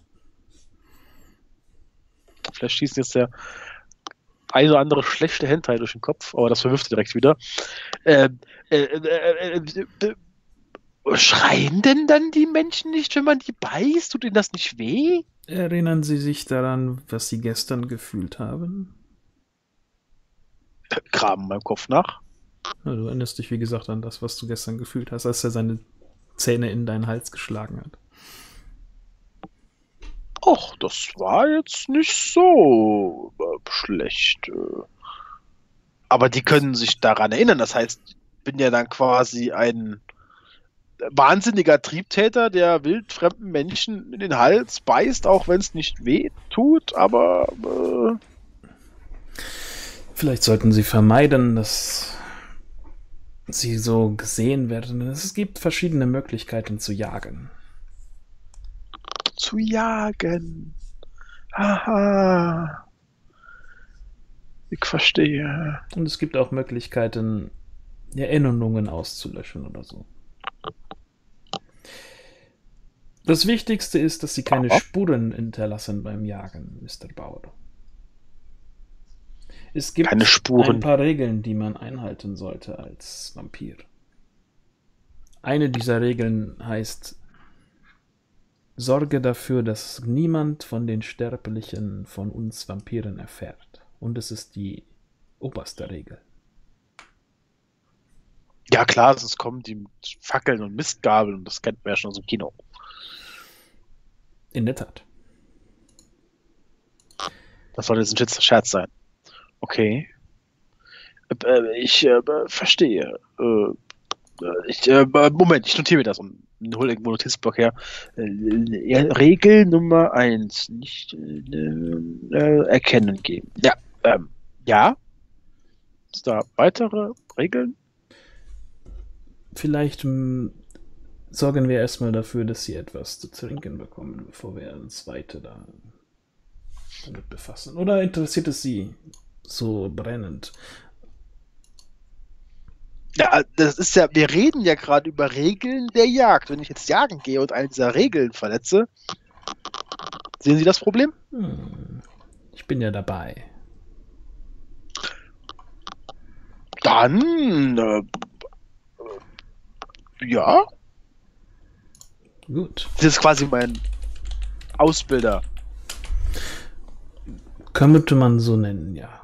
Vielleicht schießt jetzt der eine oder andere schlechte Hentai durch den Kopf, aber das verwirft direkt wieder. Schreien denn dann die Menschen nicht, wenn man die beißt? Tut ihnen das nicht weh? Erinnern Sie sich daran, was Sie gestern gefühlt haben? Graben meinem Kopf nach. Ja, du erinnerst dich, wie gesagt, an das, was du gestern gefühlt hast, als er seine Zähne in deinen Hals geschlagen hat. Och, das war jetzt nicht so schlecht. Aber die können sich daran erinnern. Das heißt, ich bin ja dann quasi ein wahnsinniger Triebtäter, der wildfremden Menschen in den Hals beißt, auch wenn es nicht weh tut, aber Vielleicht sollten Sie vermeiden, dass Sie so gesehen werden. Es gibt verschiedene Möglichkeiten zu jagen. zu jagen. Haha. Ich verstehe. Und es gibt auch Möglichkeiten, Erinnerungen auszulöschen oder so. Das Wichtigste ist, dass Sie keine Spuren hinterlassen beim Jagen, Mr. Bauer. Es gibt Keine Spuren. ein paar Regeln, die man einhalten sollte als Vampir. Eine dieser Regeln heißt: Sorge dafür, dass niemand von den Sterblichen von uns Vampiren erfährt. Und es ist die oberste Regel. Ja klar, sonst kommen die mit Fackeln und Mistgabeln und das kennt man ja schon aus dem Kino. In der Tat. Das soll jetzt ein Scherz sein. Okay. Ich verstehe. Moment, ich notiere mir das und hole irgendwo einen Notizblock her. Regel Nummer 1. Nicht erkennen geben. Ja. Ja. Ist da weitere Regeln? Vielleicht sorgen wir erstmal dafür, dass Sie etwas zu trinken bekommen, bevor wir uns weiter damit befassen. Oder interessiert es Sie so brennend? Ja, das ist ja, wir reden ja gerade über Regeln der Jagd. Wenn ich jetzt jagen gehe und eine dieser Regeln verletze, sehen Sie das Problem? Ich bin ja dabei. Dann, ja. Gut. Das ist quasi mein Ausbilder. Könnte man so nennen, ja.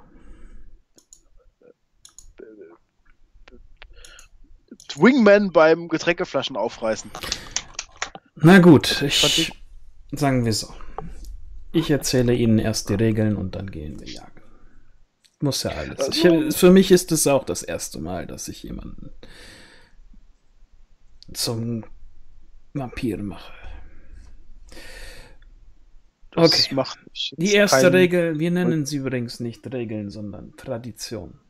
Wingman beim Getränkeflaschen aufreißen. Na gut, sagen wir so. Ich erzähle Ihnen erst die Regeln und dann gehen wir jagen. Muss ja alles. Für mich ist es auch das erste Mal, dass ich jemanden zum Vampir mache. Das macht mich jetzt Die erste Regel, wir nennen sie übrigens nicht Regeln, sondern Tradition.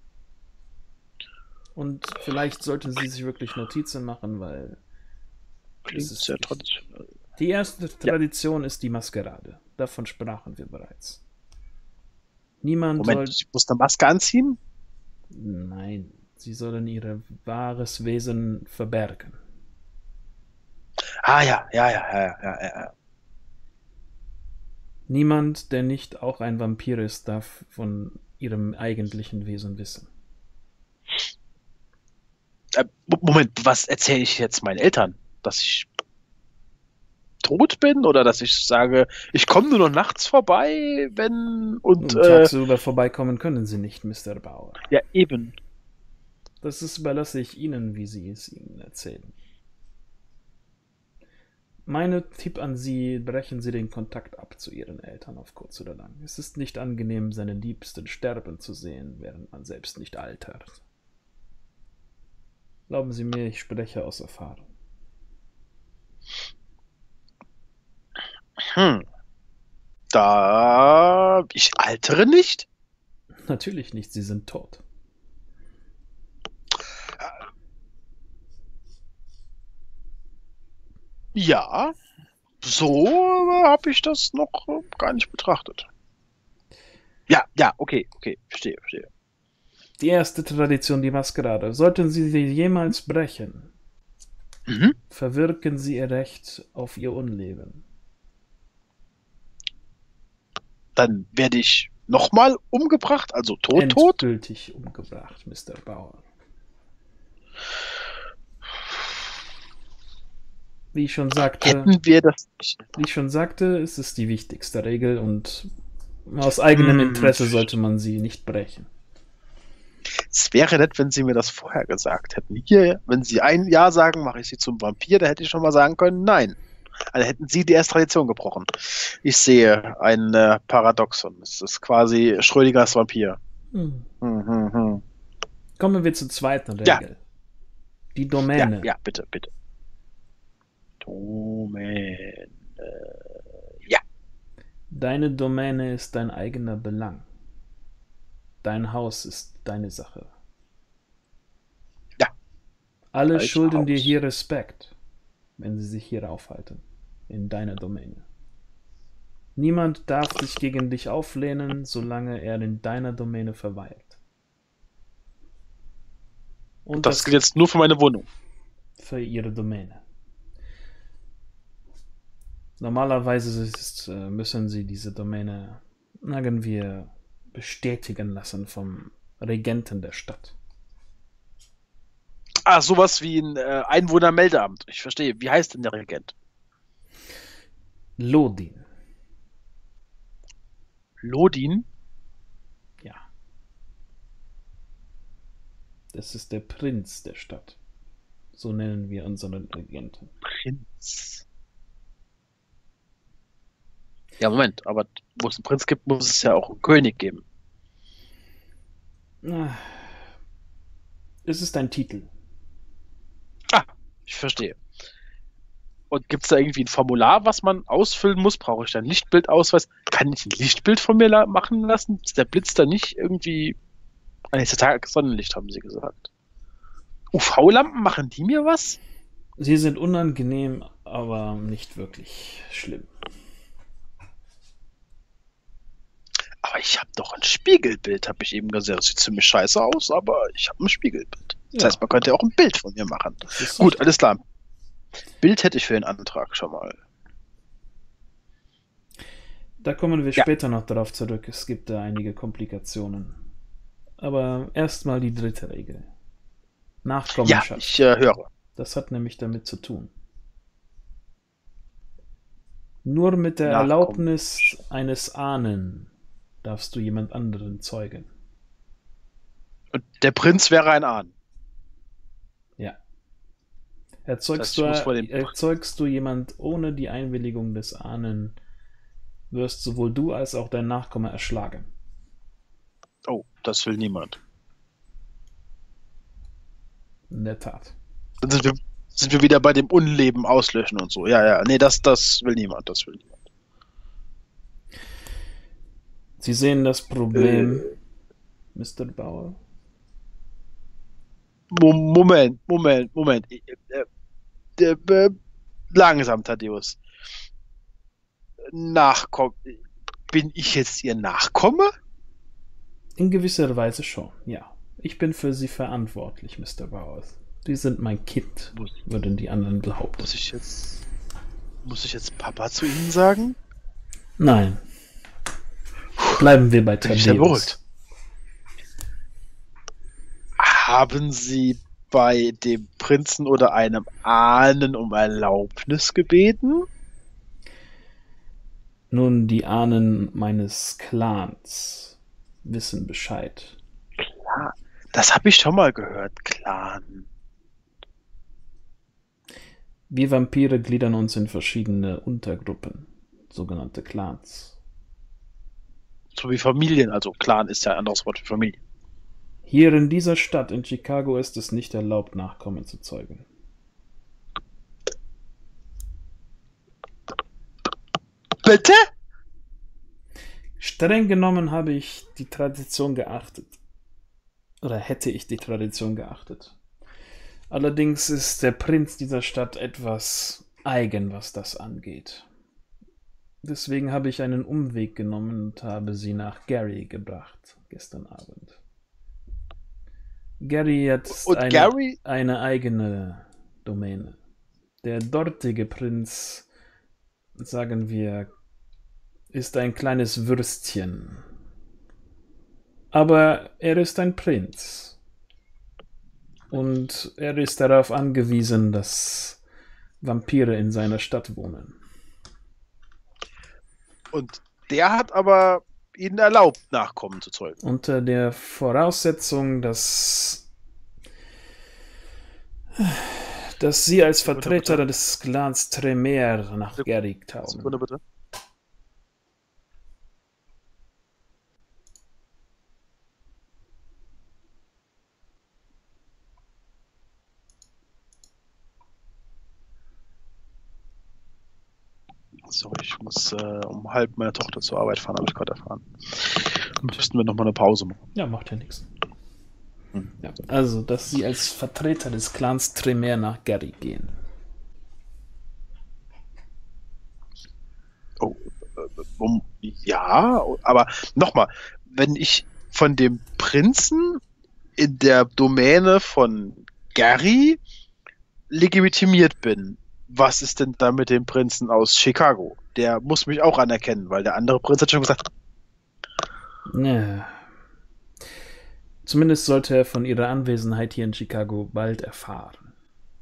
Und vielleicht sollten Sie sich wirklich Notizen machen, weil klingt sehr traditionell. Die erste Tradition ist die Maskerade. Davon sprachen wir bereits. Moment, ich muss eine Maske anziehen? Nein, Sie sollen ihr wahres Wesen verbergen. Ah ja. Niemand, der nicht auch ein Vampir ist, darf von ihrem eigentlichen Wesen wissen. Moment, was erzähle ich jetzt meinen Eltern? Dass ich tot bin oder dass ich sage, ich komme nur noch nachts vorbei, wenn und tagsüber vorbeikommen können Sie nicht, Mr. Bauer. Ja, eben. Das überlasse ich Ihnen, wie Sie es Ihnen erzählen. Mein Tipp an Sie: brechen Sie den Kontakt ab zu Ihren Eltern auf kurz oder lang. Es ist nicht angenehm, seine Liebsten sterben zu sehen, während man selbst nicht altert. Glauben Sie mir, ich spreche aus Erfahrung. Ich altere nicht? Natürlich nicht, Sie sind tot. Ja, so habe ich das noch gar nicht betrachtet. Ja, okay, verstehe. Die erste Tradition, die Maskerade. Sollten Sie sie jemals brechen, verwirken Sie Ihr Recht auf Ihr Unleben. Dann werde ich nochmal umgebracht, also tot? Endgültig umgebracht, Mr. Bauer. Wie ich schon sagte, hätten wir das nicht. Wie ich schon sagte, ist es die wichtigste Regel und aus eigenem Interesse sollte man sie nicht brechen. Es wäre nett, wenn Sie mir das vorher gesagt hätten. Hier, wenn Sie ein Ja sagen, mache ich Sie zum Vampir, da hätte ich schon mal sagen können, nein. Also hätten Sie die erste Tradition gebrochen. Ich sehe ein Paradoxon. Es ist quasi Schrödingers Vampir. Kommen wir zur zweiten Ja. Regel. Die Domäne. Ja, bitte. Domäne. Ja. Deine Domäne ist dein eigener Belang. Dein Haus ist deine Sache. Ja. Alle Alter schulden dir Haus. hier Respekt, wenn sie sich hier aufhalten, in deiner Domäne. Niemand darf sich gegen dich auflehnen, solange er in deiner Domäne verweilt. Und Das gilt jetzt nur für meine Wohnung. für ihre Domäne. Normalerweise müssen sie diese Domäne, sagen wir, bestätigen lassen vom Regenten der Stadt. Ah, sowas wie ein Einwohnermeldeamt. Ich verstehe. Wie heißt denn der Regent? Lodin, Lodin? ja. Das ist der Prinz der Stadt. So nennen wir unseren Regenten. Prinz. Ja, Moment, aber wo es einen Prinz gibt, muss es ja auch einen König geben. Es ist ein Titel. Ah, ich verstehe. Und gibt es da irgendwie ein Formular, was man ausfüllen muss? Brauche ich da einen Lichtbildausweis? Kann ich ein Lichtbild von mir machen lassen? Ist der Blitz da nicht irgendwie... Nächster Tag Sonnenlicht, haben sie gesagt. UV-Lampen, machen die mir was? Sie sind unangenehm, aber nicht wirklich schlimm. Aber ich habe doch ein Spiegelbild, habe ich eben gesagt. Das sieht ziemlich scheiße aus, aber ich habe ein Spiegelbild. Das heißt, man könnte auch ein Bild von mir machen. Gut, alles klar. Bild hätte ich für den Antrag schon mal. Da kommen wir später noch darauf zurück. Es gibt da einige Komplikationen. Aber erstmal die dritte Regel. Nachkommenschaft. Ja, ich höre. Das hat nämlich damit zu tun. Nur mit der Erlaubnis eines Ahnen darfst du jemand anderen zeugen. Und der Prinz wäre ein Ahn. Ja. Erzeugst du jemand ohne die Einwilligung des Ahnen, wirst sowohl du als auch dein Nachkomme erschlagen. Oh, das will niemand. In der Tat. Dann sind wir wieder bei dem Unleben auslöschen und so. Ja. Nee, das will niemand. Das will niemand. Sie sehen das Problem, Mr. Bauer? Moment. Langsam, Thaddeus. Bin ich jetzt Ihr Nachkomme? In gewisser Weise schon, ja. Ich bin für Sie verantwortlich, Mr. Bowers. Sie sind mein Kind, würden die anderen behaupten. Muss ich jetzt Papa zu Ihnen sagen? Nein. Bleiben wir bei Thaddeus. Haben Sie bei dem Prinzen oder einem Ahnen um Erlaubnis gebeten? Nun, die Ahnen meines Clans wissen Bescheid. Klar, das habe ich schon mal gehört, Clan. Wir Vampire gliedern uns in verschiedene Untergruppen, sogenannte Clans. So wie Familien, also Clan ist ja ein anderes Wort für Familie. Hier in dieser Stadt, in Chicago, ist es nicht erlaubt, Nachkommen zu zeugen. Bitte? Streng genommen habe ich die Tradition geachtet. Oder hätte ich die Tradition geachtet. Allerdings ist der Prinz dieser Stadt etwas eigen, was das angeht. Deswegen habe ich einen Umweg genommen und habe sie nach Gary gebracht, gestern Abend. Gary hat eine eigene Domäne. Der dortige Prinz, sagen wir, ist ein kleines Würstchen. Aber er ist ein Prinz. Und er ist darauf angewiesen, dass Vampire in seiner Stadt wohnen. Und der hat aber ihnen erlaubt, Nachkommen zu zeugen. Unter der Voraussetzung, dass dass Sie als Vertreter des Clans Tremere nach Gary tauchen. Sekunde bitte. Sorry, ich muss um halb meiner Tochter zur Arbeit fahren, habe ich gerade erfahren. Müssten wir nochmal eine Pause machen. Ja, macht ja nichts. Ja, also, dass Sie als Vertreter des Clans Tremere nach Gary gehen. Oh, ja, aber nochmal, wenn ich von dem Prinzen in der Domäne von Gary legitimiert bin, was ist denn da mit dem Prinzen aus Chicago? Der muss mich auch anerkennen, weil der andere Prinz hat schon gesagt. Ja. Zumindest sollte er von Ihrer Anwesenheit hier in Chicago bald erfahren.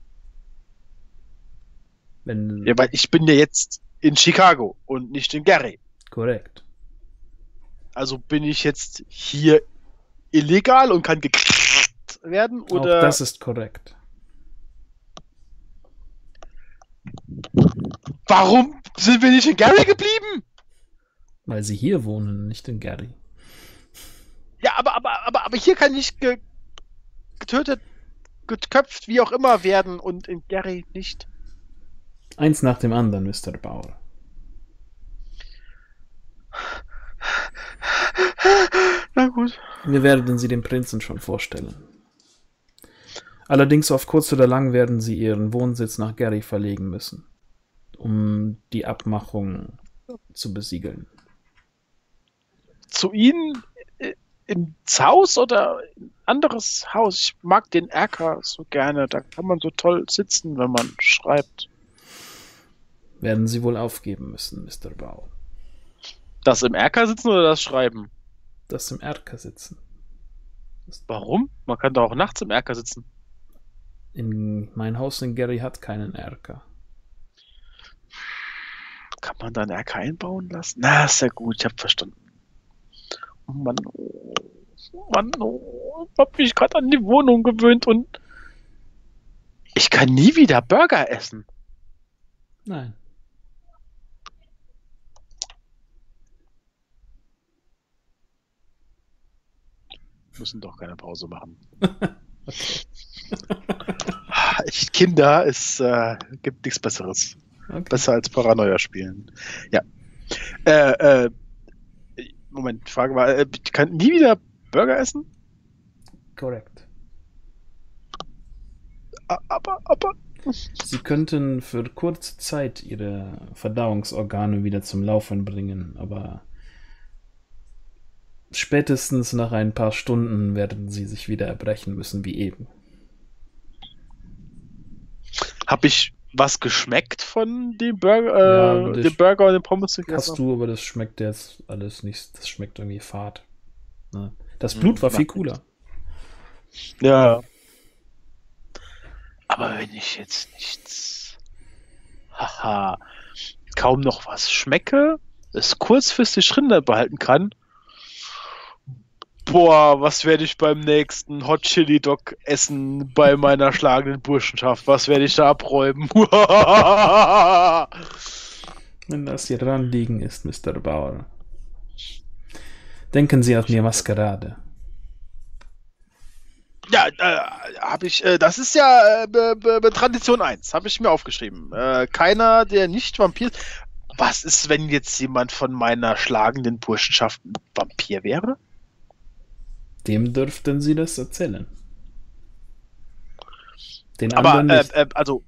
Ja, weil ich bin ja jetzt in Chicago und nicht in Gary. Korrekt. Also bin ich jetzt hier illegal und kann gekriegt werden, oder? Auch das ist korrekt. Warum sind wir nicht in Gary geblieben? Weil Sie hier wohnen, nicht in Gary. Ja, aber hier kann ich getötet, geköpft, wie auch immer werden und in Gary nicht. Eins nach dem anderen, Mr. Bauer. Na gut. Wir werden Sie dem Prinzen schon vorstellen. Allerdings auf kurz oder lang werden Sie Ihren Wohnsitz nach Gary verlegen müssen, um die Abmachung zu besiegeln. Zu Ihnen ins Haus oder ein anderes Haus? Ich mag den Erker so gerne. Da kann man so toll sitzen, wenn man schreibt. Werden Sie wohl aufgeben müssen, Mr. Bauer. Das im Erker sitzen oder das Schreiben? Das im Erker sitzen. Warum? Man kann doch auch nachts im Erker sitzen. Mein Haus in Gary hat keinen Erker. Kann man da einen Erker einbauen lassen? Na, ist ja gut, ich hab verstanden. Oh Mann, ich hab mich gerade an die Wohnung gewöhnt und ich kann nie wieder Burger essen. Nein. Müssen doch keine Pause machen. Okay. Kinder, es gibt nichts Besseres. Okay. Besser als Paranoia spielen. Ja. Moment, die Frage war, ich kann nie wieder Burger essen? Korrekt. Aber. Sie könnten für kurze Zeit Ihre Verdauungsorgane wieder zum Laufen bringen, aber spätestens nach ein paar Stunden werden Sie sich wieder erbrechen müssen wie eben. Hab ich was geschmeckt von dem Burger, dem Burger und dem Pommes? Hast du, aber das schmeckt jetzt alles nicht, das schmeckt irgendwie fad. Ne? Das Blut war viel cooler. Ja. Aber wenn ich jetzt nichts, kaum noch was schmecke, es kurzfristig Rinder behalten kann, boah, was werde ich beim nächsten Hot Chili Dog essen bei meiner schlagenden Burschenschaft? Was werde ich da abräumen? Wenn das Ihr Anliegen ist, Mr. Bauer. Denken Sie an die Maskerade. Ja, habe ich, das ist ja Tradition 1, habe ich mir aufgeschrieben. Keiner, der nicht Vampir ist. Was ist, wenn jetzt jemand von meiner schlagenden Burschenschaft ein Vampir wäre? Dem dürften Sie das erzählen. Den Aber, anderen nicht. also,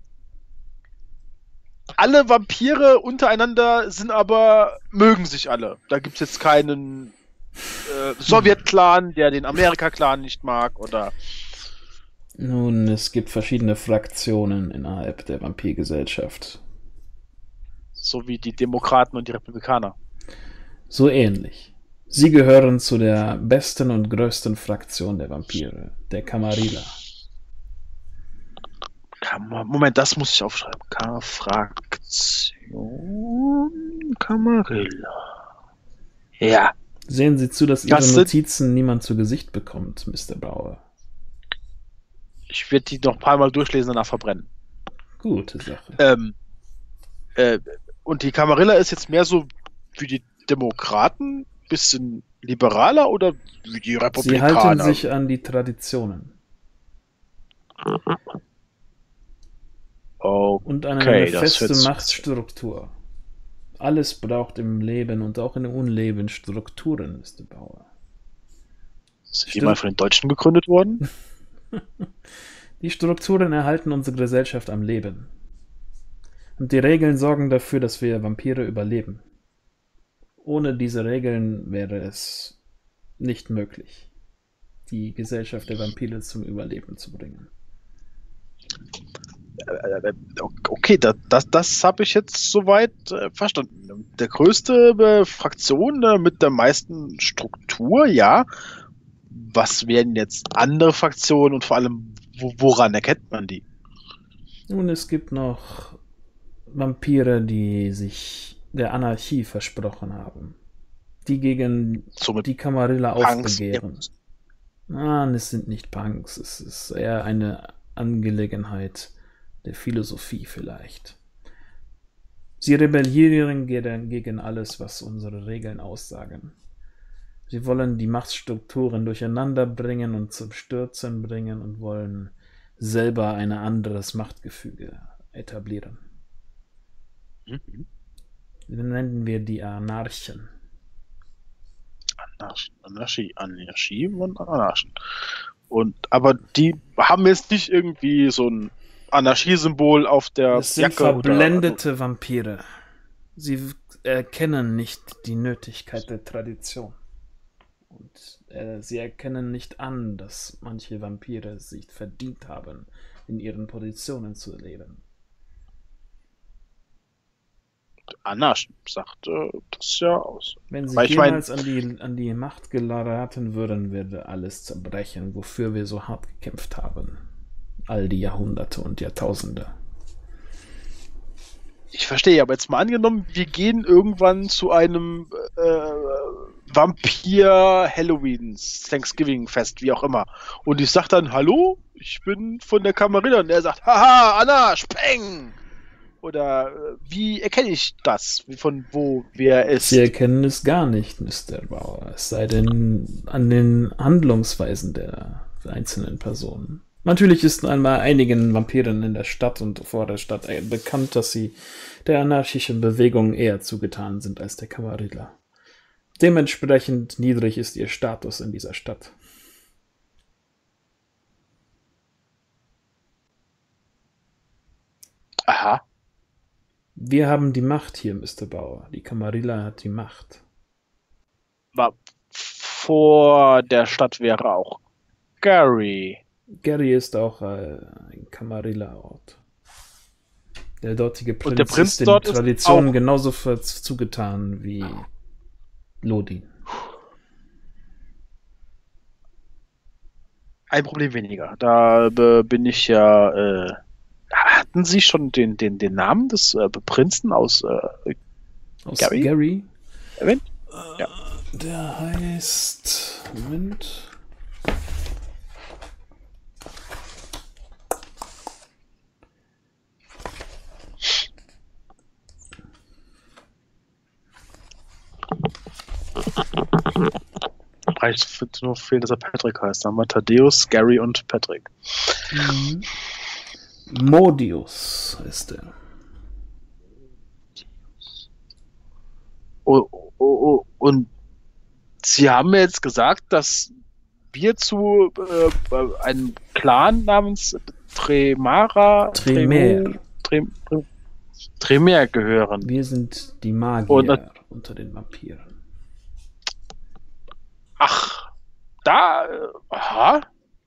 alle Vampire untereinander sind aber, mögen sich alle. Da gibt es jetzt keinen Sowjet-Clan, der den Amerika-Clan nicht mag, oder? Nun, es gibt verschiedene Fraktionen innerhalb der Vampirgesellschaft. So wie die Demokraten und die Republikaner. So ähnlich. Sie gehören zu der besten und größten Fraktion der Vampire, der Camarilla. Moment, das muss ich aufschreiben. Fraktion Camarilla. Ja. Sehen Sie zu, dass Ihre Notizen niemand zu Gesicht bekommt, Mr. Bauer. Ich werde die noch ein paar Mal durchlesen und danach verbrennen. Gute Sache. Äh, und die Camarilla ist jetzt mehr so wie die Demokraten, bisschen liberaler oder wie die Sie Republikaner? halten sich an die Traditionen. Und an eine Okay, das feste hört sich- Machtstruktur. Alles braucht im Leben und auch im Unleben Strukturen, Mr. Bauer. Ist die mal von den Deutschen gegründet worden? Die Strukturen erhalten unsere Gesellschaft am Leben. Und die Regeln sorgen dafür, dass wir Vampire überleben. Ohne diese Regeln wäre es nicht möglich, die Gesellschaft der Vampire zum Überleben zu bringen. Okay, das habe ich jetzt soweit verstanden. Der größte Fraktion mit der meisten Struktur, ja. Was wären jetzt andere Fraktionen und vor allem, woran erkennt man die? Nun, es gibt noch Vampire, die sich der Anarchie versprochen haben. Die gegen Somit die Camarilla Punks, aufbegehren. Nein, es sind nicht Punks. Es ist eher eine Angelegenheit der Philosophie vielleicht. Sie rebellieren gegen alles, was unsere Regeln aussagen. Sie wollen die Machtstrukturen durcheinander bringen und zum Stürzen bringen und wollen selber ein anderes Machtgefüge etablieren. Nennen wir die Anarchen. Anarchie und Anarchen. Aber die haben jetzt nicht irgendwie so ein Anarchiesymbol auf der Es sind Jacke verblendete Vampire. Sie erkennen nicht die Nötigkeit der Tradition. Und sie erkennen nicht an, dass manche Vampire es sich verdient haben, in ihren Positionen zu leben. Anarchen sagt das ja aus. Wenn sie Aber ich mein- jemals an die Macht geraten würden, würde alles zerbrechen, wofür wir so hart gekämpft haben. All die Jahrhunderte und Jahrtausende. Ich verstehe, aber jetzt mal angenommen, wir gehen irgendwann zu einem Vampir-Halloween-Thanksgiving-Fest, wie auch immer. Und ich sag dann, hallo, ich bin von der Camarilla. Und er sagt, haha, Anna, Speng! Oder wie erkenne ich das? Von wo, wer ist? Sie erkennen es gar nicht, Mr. Bauer. Es sei denn an den Handlungsweisen der einzelnen Personen. Natürlich ist einmal einigen Vampiren in der Stadt und vor der Stadt bekannt, dass sie der anarchischen Bewegung eher zugetan sind als der Camarilla. Dementsprechend niedrig ist ihr Status in dieser Stadt. Aha. Wir haben die Macht hier, Mr. Bauer. Die Camarilla hat die Macht. Aber vor der Stadt wäre auch Gary. Gary ist auch ein Camarilla-Ort. Der dortige Prinz, der Prinz ist den dort ist Traditionen auch- genauso zugetan wie Lodin. Ein Problem weniger. Da bin ich ja. Hatten Sie schon den Namen des Prinzen aus Aus Gary? Gary? erwähnt? Ja. Der heißt... Moment. Ich würde nur fehlen, dass er Patrick heißt. Da haben wir Thaddeus, Gary und Patrick. Modius ist er. Und Sie haben mir jetzt gesagt, dass wir zu einem Clan namens Tremere gehören. Wir sind die Magier Und- unter den Vampiren. Ach, da, aha.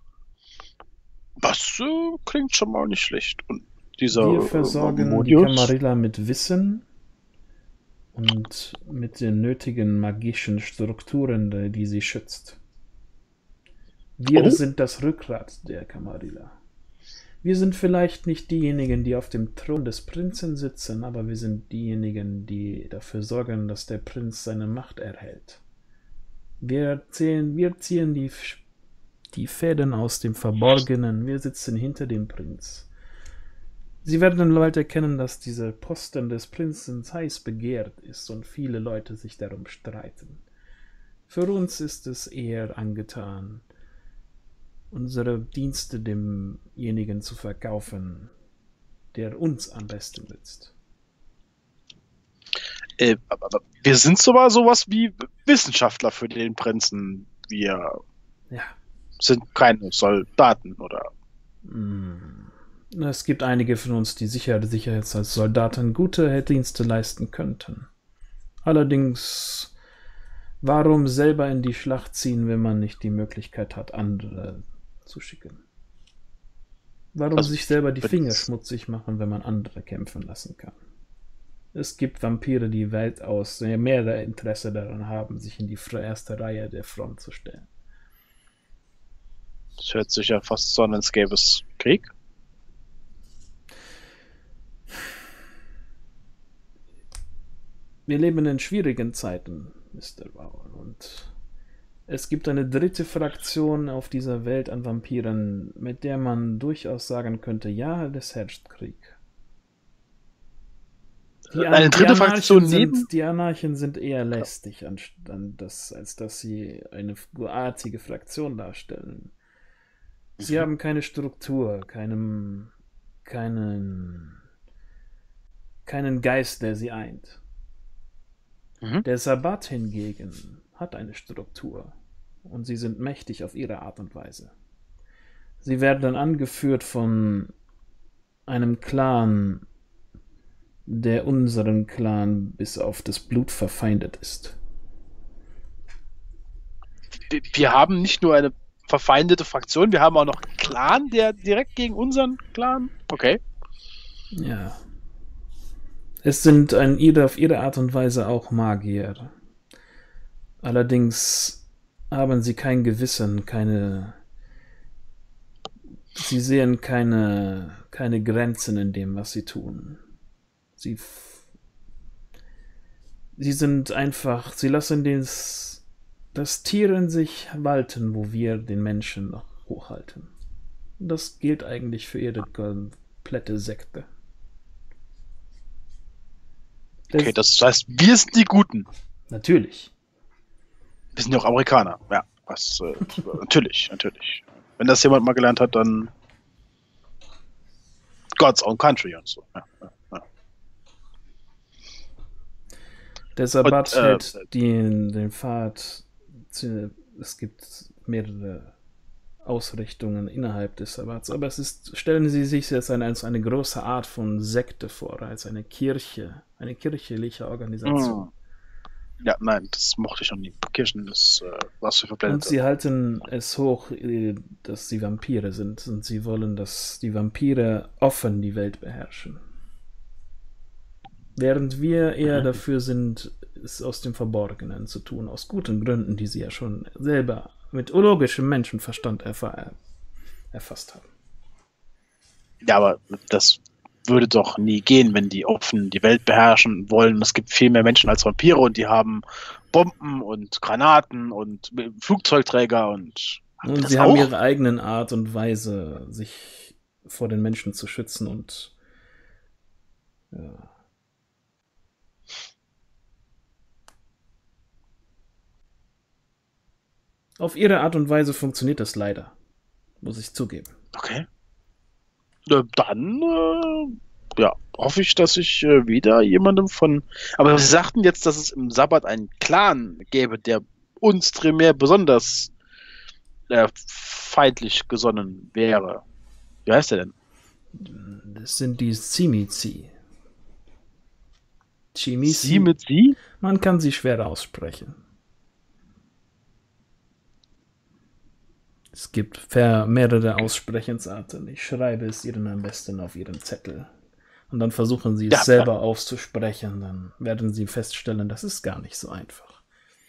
Das klingt schon mal nicht schlecht. Und dieser Wir versorgen die Modius, Camarilla mit Wissen und mit den nötigen magischen Strukturen, die sie schützt. Wir Oh. sind das Rückgrat der Camarilla. Wir sind vielleicht nicht diejenigen, die auf dem Thron des Prinzen sitzen, aber wir sind diejenigen, die dafür sorgen, dass der Prinz seine Macht erhält. Wir ziehen die Fäden aus dem Verborgenen. Wir sitzen hinter dem Prinz. Sie werden dann bald erkennen, dass dieser Posten des Prinzen heiß begehrt ist und viele Leute sich darum streiten. Für uns ist es eher angetan, unsere Dienste demjenigen zu verkaufen, der uns am besten nützt. Aber wir sind sogar sowas wie Wissenschaftler für den Prinzen. Wir sind keine Soldaten, oder? Es gibt einige von uns, die sicher als Soldaten gute Dienste leisten könnten. Allerdings, warum selber in die Schlacht ziehen, wenn man nicht die Möglichkeit hat, andere zu schicken? Warum sich selber die Finger schmutzig machen, wenn man andere kämpfen lassen kann? Es gibt Vampire, die weitaus mehr Interesse daran haben, sich in die erste Reihe der Front zu stellen. Das hört sich ja fast so an, als gäbe es Krieg. Wir leben in schwierigen Zeiten, Mr. Bauer, und es gibt eine dritte Fraktion auf dieser Welt an Vampiren, mit der man durchaus sagen könnte, ja, es herrscht Krieg. Eine dritte Fraktion neben? Die Anarchen sind eher lästig, als dass sie eine artige Fraktion darstellen. Sie haben keine Struktur, keinen Geist, der sie eint. Der Sabbat hingegen hat eine Struktur und sie sind mächtig auf ihre Art und Weise. Sie werden angeführt von einem Clan, der unseren Clan bis auf das Blut verfeindet ist. Wir haben nicht nur eine verfeindete Fraktion, wir haben auch noch einen Clan, der direkt gegen unseren Clan... Okay. Ja. Es sind auf ihre Art und Weise auch Magier. Allerdings haben sie kein Gewissen, sie sehen keine Grenzen in dem, was sie tun. Sie sind einfach, sie lassen das Tier in sich walten, wo wir den Menschen noch hochhalten. Das gilt eigentlich für ihre komplette Sekte. Okay, das heißt, wir sind die Guten. Natürlich. Wir sind ja auch Amerikaner. Ja, natürlich. Wenn das jemand mal gelernt hat, dann God's own country und so. Ja. Der Sabbat hält den Pfad. Es gibt mehrere Ausrichtungen innerhalb des Sabbats, aber stellen Sie sich jetzt als eine große Art von Sekte vor, als eine Kirche, eine kirchliche Organisation. Ja, nein, das mochte ich noch nie. Kirchen ist was für verblendet. Und sie halten es hoch, dass sie Vampire sind, und sie wollen, dass die Vampire offen die Welt beherrschen. Während wir eher dafür sind, es aus dem Verborgenen zu tun, aus guten Gründen, die sie ja schon selber mit logischem Menschenverstand erfasst haben. Ja, aber das würde doch nie gehen, wenn die offen die Welt beherrschen wollen. Es gibt viel mehr Menschen als Vampire und die haben Bomben und Granaten und Flugzeugträger und sie haben ihre eigenen Art und Weise, sich vor den Menschen zu schützen und ja. Auf ihre Art und Weise funktioniert das leider, muss ich zugeben. Okay. Dann hoffe ich, dass ich wieder jemandem von... Aber Sie sagten jetzt, dass es im Sabbat einen Clan gäbe, der uns Tremere besonders feindlich gesonnen wäre. Wie heißt der denn? Das sind die Tzimisce. Tzimisce? Man kann sie schwer aussprechen. Es gibt mehrere Aussprechensarten. Ich schreibe es Ihnen am besten auf Ihren Zettel. Und dann versuchen Sie es selber auszusprechen. Dann werden Sie feststellen, das ist gar nicht so einfach.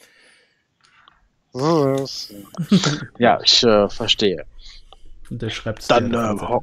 Ja, ich verstehe. Und der schreibt es dann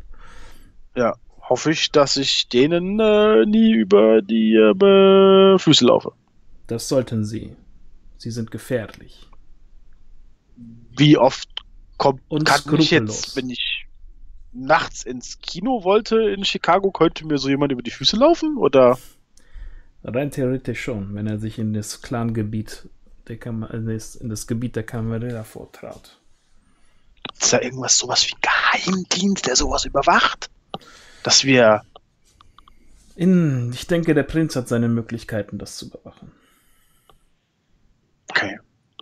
hoffe ich, dass ich denen nie über die Füße laufe. Das sollten Sie. Sie sind gefährlich. Wie oft und kann skrupellos. ich jetzt, wenn ich... nachts ins Kino wollte in Chicago, könnte mir so jemand über die Füße laufen? Oder? Rein theoretisch schon, wenn er sich in das Clan-Gebiet in das Gebiet der Camarilla vortraut. Ist da irgendwas, sowas wie Geheimdienst, der sowas überwacht? Dass wir... Ich denke, der Prinz hat seine Möglichkeiten, das zu überwachen. Okay.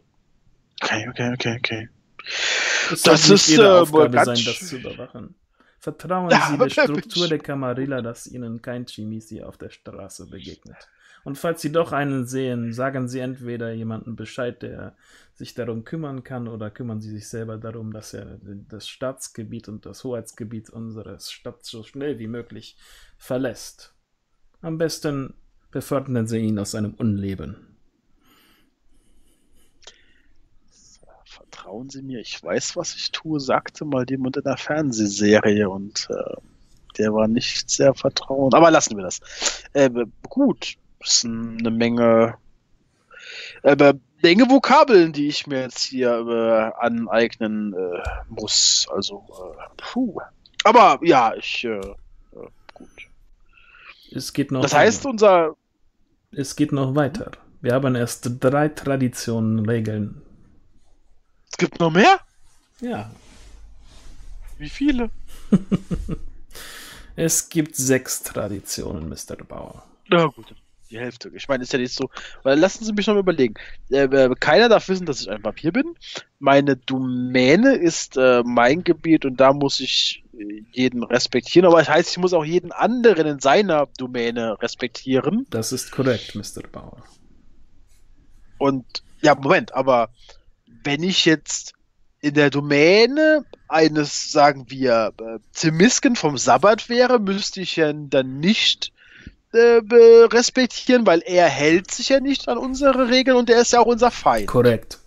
Es sollte nicht Ihre Aufgabe sein, das zu überwachen. Vertrauen Sie der Struktur der Camarilla, dass Ihnen kein Chimisi auf der Straße begegnet. Und falls Sie doch einen sehen, sagen Sie entweder jemandem Bescheid, der sich darum kümmern kann, oder kümmern Sie sich selber darum, dass er das Staatsgebiet und das Hoheitsgebiet unseres Stadt so schnell wie möglich verlässt. Am besten befördern Sie ihn aus seinem Unleben. Vertrauen Sie mir, ich weiß, was ich tue, sagte mal jemand in einer Fernsehserie und der war nicht sehr vertrauen. Aber lassen wir das. Gut, das ist eine Menge Vokabeln, die ich mir jetzt hier aneignen muss. Also, Aber ja, gut. Es geht noch das heißt, es geht noch weiter. Wir haben erst 3 Traditionen, Regeln. Es gibt noch mehr? Ja. Wie viele? Es gibt 6 Traditionen, Mr. Bauer. Na gut, die Hälfte. Ich meine, ist ja nicht so. Weil lassen Sie mich noch mal überlegen. Keiner darf wissen, dass ich ein Vampir bin. Meine Domäne ist mein Gebiet und da muss ich jeden respektieren. Aber das heißt, ich muss auch jeden anderen in seiner Domäne respektieren. Das ist korrekt, Mr. Bauer. Und, ja, Moment, aber wenn ich jetzt in der Domäne eines, sagen wir, Zimisken vom Sabbat wäre, müsste ich ja dann nicht respektieren, weil er hält sich ja nicht an unsere Regeln und er ist ja auch unser Feind. Korrekt.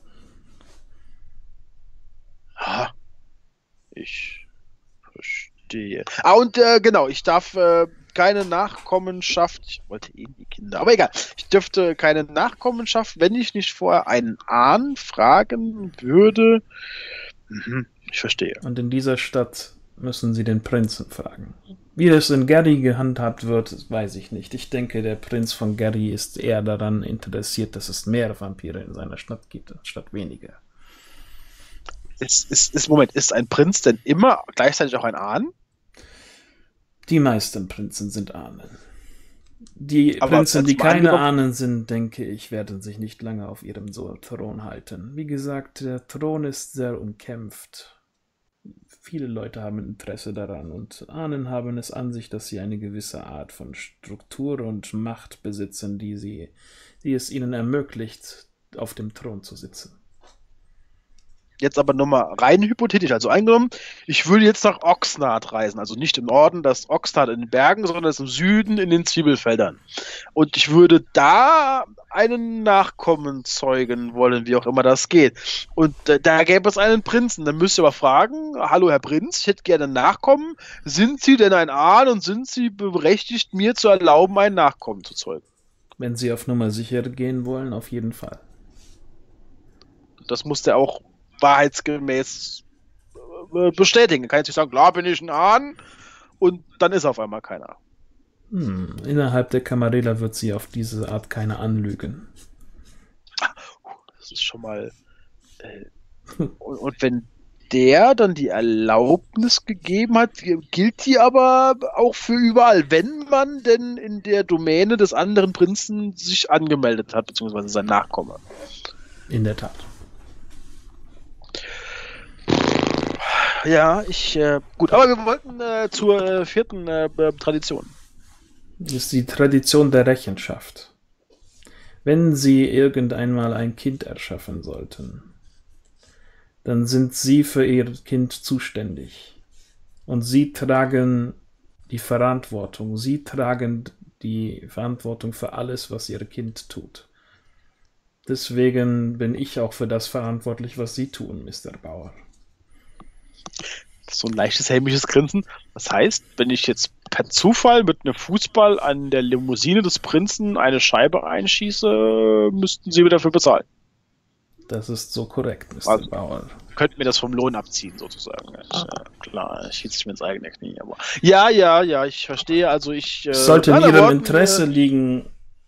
Ich verstehe. Und genau, ich darf keine Nachkommenschaft, ich wollte die Kinder, aber egal, ich dürfte keine Nachkommenschaft, wenn ich nicht vorher einen Ahn fragen würde. Ich verstehe. Und in dieser Stadt müssen Sie den Prinzen fragen. Wie das in Gary gehandhabt wird, weiß ich nicht. Ich denke, der Prinz von Gary ist eher daran interessiert, dass es mehr Vampire in seiner Stadt gibt, anstatt weniger. Moment, ist ein Prinz denn immer gleichzeitig auch ein Ahn? Die meisten Prinzen sind Ahnen. Die Prinzen, die keine Ahnen sind, denke ich, werden sich nicht lange auf ihrem Thron halten. Wie gesagt, der Thron ist sehr umkämpft. Viele Leute haben Interesse daran und Ahnen haben es an sich, dass sie eine gewisse Art von Struktur und Macht besitzen, die es ihnen ermöglicht, auf dem Thron zu sitzen. Jetzt aber nochmal rein hypothetisch, also eingenommen, ich würde jetzt nach Oxnard reisen, also nicht im Norden, das Oxnard in den Bergen, sondern das im Süden in den Zwiebelfeldern. Und ich würde da einen Nachkommen zeugen wollen, wie auch immer das geht. Und da gäbe es einen Prinzen. Dann müsst ihr aber fragen, hallo Herr Prinz, ich hätte gerne einen Nachkommen. Sind Sie denn ein Ahn und sind Sie berechtigt, mir zu erlauben, einen Nachkommen zu zeugen? Wenn Sie auf Nummer sicher gehen wollen, auf jeden Fall. Das muss der auch wahrheitsgemäß bestätigen. Kann jetzt nicht sagen, klar bin ich ein Ahn und dann ist auf einmal keiner. Innerhalb der Camarilla wird sie auf diese Art keiner anlügen. Das ist schon mal... und wenn der dann die Erlaubnis gegeben hat, gilt die aber auch für überall, wenn man denn in der Domäne des anderen Prinzen sich angemeldet hat, beziehungsweise sein Nachkomme. In der Tat. Ja, gut, aber wir wollten zur 4. Tradition. Das ist die Tradition der Rechenschaft. Wenn Sie irgendeinmal ein Kind erschaffen sollten, dann sind Sie für Ihr Kind zuständig. Und Sie tragen die Verantwortung. Sie tragen die Verantwortung für alles, was Ihr Kind tut. Deswegen bin ich auch für das verantwortlich, was Sie tun, Mr. Bauer. So ein leichtes hämisches Grinsen. Das heißt, wenn ich jetzt per Zufall mit einem Fußball an der Limousine des Prinzen eine Scheibe einschieße, müssten Sie mir dafür bezahlen. Das ist so korrekt, Mr. Also, Bauer. Könnt mir das vom Lohn abziehen, sozusagen. Klar, ich schieße mir ins eigene Knie. Aber ja, ich verstehe. Also ich. Es sollte in mit Ihrem anderen Worten, Interesse liegen,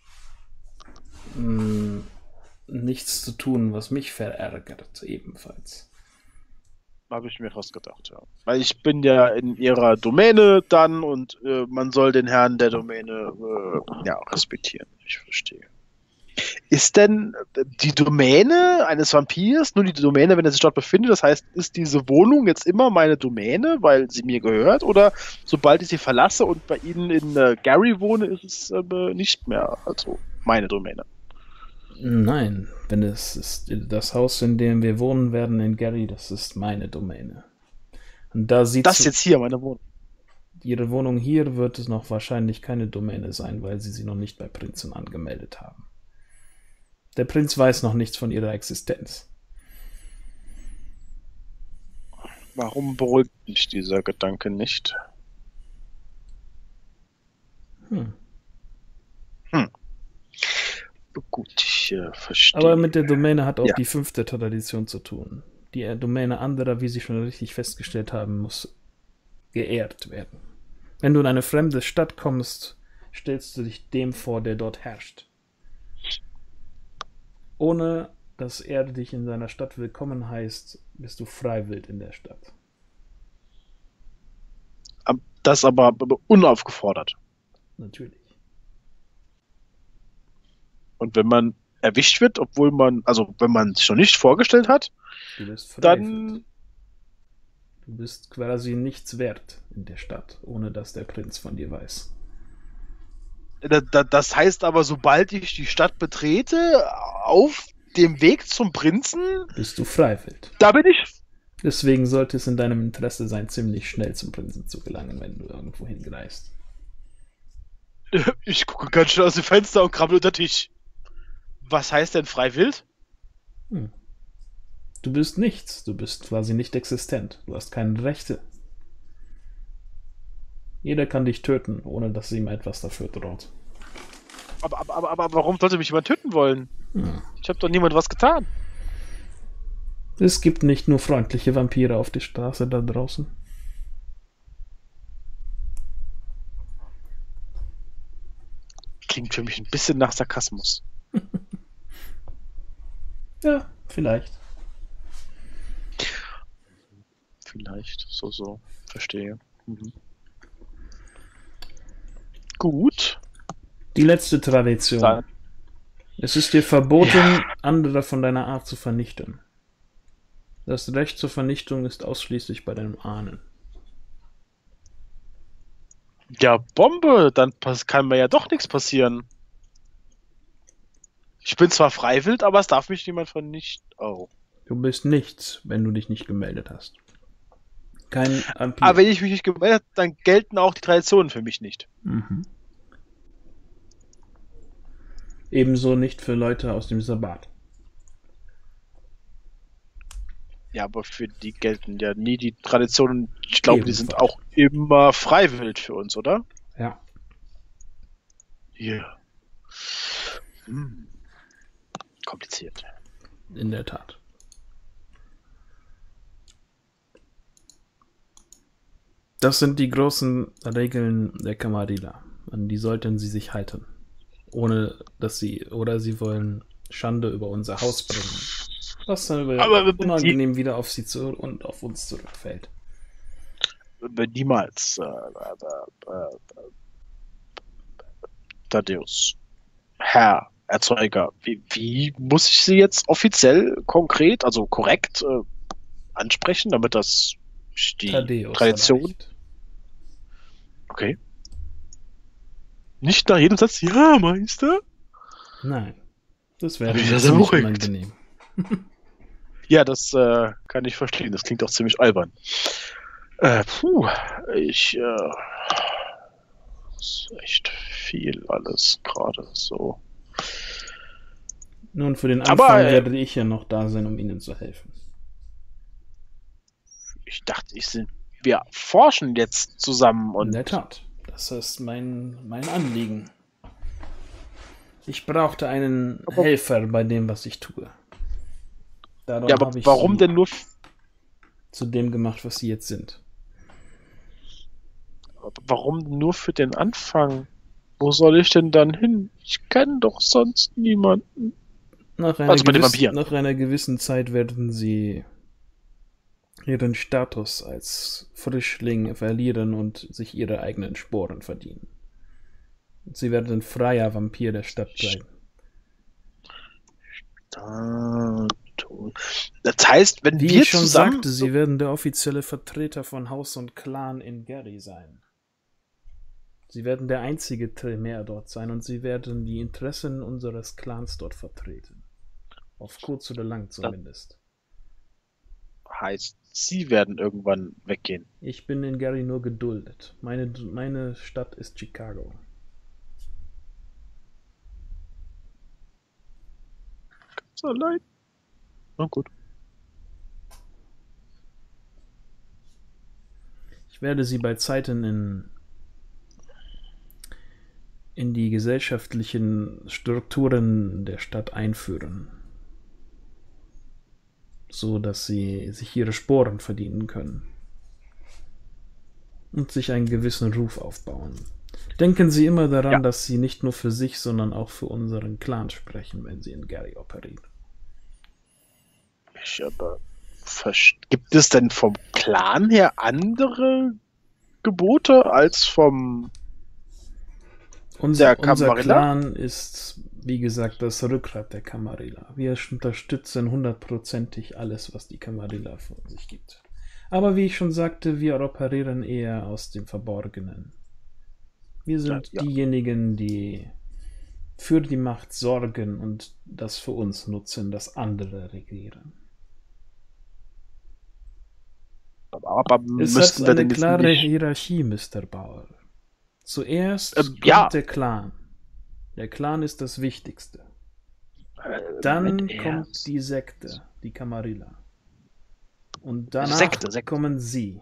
nichts zu tun, was mich verärgert, ebenfalls. Habe ich mir fast gedacht, ja. Weil ich bin ja in ihrer Domäne dann und man soll den Herrn der Domäne respektieren. Ich verstehe. Ist denn die Domäne eines Vampirs nur die Domäne, wenn er sich dort befindet? Das heißt, ist diese Wohnung jetzt immer meine Domäne, weil sie mir gehört? Oder sobald ich sie verlasse und bei Ihnen in Gary wohne, ist es nicht mehr also meine Domäne? Nein, wenn es ist das Haus, in dem wir wohnen werden in Gary, das ist meine Domäne. Und da sieht Das jetzt hier, meine Wohnung. Ihre Wohnung hier wird es noch wahrscheinlich keine Domäne sein, weil Sie sie noch nicht bei Prinzen angemeldet haben. Der Prinz weiß noch nichts von ihrer Existenz. Warum beruhigt mich dieser Gedanke nicht? Gut, ich verstehe. Aber mit der Domäne hat auch Ja. die 5. Tradition zu tun. Die Domäne anderer, wie Sie schon richtig festgestellt haben, muss geehrt werden. Wenn du in eine fremde Stadt kommst, stellst du dich dem vor, der dort herrscht. Ohne dass er dich in seiner Stadt willkommen heißt, bist du freiwillig in der Stadt. Das aber unaufgefordert. Natürlich. Und wenn man erwischt wird, obwohl wenn man sich noch nicht vorgestellt hat, Du bist freiwillig. dann Du bist quasi nichts wert in der Stadt, ohne dass der Prinz von dir weiß. Das heißt aber, sobald ich die Stadt betrete, auf dem Weg zum Prinzen, Bist du freiwillig. da bin ich. Deswegen sollte es in deinem Interesse sein, ziemlich schnell zum Prinzen zu gelangen, wenn du irgendwo hinreist. Ich gucke ganz schnell aus dem Fenster und krabbel unter den Tisch. Was heißt denn freiwillig? Du bist nichts. Du bist quasi nicht existent. Du hast keine Rechte. Jeder kann dich töten, ohne dass ihm etwas dafür droht. Aber warum sollte mich jemand töten wollen? Ich habe doch niemand was getan. Es gibt nicht nur freundliche Vampire auf der Straße da draußen. Klingt für mich ein bisschen nach Sarkasmus. Ja, vielleicht. Vielleicht, so, verstehe. Gut. Die letzte Tradition. Dann. Es ist dir verboten, andere von deiner Art zu vernichten. Das Recht zur Vernichtung ist ausschließlich bei deinem Ahnen. Ja, Bombe, dann kann mir ja doch nichts passieren. Ich bin zwar freiwillig, aber es darf mich niemand vernichten. Oh. Du bist nichts, wenn du dich nicht gemeldet hast. Kein Vampir. Aber wenn ich mich nicht gemeldet habe, dann gelten auch die Traditionen für mich nicht. Ebenso nicht für Leute aus dem Sabbat. Ja, aber für die gelten ja nie die Traditionen. Ich glaube, die sind Ebenfalls. auch immer freiwillig für uns, oder? Ja. Ja. Kompliziert. In der Tat. Das sind die großen Regeln der Camarilla. An die sollten sie sich halten. Ohne dass sie wollen Schande über unser Haus bringen. Was dann unangenehm wieder auf sie und auf uns zurückfällt. Niemals. Thaddeus. Herr Erzeuger, wie muss ich Sie jetzt offiziell konkret, also korrekt ansprechen, damit das die Thaddeus Tradition... vielleicht. Okay. Nicht nach jedem Satz, ja, Meister? Nein. Das wäre Ich bin ziemlich sehr beruhigt. unangenehm. Ja, das kann ich verstehen. Das klingt auch ziemlich albern. Ist echt viel alles gerade so. Nun, für den Aber, Anfang werde ich ja noch da sein, um Ihnen zu helfen. Ich dachte, wir forschen jetzt zusammen In und der Tat. Das ist mein Anliegen. Ich brauchte einen Helfer bei dem, was ich tue. Darum Ja, aber habe ich warum sie denn nur, zu dem gemacht, was sie jetzt sind. warum nur für den Anfang? Wo soll ich denn dann hin? Ich kenne doch sonst niemanden. Also bei den Vampiren. Nach einer gewissen Zeit werden sie ihren Status als Frischling verlieren und sich ihre eigenen Sporen verdienen. Sie werden freier Vampir der Stadt sein. Das heißt, wenn Wie wir ich schon zusammen... sagte, sie werden der offizielle Vertreter von Haus und Clan in Gary sein. Sie werden der einzige Tremere dort sein und sie werden die Interessen unseres Clans dort vertreten. Auf kurz oder lang zumindest. heißt, sie werden irgendwann weggehen. Ich bin in Gary nur geduldet. Meine Stadt ist Chicago. So leid. Na gut. Ich werde sie bei Zeiten in die gesellschaftlichen Strukturen der Stadt einführen, so dass sie sich ihre Sporen verdienen können und sich einen gewissen Ruf aufbauen. Denken Sie immer daran, dass Sie nicht nur für sich, sondern auch für unseren Clan sprechen, wenn Sie in Gary operieren. Gibt es denn vom Clan her andere Gebote als vom Unser Clan ist, wie gesagt, das Rückgrat der Camarilla. Wir unterstützen 100%ig alles, was die Camarilla von sich gibt. Aber wie ich schon sagte, wir operieren eher aus dem Verborgenen. Wir sind diejenigen, die für die Macht sorgen und das für uns nutzen, das andere regieren. Aber es hat eine klare Hierarchie, Mr. Bauer. Zuerst kommt der Clan. Der Clan ist das Wichtigste. Dann kommt die Sekte, die Camarilla. Und danach Sekte. Kommen Sie.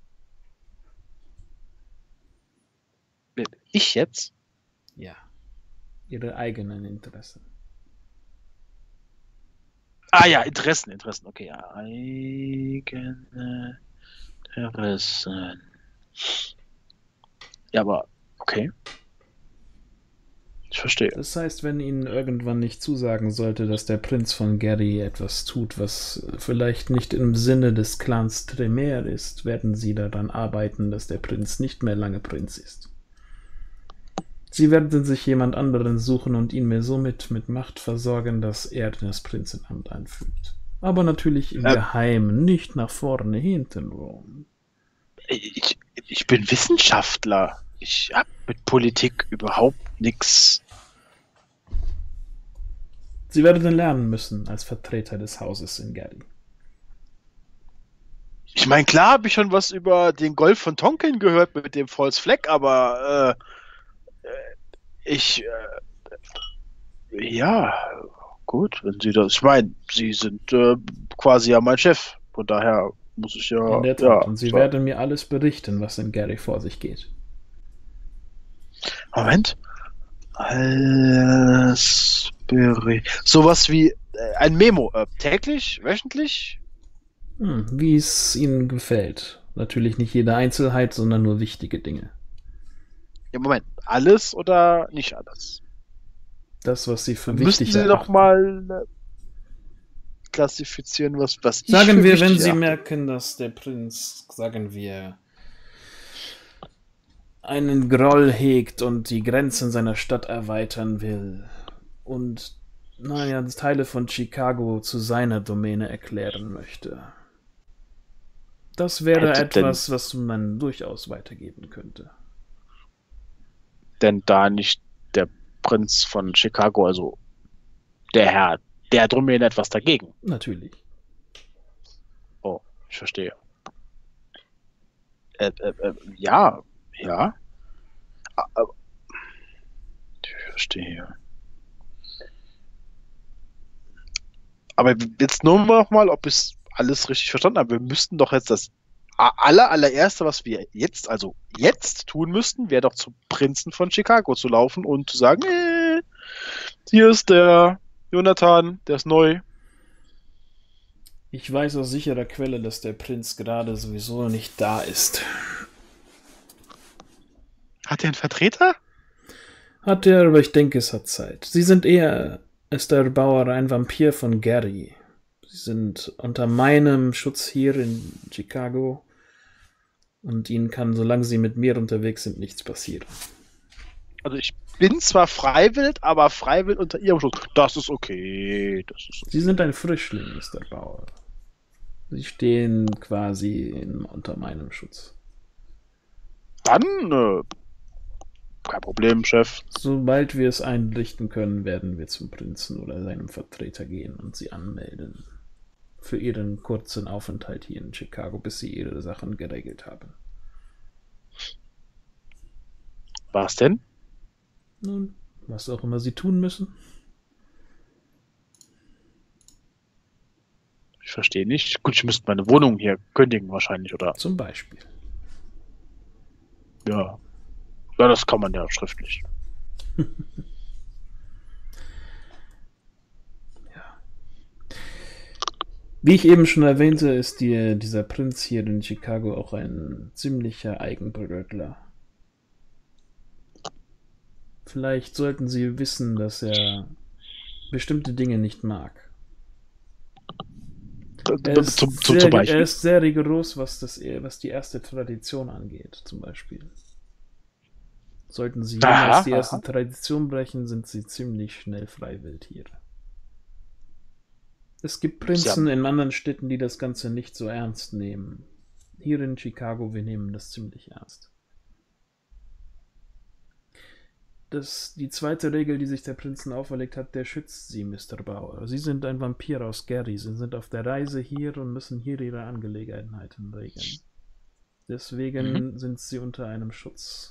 Ich jetzt? Ja. Ihre eigenen Interessen. Ah ja, Interessen, okay. Eigene Interessen. Ja, aber okay. Ich verstehe. Das heißt, wenn Ihnen irgendwann nicht zusagen sollte, dass der Prinz von Gary etwas tut, was vielleicht nicht im Sinne des Clans Tremere ist, werden Sie daran arbeiten, dass der Prinz nicht mehr lange Prinz ist. Sie werden sich jemand anderen suchen und ihn mir somit mit Macht versorgen, dass er das Prinzenamt einfügt. Aber natürlich im Geheimen, nicht nach vorne, hintenrum. Ich bin Wissenschaftler. Ich habe mit Politik überhaupt nichts. Sie werden lernen müssen als Vertreter des Hauses in Gary. Ich meine, klar habe ich schon was über den Golf von Tonkin gehört mit dem False Flag, aber ja, gut, wenn Sie das. Ich meine, Sie sind quasi ja mein Chef. Von daher muss ich ja. In der Tat. Und Sie werden mir alles berichten, was in Gary vor sich geht. Moment. Alles berichten. Sowas wie ein Memo. Täglich? Wöchentlich? Wie es Ihnen gefällt. Natürlich nicht jede Einzelheit, sondern nur wichtige Dinge. Ja, Moment. Alles oder nicht alles? Das, was Sie für wichtig erachten. Müssen Sie doch mal klassifizieren, was ich sagen wir, wenn Sie merken, dass der Prinz, sagen wir, einen Groll hegt und die Grenzen seiner Stadt erweitern will und, Teile von Chicago zu seiner Domäne erklären möchte. Das wäre etwas, was man durchaus weitergeben könnte. Denn da nicht der Prinz von Chicago, also der Herr der Domäne etwas dagegen? Natürlich. Oh, ich verstehe. Ja. Ich verstehe. Aber jetzt nur noch mal, ob ich alles richtig verstanden habe. Wir müssten doch jetzt das allererste, was wir jetzt tun müssten, wäre doch zum Prinzen von Chicago zu laufen und zu sagen, hier ist der Jonathan, der ist neu. Ich weiß aus sicherer Quelle, dass der Prinz gerade sowieso nicht da ist. Hat er einen Vertreter? Hat er, aber ich denke, es hat Zeit. Sie sind eher, Esther Bauer, ein Vampir von Gary. Sie sind unter meinem Schutz hier in Chicago. Und ihnen kann, solange sie mit mir unterwegs sind, nichts passieren. Also ich bin zwar freiwillig, aber freiwillig unter ihrem Schutz. Das ist okay. Sie sind ein Frischling, Mr. Bauer. Sie stehen quasi unter meinem Schutz. Dann, kein Problem, Chef. Sobald wir es einrichten können, werden wir zum Prinzen oder seinem Vertreter gehen und sie anmelden. Für ihren kurzen Aufenthalt hier in Chicago, bis sie ihre Sachen geregelt haben. Was denn? Nun, was auch immer sie tun müssen. Ich verstehe nicht. Gut, ich müsste meine Wohnung hier kündigen wahrscheinlich, oder? Zum Beispiel. Ja. Ja, das kann man ja schriftlich. Wie ich eben schon erwähnte, ist dieser Prinz hier in Chicago auch ein ziemlicher Eigenbrötler. Vielleicht sollten Sie wissen, dass er bestimmte Dinge nicht mag. Er ist sehr rigoros, was die erste Tradition angeht, zum Beispiel. Sollten Sie jemals die erste Tradition brechen, sind Sie ziemlich schnell freiwillig hier. Es gibt Prinzen in anderen Städten, die das Ganze nicht so ernst nehmen. Hier in Chicago, wir nehmen das ziemlich ernst. Die zweite Regel, die sich der Prinzen auferlegt hat, der schützt Sie, Mr. Bauer. Sie sind ein Vampir aus Gary. Sie sind auf der Reise hier und müssen hier ihre Angelegenheiten regeln. Deswegen sind Sie unter einem Schutz.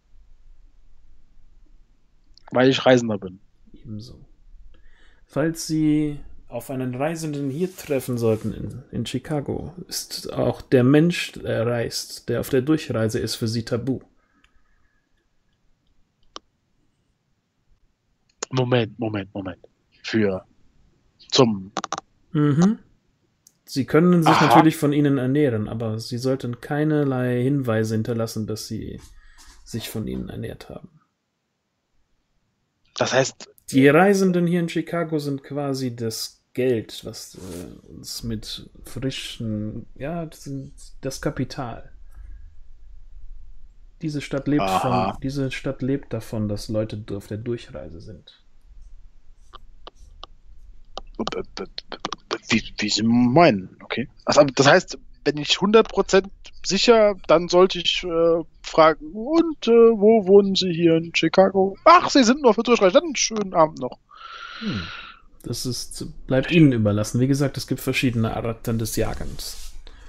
Weil ich Reisender bin. Ebenso. Falls Sie auf einen Reisenden hier treffen sollten in Chicago, ist auch der Mensch, der reist, der auf der Durchreise ist, für Sie tabu. Moment. Sie können sich natürlich von ihnen ernähren, aber Sie sollten keinerlei Hinweise hinterlassen, dass Sie sich von ihnen ernährt haben. Das heißt... Die Reisenden hier in Chicago sind quasi das Geld, was uns mit frischen... Ja, das Kapital. Diese Stadt lebt davon, dass Leute auf der Durchreise sind. Wie Sie meinen, okay. Also, das heißt, wenn ich 100% sicher, dann sollte ich fragen, und wo wohnen Sie hier in Chicago? Ach, Sie sind nur für Durchreise, dann einen schönen Abend noch. Das bleibt Ihnen überlassen. Wie gesagt, es gibt verschiedene Arten des Jagens.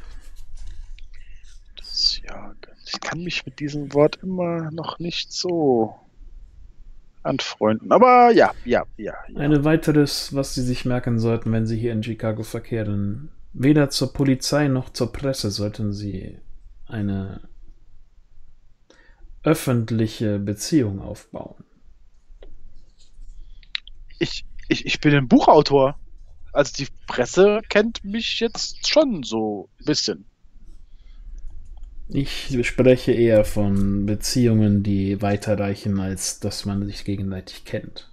Das Jagen. Ich kann mich mit diesem Wort immer noch nicht so anfreunden. Aber ja. Eine weiteres, was Sie sich merken sollten, wenn Sie hier in Chicago verkehren. Weder zur Polizei noch zur Presse sollten Sie eine öffentliche Beziehung aufbauen. Ich bin ein Buchautor. Also die Presse kennt mich jetzt schon so ein bisschen. Ich spreche eher von Beziehungen, die weiterreichen, als dass man sich gegenseitig kennt.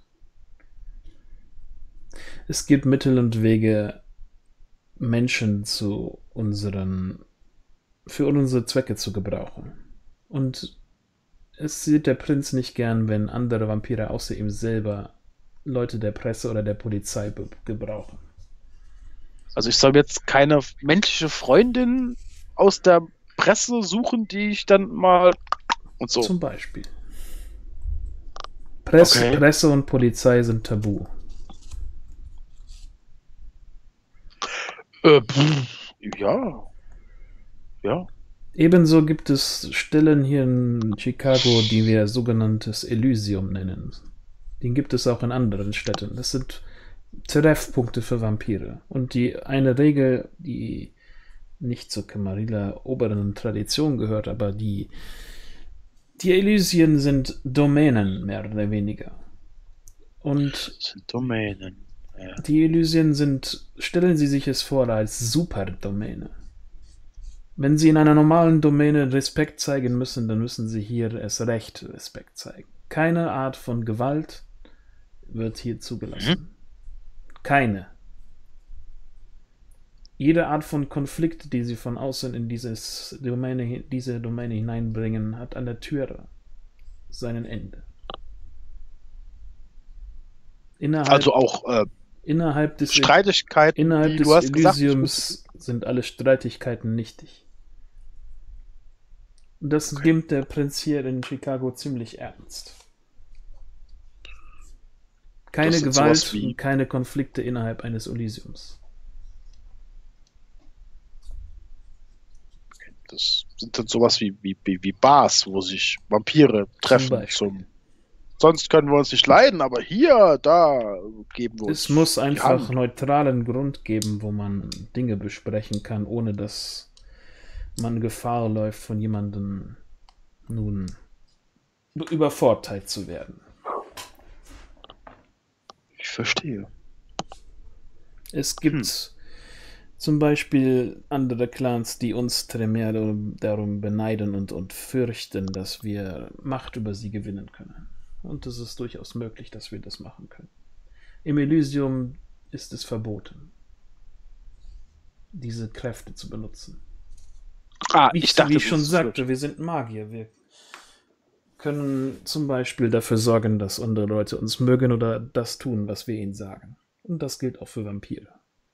Es gibt Mittel und Wege, Menschen für unsere Zwecke zu gebrauchen. Und es sieht der Prinz nicht gern, wenn andere Vampire außer ihm selber Leute der Presse oder der Polizei gebrauchen. Also ich soll jetzt keine menschliche Freundin aus der Presse suchen, die ich dann mal und so. Zum Beispiel. Presse und Polizei sind tabu. Ja. Ebenso gibt es Stellen hier in Chicago, die wir sogenanntes Elysium nennen. Den gibt es auch in anderen Städten. Das sind Treffpunkte für Vampire. Und die eine Regel, die nicht zur Camarilla oberen Tradition gehört, aber die Elysien sind Domänen, mehr oder weniger. Und das sind Domänen. Ja. Die Elysien sind, stellen Sie sich es vor, als Superdomäne. Wenn Sie in einer normalen Domäne Respekt zeigen müssen, dann müssen Sie hier erst recht Respekt zeigen. Keine Art von Gewalt wird hier zugelassen. Keine. Jede Art von Konflikt, die Sie von außen in diese Domäne hineinbringen, hat an der Tür sein Ende. Also auch innerhalb des Streitigkeiten, Innerhalb die des du hast gesagt, Elysiums sind alle Streitigkeiten nichtig. Und das nimmt der Prinz hier in Chicago ziemlich ernst. Keine Gewalt und keine Konflikte innerhalb eines Elysiums. Das sind dann sowas wie Bars, wo sich Vampire treffen. Sonst können wir uns nicht leiden, aber hier, da geben wir uns. Es muss einfach neutralen Grund geben, wo man Dinge besprechen kann, ohne dass man Gefahr läuft, von jemandem nun übervorteilt zu werden. Ich verstehe. Es gibt zum Beispiel andere Clans, die uns Tremere darum beneiden und fürchten, dass wir Macht über sie gewinnen können. Und es ist durchaus möglich, dass wir das machen können. Im Elysium ist es verboten, diese Kräfte zu benutzen. Wie ich schon sagte, wir sind Magier. Wir können zum Beispiel dafür sorgen, dass andere Leute uns mögen oder das tun, was wir ihnen sagen. Und das gilt auch für Vampire.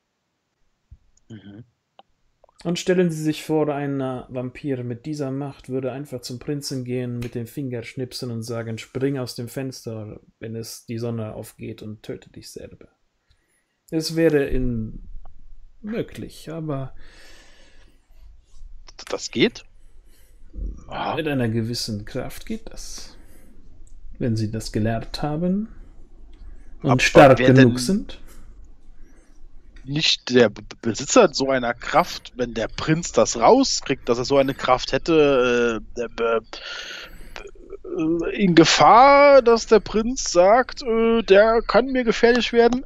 Und stellen Sie sich vor, ein Vampir mit dieser Macht würde einfach zum Prinzen gehen, mit dem Finger schnipsen und sagen, spring aus dem Fenster, wenn es die Sonne aufgeht und töte dich selber. Es wäre möglich, aber das geht? Mit einer gewissen Kraft geht das. Wenn Sie das gelernt haben und stark genug sind. Nicht der Besitzer so einer Kraft, wenn der Prinz das rauskriegt, dass er so eine Kraft hätte, in Gefahr, dass der Prinz sagt, der kann mir gefährlich werden?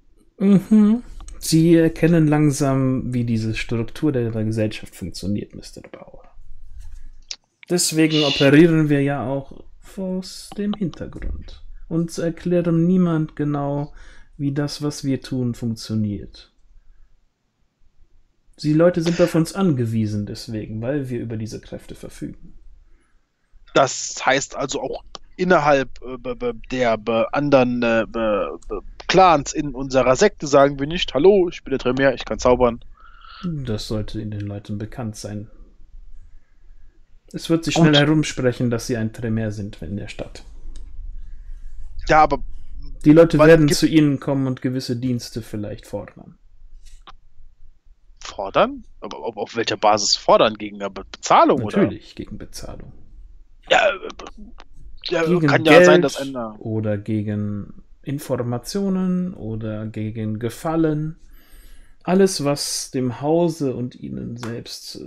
Sie erkennen langsam, wie diese Struktur der Gesellschaft funktioniert, Mr. Bauer. Deswegen operieren wir ja auch aus dem Hintergrund und erklären niemand genau, wie das, was wir tun, funktioniert. Die Leute sind auf uns angewiesen deswegen, weil wir über diese Kräfte verfügen. Das heißt also auch innerhalb der anderen Clans in unserer Sekte sagen wir nicht, hallo, ich bin der Tremere, ich kann zaubern. Das sollte in den Leuten bekannt sein. Es wird sich schnell herumsprechen, dass sie ein Tremere sind in der Stadt. Ja, aber die Leute werden zu ihnen kommen und gewisse Dienste vielleicht fordern. Fordern? Aber auf welcher Basis fordern? Gegen Bezahlung? Natürlich, oder? Gegen Bezahlung. Ja, gegen kann Geld ja sein, dass oder gegen Informationen oder gegen Gefallen. Alles, was dem Hause und ihnen selbst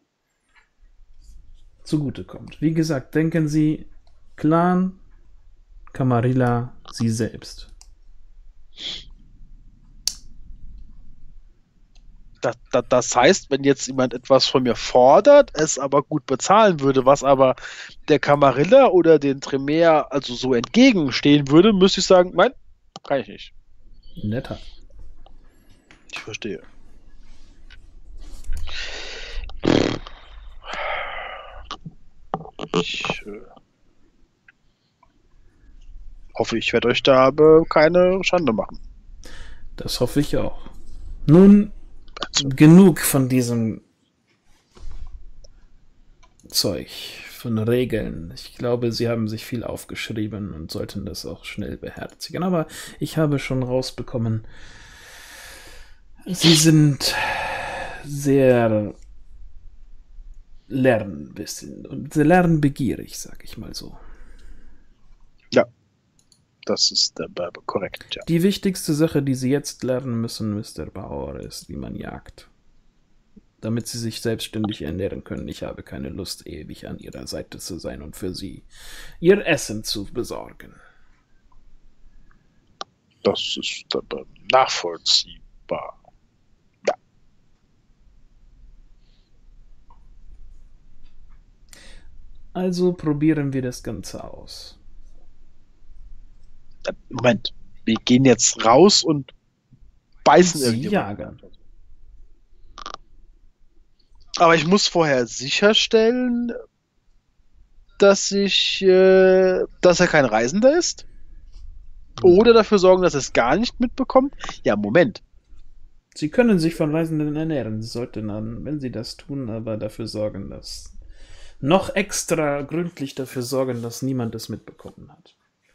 zugutekommt. Wie gesagt, denken Sie, Clan, Camarilla, Sie selbst. Das heißt, wenn jetzt jemand etwas von mir fordert, es aber gut bezahlen würde, was aber der Camarilla oder den Tremere also so entgegenstehen würde, müsste ich sagen, nein, kann ich nicht. Netter. Ich verstehe. Ich hoffe, ich werde euch da keine Schande machen. Das hoffe ich auch. Nun, genug von diesem Zeug, von Regeln. Ich glaube, Sie haben sich viel aufgeschrieben und sollten das auch schnell beherzigen. Aber ich habe schon rausbekommen, Sie sind sehr lernbegierig, sag ich mal so. Ja, das ist korrekt, ja. Die wichtigste Sache, die Sie jetzt lernen müssen, Mr. Bauer, ist, wie man jagt. Damit Sie sich selbstständig ernähren können. Ich habe keine Lust, ewig an Ihrer Seite zu sein und für Sie Ihr Essen zu besorgen. Das ist nachvollziehbar. Ja. Also probieren wir das Ganze aus. Moment, wir gehen jetzt raus und beißen Sie irgendjemanden. jagen. Aber ich muss vorher sicherstellen, dass dass er kein Reisender ist. Oder dafür sorgen, dass er es gar nicht mitbekommt. Ja, Moment. Sie können sich von Reisenden ernähren. Sie sollten dann, wenn Sie das tun, aber dafür sorgen, dass noch extra gründlich dafür sorgen, dass niemand es mitbekommen hat.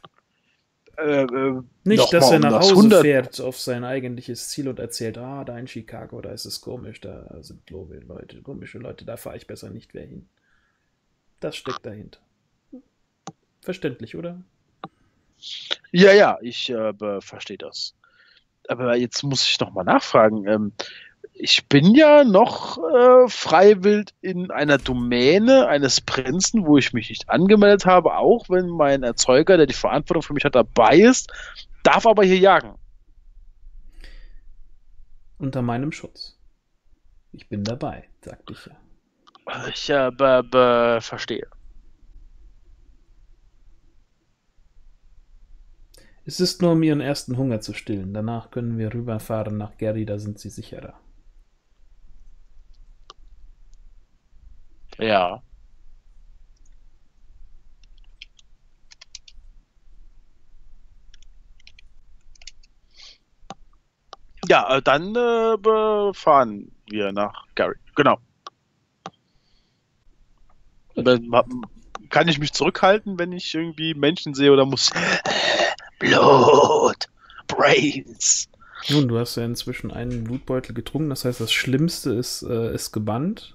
Nicht, dass er nach Hause fährt auf sein eigentliches Ziel und erzählt, da in Chicago, da ist es komisch, da sind komische Leute, da fahre ich besser nicht mehr hin. Das steckt dahinter. Verständlich, oder? Ja, ich verstehe das. Aber jetzt muss ich noch mal nachfragen. Ich bin ja noch freiwillig in einer Domäne eines Prinzen, wo ich mich nicht angemeldet habe, auch wenn mein Erzeuger, der die Verantwortung für mich hat, dabei ist, darf aber hier jagen. Unter meinem Schutz. Ich bin dabei, sagte ich ja. Ich verstehe. Es ist nur, um ihren ersten Hunger zu stillen. Danach können wir rüberfahren nach Gary, da sind sie sicherer. Ja. Ja, dann fahren wir nach Gary. Genau. Kann ich mich zurückhalten, wenn ich irgendwie Menschen sehe oder muss Blut, Brains. Nun, du hast ja inzwischen einen Blutbeutel getrunken, das heißt, das Schlimmste ist gebannt.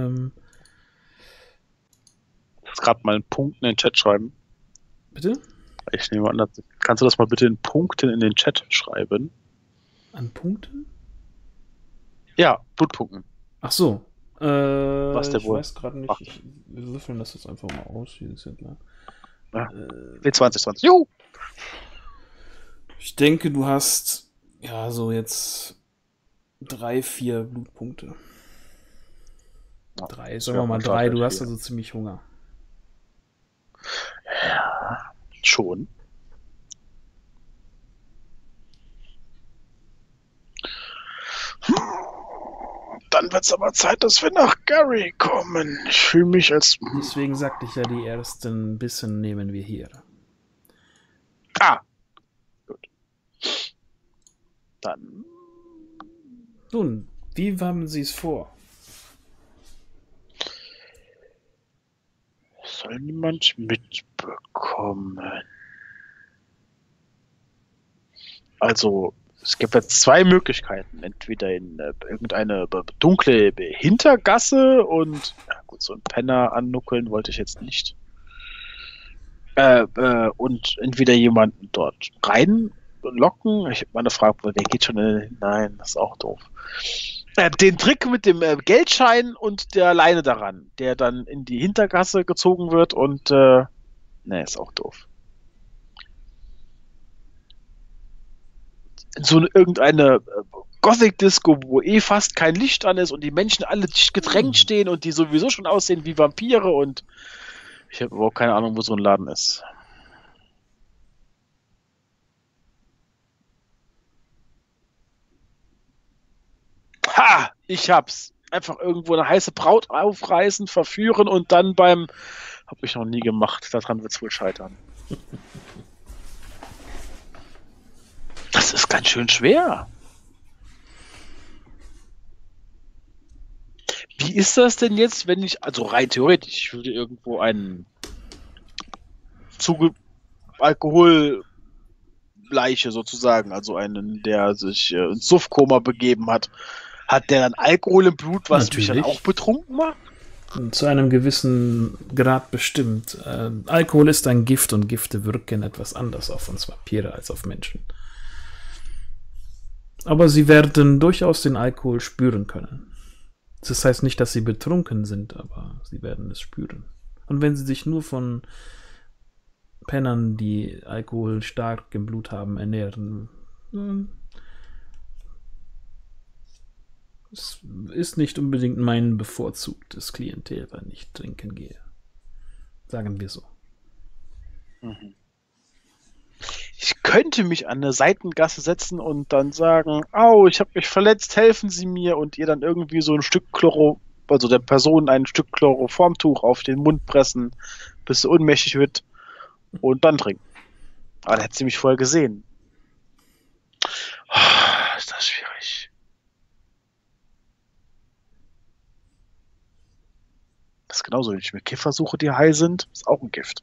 Jetzt gerade mal einen Punkt in den Chat schreiben. Bitte? Ich nehme an, kannst du das mal bitte in Punkten in den Chat schreiben? An Punkten? Ja, Blutpunkten. Ach so. Was der ich wohl weiß gerade nicht. Wir würfeln das jetzt einfach mal aus. Hier ist ja klar. Ja. W20. Juhu! Ich denke, du hast ja so jetzt 3, 4 Blutpunkte. Ja, 3, sagen wir mal 3. Du hast also ziemlich Hunger. Ja, schon. Dann wird es aber Zeit, dass wir nach Gary kommen. Ich fühle mich als... Deswegen sagte ich ja, die ersten Bissen nehmen wir hier. Ah, gut. Dann... Nun, wie haben Sie es vor? Soll niemand mitbekommen? Also, es gibt jetzt 2 Möglichkeiten. Entweder in irgendeine dunkle Hintergasse und, ja gut, so einen Penner annuckeln wollte ich jetzt nicht. Und entweder jemanden dort reinlocken. Ich habe mal eine Frage, der geht schon nein, das ist auch doof. Den Trick mit dem Geldschein und der Leine daran, der dann in die Hintergasse gezogen wird und ne, ist auch doof. In so irgendeine Gothic-Disco, wo fast kein Licht an ist und die Menschen alle dicht gedrängt stehen und die sowieso schon aussehen wie Vampire und ich habe überhaupt keine Ahnung, wo so ein Laden ist. Ha! Ich hab's. Einfach irgendwo eine heiße Braut aufreißen, verführen und dann hab ich noch nie gemacht. Daran wird's wohl scheitern. Das ist ganz schön schwer. Wie ist das denn jetzt, wenn ich, also rein theoretisch, ich würde irgendwo einen Alkoholleiche sozusagen, also einen, der sich ins Suffkoma begeben hat, hat der dann Alkohol im Blut, was mich dann auch betrunken macht? Zu einem gewissen Grad bestimmt. Alkohol ist ein Gift und Gifte wirken etwas anders auf uns Vampire als auf Menschen. Aber sie werden durchaus den Alkohol spüren können. Das heißt nicht, dass sie betrunken sind, aber sie werden es spüren. Und wenn sie sich nur von Pennern, die Alkohol stark im Blut haben, ernähren, Es ist nicht unbedingt mein bevorzugtes Klientel, wenn ich trinken gehe. Sagen wir so. Ich könnte mich an eine Seitengasse setzen und dann sagen, au, ich habe mich verletzt, helfen Sie mir, und ihr dann irgendwie so ein Stück also der Person ein Stück Chloroformtuch auf den Mund pressen, bis sie ohnmächtig wird und dann trinken. Aber dann hätte sie mich vorher gesehen. Ist das schwierig. Das ist genauso, wenn ich mir Kiffer suche, die high sind, ist auch ein Gift.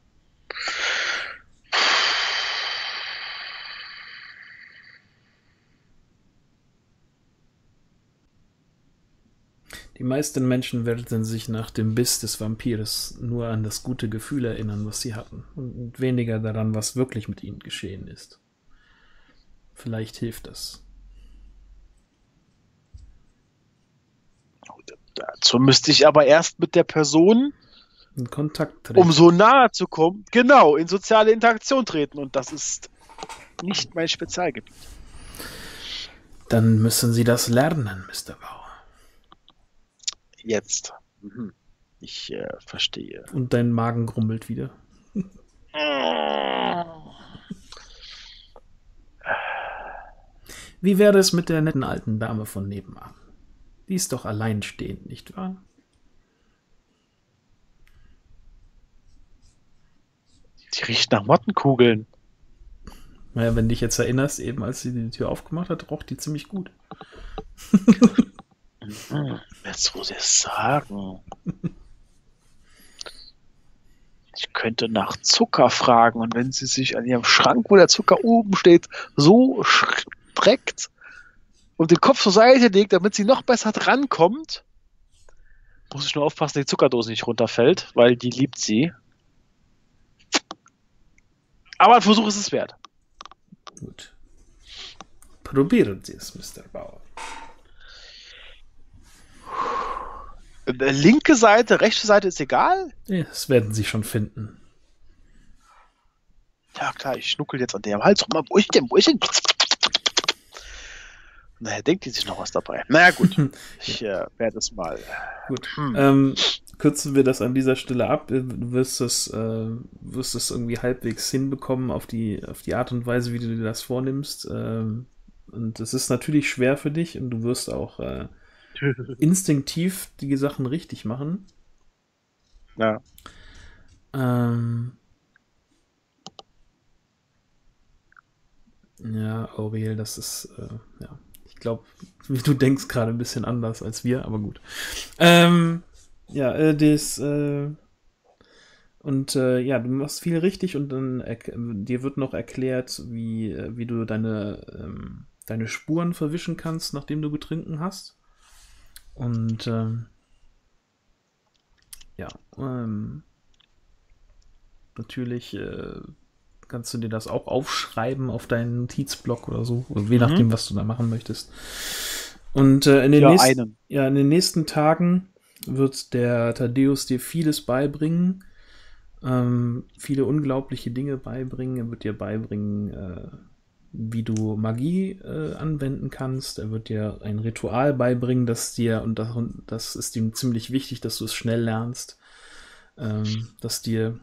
Die meisten Menschen werden sich nach dem Biss des Vampires nur an das gute Gefühl erinnern, was sie hatten, und weniger daran, was wirklich mit ihnen geschehen ist. Vielleicht hilft das. Dazu müsste ich aber erst mit der Person In Kontakt treten. um so nahe zu kommen, genau, in soziale Interaktion treten. Und das ist nicht mein Spezialgebiet. Dann müssen Sie das lernen, Mr. Bauer. Jetzt. Ich verstehe. Und dein Magen grummelt wieder. Wie wäre es mit der netten alten Dame von nebenan? Die ist doch alleinstehend, nicht wahr? Die riecht nach Mottenkugeln. Naja, wenn du dich jetzt erinnerst, eben als sie die Tür aufgemacht hat, roch die ziemlich gut. Jetzt, wo Sie es sagen. Ich könnte nach Zucker fragen, und wenn sie sich an ihrem Schrank, wo der Zucker oben steht, so streckt und den Kopf zur Seite legt, damit sie noch besser drankommt, muss ich nur aufpassen, dass die Zuckerdose nicht runterfällt, weil die liebt sie. Aber ein Versuch ist es wert. Gut. Probieren Sie es, Mr. Bauer. Linke Seite, rechte Seite ist egal? Ja, das werden Sie schon finden. Ja klar, ich schnuckel jetzt an dem Hals rum. Wo ist denn? Naja, denkt die sich noch was dabei. Naja, gut. Ich werde es mal. Gut. Kürzen wir das an dieser Stelle ab. Du wirst es irgendwie halbwegs hinbekommen auf die Art und Weise, wie du dir das vornimmst. Und es ist natürlich schwer für dich, und du wirst auch instinktiv die Sachen richtig machen. Ja. Ja, Aurel, das ist, ja. Ich glaube, du denkst gerade ein bisschen anders als wir, aber gut. Ja, ja, du machst viel richtig, und dann dir wird noch erklärt, wie du deine Spuren verwischen kannst, nachdem du getrunken hast. Und ja, natürlich kannst du dir das auch aufschreiben auf deinen Notizblock oder so, je nachdem, was du da machen möchtest. Und in den nächsten Tagen wird der Thaddeus dir vieles beibringen, viele unglaubliche Dinge beibringen. Er wird dir beibringen, wie du Magie anwenden kannst. Er wird dir ein Ritual beibringen, das ist ihm ziemlich wichtig, dass du es schnell lernst, dass dir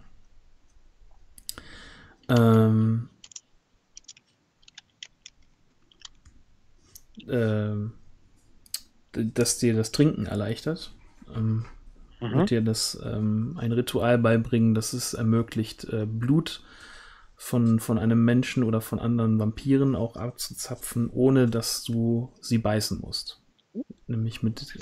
das Trinken erleichtert. Wird dir ein Ritual beibringen, das es ermöglicht, Blut von einem Menschen oder von anderen Vampiren auch abzuzapfen, ohne dass du sie beißen musst. Nämlich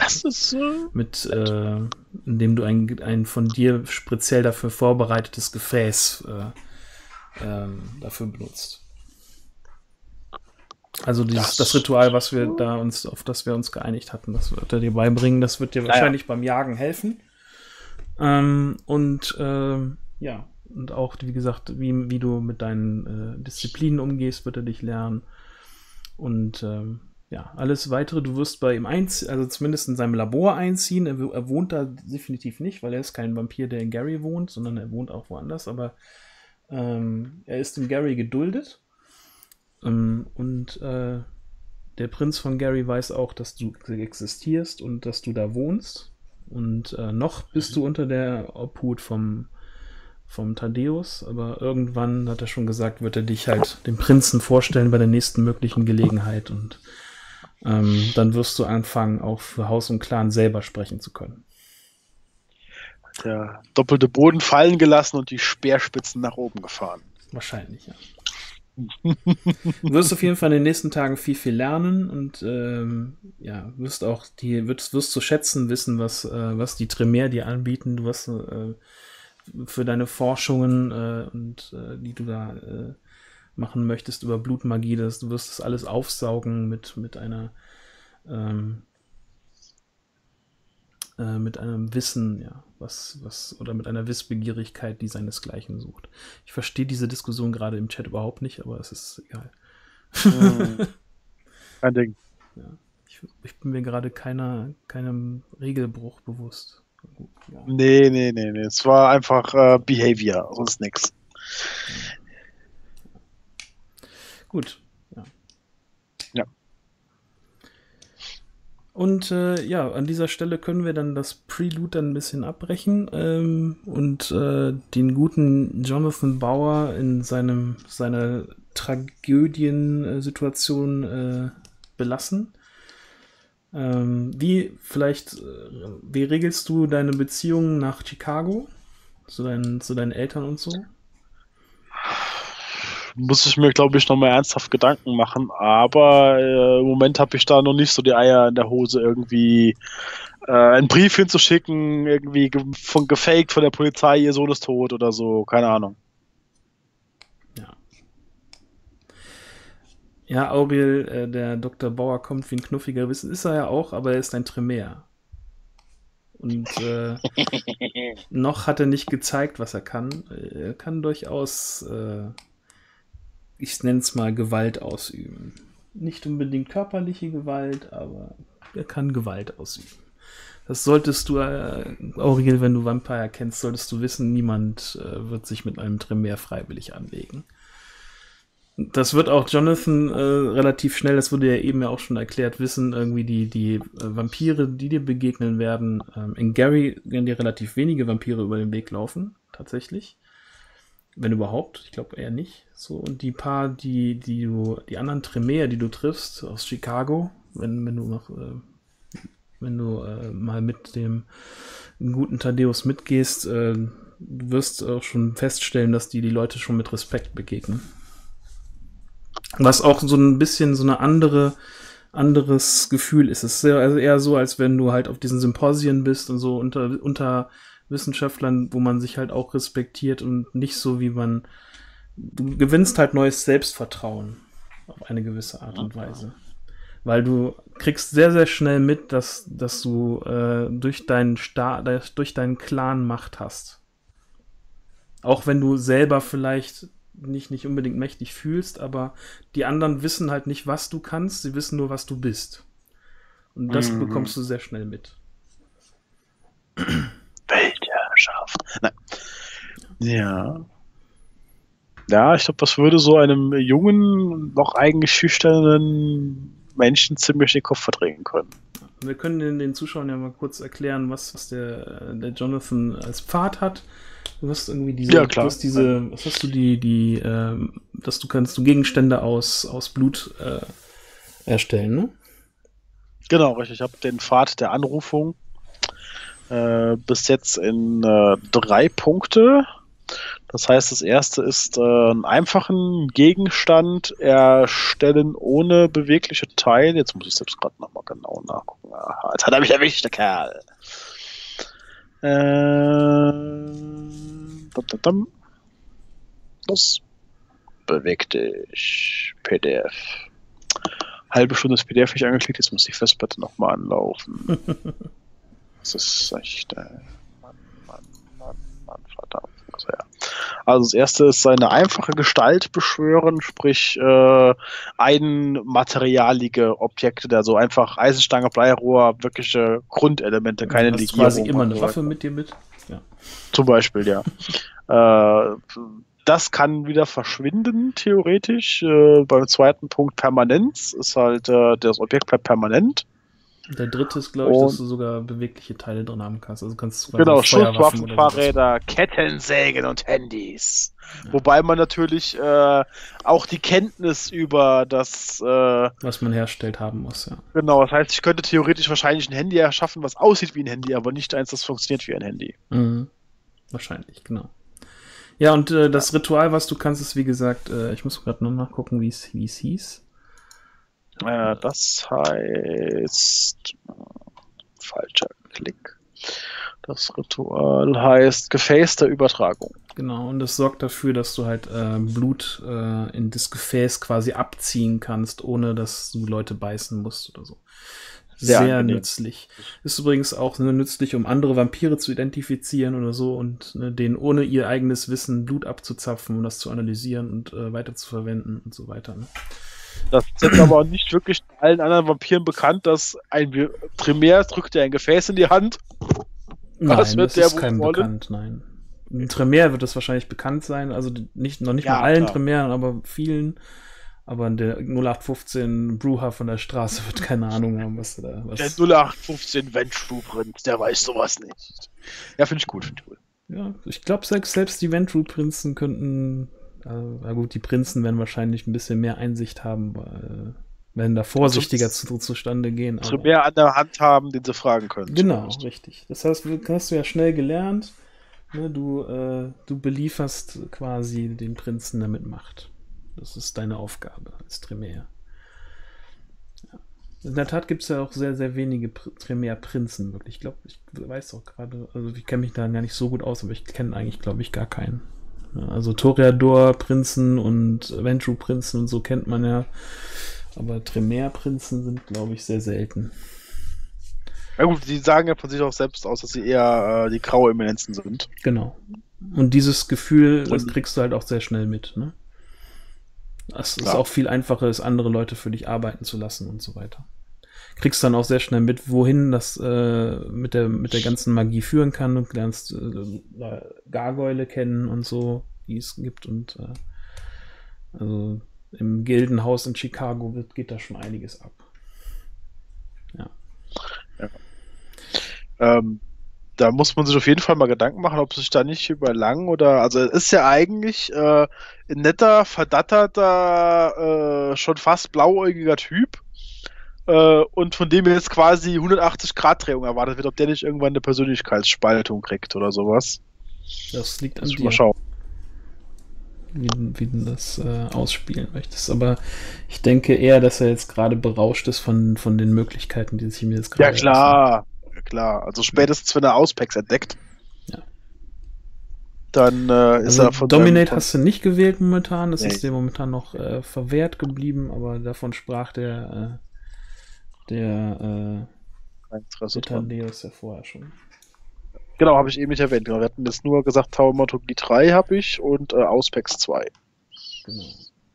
indem du ein von dir speziell dafür vorbereitetes Gefäß dafür benutzt. Also das Ritual, auf das wir uns geeinigt hatten, das wird er dir beibringen, das wird dir wahrscheinlich beim Jagen helfen. Ja, und auch, wie gesagt, wie du mit deinen Disziplinen umgehst, wird er dich lernen. Und ja, alles Weitere, du wirst bei ihm also zumindest in seinem Labor einziehen. Er wohnt da definitiv nicht, weil er ist kein Vampir, der in Gary wohnt, sondern er wohnt auch woanders, aber er ist in Gary geduldet. Und der Prinz von Gary weiß auch, dass du existierst und dass du da wohnst. Und noch bist du unter der Obhut vom Thaddeus, aber irgendwann, hat er schon gesagt, wird er dich halt dem Prinzen vorstellen bei der nächsten möglichen Gelegenheit. Und dann wirst du anfangen, auch für Haus und Clan selber sprechen zu können. Der doppelte Boden fallen gelassen und die Speerspitzen nach oben gefahren. Wahrscheinlich, ja. Du wirst auf jeden Fall in den nächsten Tagen viel, viel lernen und wirst auch wirst zu schätzen wissen, was die Tremere dir anbieten. Du wirst für deine Forschungen die du da machen möchtest über Blutmagie, du wirst das alles aufsaugen mit einer mit einem Wissen, ja, oder mit einer Wissbegierigkeit, die seinesgleichen sucht. Ich verstehe diese Diskussion gerade im Chat überhaupt nicht, aber es ist egal. Kein Ding. Ja, ich bin mir gerade keinem Regelbruch bewusst. Gut, ja. Nee. Es war einfach Behavior, sonst nix. Gut, ja. Ja. Und an dieser Stelle können wir dann das Prelude dann ein bisschen abbrechen und den guten Jonathan Bauer in seiner Tragödiensituation belassen. Wie regelst du deine Beziehung nach Chicago? Zu deinen Eltern und so? Muss ich mir, glaube ich, nochmal ernsthaft Gedanken machen, aber im Moment habe ich da noch nicht so die Eier in der Hose, irgendwie einen Brief hinzuschicken, irgendwie gefaked von der Polizei, ihr Sohn ist tot oder so, keine Ahnung. Ja, Auriel, der Dr. Bauer kommt wie ein knuffiger Wissen, ist er ja auch, aber er ist ein Tremere. Und noch hat er nicht gezeigt, was er kann. Er kann durchaus ich nenne es mal Gewalt ausüben. Nicht unbedingt körperliche Gewalt, aber er kann Gewalt ausüben. Das solltest du, Auriel, wenn du Vampire kennst, solltest du wissen, niemand wird sich mit einem Tremere freiwillig anlegen. Das wird auch Jonathan relativ schnell, das wurde ja eben ja auch schon erklärt, wissen, irgendwie die Vampire, die dir begegnen werden. In Gary werden dir relativ wenige Vampire über den Weg laufen, tatsächlich. Wenn überhaupt, ich glaube eher nicht. So, und die anderen Tremere, die du triffst aus Chicago, wenn du mal mit dem guten Thaddeus mitgehst, du wirst auch schon feststellen, dass die Leute schon mit Respekt begegnen. Was auch so ein bisschen so eine anderes Gefühl ist. Es ist eher so, als wenn du halt auf diesen Symposien bist und so unter Wissenschaftlern, wo man sich halt auch respektiert und nicht so, du gewinnst halt neues Selbstvertrauen auf eine gewisse Art und Weise. Weil du kriegst sehr, sehr schnell mit, dass du durch deinen Clan Macht hast. Auch wenn du selber vielleicht nicht unbedingt mächtig fühlst, aber die anderen wissen halt nicht, was du kannst, sie wissen nur, was du bist. Und das bekommst du sehr schnell mit. Weltherrschaft. Nein. Ja. Ja, ich glaube, das würde so einem jungen, noch eigentlich schüchternen Menschen ziemlich den Kopf verdrehen können. Wir können den Zuschauern ja mal kurz erklären, was der Jonathan als Pfad hat. Du hast irgendwie was hast du dass kannst du Gegenstände aus Blut erstellen, ne? Genau, richtig. Ich habe den Pfad der Anrufung bis jetzt in 3 Punkte. Das heißt, das erste ist einen einfachen Gegenstand erstellen ohne bewegliche Teile. Jetzt muss ich selbst gerade nochmal genau nachgucken. Aha, jetzt hat er mich erwischt, der Kerl. Das bewegt dich. PDF. Halbe Stunde das PDF nicht angeklickt, jetzt muss die Festplatte nochmal anlaufen. Das ist echt. Mann, verdammt. Also, ja. Also das erste ist seine einfache Gestalt beschwören, sprich eigenmaterialige Objekte, also einfach Eisenstange, Bleirohr, wirkliche Grundelemente, keine Legierung. Du hast quasi immer eine Waffe mit dir mit. Ja. Zum Beispiel, ja. Das kann wieder verschwinden, theoretisch. Beim zweiten Punkt Permanenz ist halt, das Objekt bleibt permanent. Der dritte ist, glaube ich, dass du sogar bewegliche Teile drin haben kannst. Also kannst du genau, Schusswaffen, Fahrräder, Kettensägen und Handys. Ja. Wobei man natürlich auch die Kenntnis über das was man herstellt haben muss, ja. Genau, das heißt, ich könnte theoretisch wahrscheinlich ein Handy erschaffen, was aussieht wie ein Handy, aber nicht eins, das funktioniert wie ein Handy. Mhm. Wahrscheinlich, genau. Ja, und das Ritual, was du kannst, ist wie gesagt, ich muss gerade noch nachgucken, wie es hieß. Das heißt, falscher Klick. Das Ritual heißt Gefäß der Übertragung. Genau, und das sorgt dafür, dass du halt Blut in das Gefäß quasi abziehen kannst, ohne dass du Leute beißen musst oder so. Sehr nützlich. Ist übrigens auch nützlich, um andere Vampire zu identifizieren oder so und denen ohne ihr eigenes Wissen Blut abzuzapfen und das zu analysieren und weiter zu verwenden und so weiter. Ne? Das ist jetzt aber auch nicht wirklich allen anderen Vampiren bekannt, dass ein Tremere drückt dir ein Gefäß in die Hand. Nein, das ist keinem bekannt, nein. Ein Tremere wird das wahrscheinlich bekannt sein, also noch nicht mal allen Tremeren, aber vielen. Aber der 0815 Bruja von der Straße wird keine Ahnung haben, was da. Der 0815 Ventru-Prinz, der weiß sowas nicht. Ja, finde ich gut, Ja, ich glaube, selbst die Ventru-Prinzen könnten. Na gut, die Prinzen werden wahrscheinlich ein bisschen mehr Einsicht haben, werden da vorsichtiger zustande gehen. Tremere an der Hand haben, den sie fragen können. Genau, richtig. Das heißt, hast du ja schnell gelernt. Ne, du belieferst quasi den Prinzen damit Macht. Das ist deine Aufgabe als Tremere. Ja. In der Tat gibt es ja auch sehr, sehr wenige Tremere-Prinzen, wirklich. Ich glaube, ich weiß auch gerade, also ich kenne mich da gar nicht so gut aus, aber ich kenne eigentlich, glaube ich, gar keinen. Ja, also Toreador-Prinzen und Ventru-Prinzen und so kennt man ja. Aber Tremere-Prinzen sind, glaube ich, sehr selten. Ja gut, die sagen ja von sich auch selbst aus, dass sie eher die graue Eminenzen sind. Genau. Und dieses Gefühl, das kriegst du halt auch sehr schnell mit, ne? Es ist auch viel einfacher, es andere Leute für dich arbeiten zu lassen und so weiter. Kriegst dann auch sehr schnell mit, wohin das mit der ganzen Magie führen kann und lernst Gargoyle kennen und so, die es gibt und also im Gildenhaus in Chicago geht da schon einiges ab. Ja. Da muss man sich auf jeden Fall mal Gedanken machen, ob sich da nicht über lang oder, also es ist ja eigentlich ein netter, verdatterter, schon fast blauäugiger Typ und von dem jetzt quasi 180-Grad-Drehung erwartet wird, ob der nicht irgendwann eine Persönlichkeitsspaltung kriegt oder sowas. Das liegt an dir. Mal schauen. Wie du das ausspielen möchtest. Aber ich denke eher, dass er jetzt gerade berauscht ist von den Möglichkeiten, die sich mir jetzt gerade klar. Also spätestens, wenn er Auspex entdeckt. Ja. Dann ist er von Dominate hast du nicht gewählt momentan. Das ist dir momentan noch verwehrt geblieben, aber davon sprach der Thaddeus ja vorher schon. Genau, habe ich eben nicht erwähnt. Genau, wir hatten jetzt nur gesagt, Taumaturgie 3 habe ich und Auspex 2. Genau.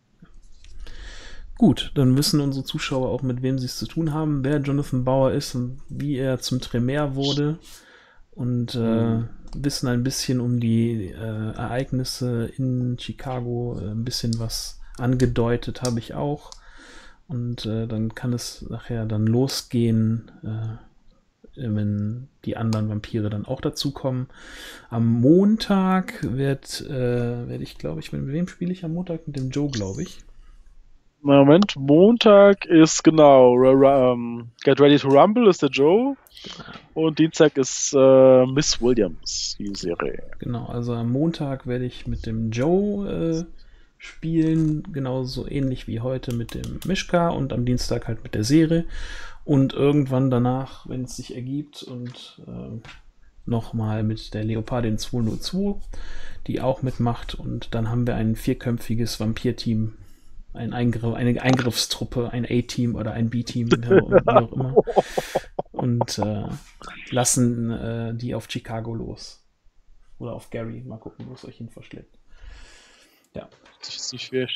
Gut, dann wissen unsere Zuschauer auch, mit wem sie es zu tun haben, wer Jonathan Bauer ist und wie er zum Tremere wurde und wissen ein bisschen um die Ereignisse in Chicago, ein bisschen was angedeutet habe ich auch und dann kann es nachher dann losgehen, wenn die anderen Vampire dann auch dazukommen. Am Montag werde ich, glaube ich, mit wem spiele ich am Montag? Mit dem Joe, glaube ich. Moment, Montag ist genau Get Ready to Rumble ist der Joe und Dienstag ist Miss Williams, die Serie. Genau, also am Montag werde ich mit dem Joe spielen, genauso ähnlich wie heute mit dem Mischka und am Dienstag halt mit der Serie und irgendwann danach, wenn es sich ergibt und nochmal mit der Leopardin 202, die auch mitmacht und dann haben wir ein 4-köpfiges Vampir-Team. Eine Eingriffstruppe, ein A-Team oder ein B-Team, wie auch immer. Und lassen die auf Chicago los. Oder auf Gary. Mal gucken, wo es euch hin verschlägt. Ja. Das ist nicht schwer,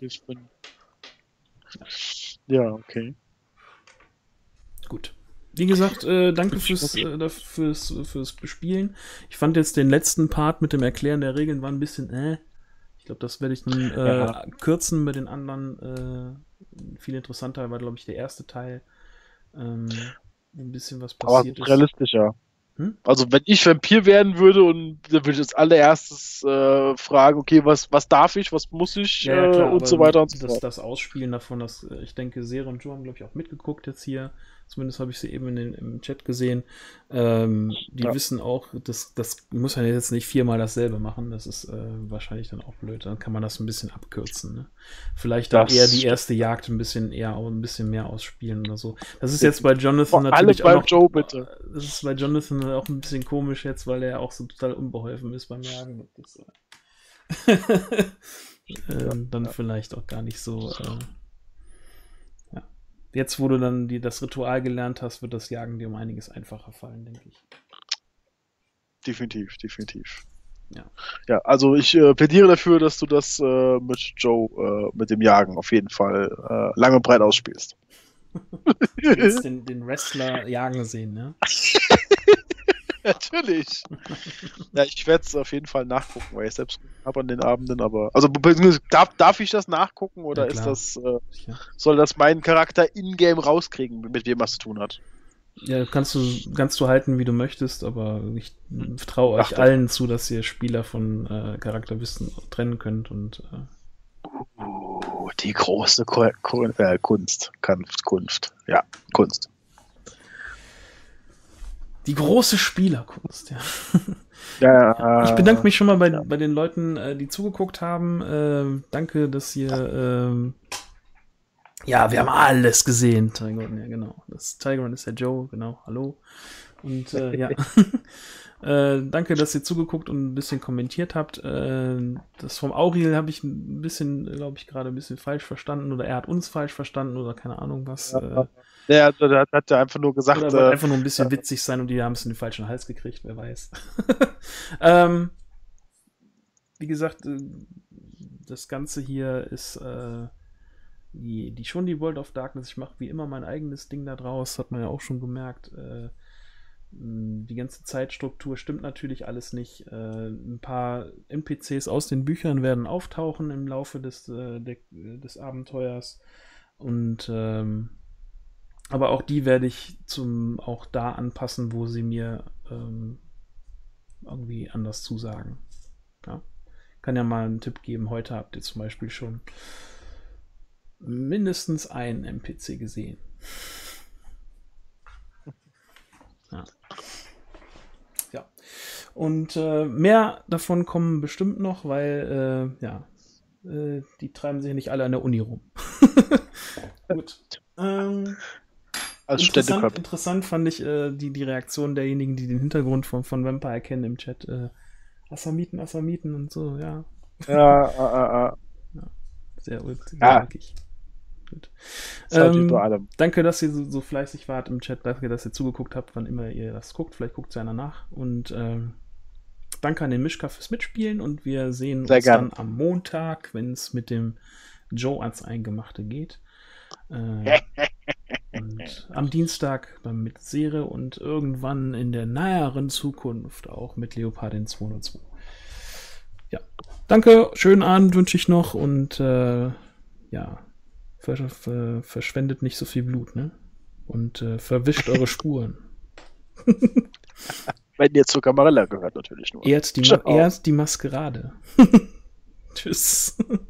ja, okay. Gut. Wie gesagt, danke fürs Bespielen. Ich fand jetzt den letzten Part mit dem Erklären der Regeln war ein bisschen Ich glaube, das werde ich dann kürzen mit den anderen. Viel interessanter war, glaube ich, der erste Teil. Ein bisschen was Aber passiert ist. realistischer. Hm? Also wenn ich Vampir werden würde und dann würde ich als allererstes fragen, okay, was darf ich, was muss ich Ja, klar, und so weiter und so fort. das Ausspielen davon, ich denke, Sere und Joe haben, glaube ich, auch mitgeguckt jetzt hier. Zumindest habe ich sie eben im Chat gesehen. Die wissen auch, das muss man jetzt nicht viermal dasselbe machen. Das ist wahrscheinlich dann auch blöd. Dann kann man das ein bisschen abkürzen. Ne? Vielleicht dann eher die erste Jagd ein bisschen mehr ausspielen oder so. Das ist jetzt bei Jonathan natürlich auch noch, Joe, bitte. Das ist bei Jonathan auch ein bisschen komisch jetzt, weil er auch so total unbeholfen ist beim Jagen. Dann vielleicht auch gar nicht so. Ja. Jetzt, wo du dann das Ritual gelernt hast, wird das Jagen dir um einiges einfacher fallen, denke ich. Definitiv. Ja. Ja, also ich plädiere dafür, dass du das mit Joe, mit dem Jagen auf jeden Fall lang und breit ausspielst. Du willst den Wrestler jagen sehen, ne? Natürlich. Ja, ich werde es auf jeden Fall nachgucken, weil ich selbst habe an den Abenden, aber. Also darf ich das nachgucken oder Ja, ist das soll das meinen Charakter in-game rauskriegen, mit wem was zu tun hat? Ja, kannst du halten, wie du möchtest, aber ich traue euch allen zu, dass ihr Spieler von Charakterwissen trennen könnt und die große Kunst. Ja, Kunst. Die große Spielerkunst, ja. Ja, ich bedanke mich schon mal bei den Leuten, die zugeguckt haben. Danke, dass ihr ja, wir haben alles gesehen. Tygon, ja genau. Tygon ist der Joe, genau. Hallo. Und ja. Danke, dass ihr zugeguckt und ein bisschen kommentiert habt. Das vom Aurel habe ich ein bisschen, glaube ich, gerade ein bisschen falsch verstanden oder er hat uns falsch verstanden oder keine Ahnung was. Der hat ja einfach nur gesagt. Oder wollte einfach nur ein bisschen witzig sein und die haben es in den falschen Hals gekriegt, wer weiß. Wie gesagt, das Ganze hier ist schon die World of Darkness. Ich mache wie immer mein eigenes Ding da draus, hat man ja auch schon gemerkt. Die ganze Zeitstruktur stimmt natürlich alles nicht. Ein paar NPCs aus den Büchern werden auftauchen im Laufe des Abenteuers. Und aber auch die werde ich auch da anpassen, wo sie mir irgendwie anders zusagen. Ja? Kann ja mal einen Tipp geben. Heute habt ihr zum Beispiel schon mindestens einen NPC gesehen. Ja. Und mehr davon kommen bestimmt noch, weil die treiben sich nicht alle an der Uni rum. Gut. Interessant fand ich die Reaktion derjenigen, die den Hintergrund von Vampire kennen im Chat. Assamiten und so, ja. Ja. Sehr ulkig. Gut. Danke, dass ihr so fleißig wart im Chat. Danke, dass ihr zugeguckt habt, wann immer ihr das guckt. Vielleicht guckt es einer nach. Und danke an den Mischka fürs Mitspielen. Und wir sehen uns dann am Montag, wenn es mit dem Joe ans Eingemachte geht. Und am Dienstag dann mit Sere und irgendwann in der näheren Zukunft auch mit Leopardin 202. Ja, danke, schönen Abend wünsche ich noch und verschwendet nicht so viel Blut, ne? Und verwischt eure Spuren. Wenn ihr zur Camarilla gehört, natürlich nur. Ehrt die Maskerade. Tschüss.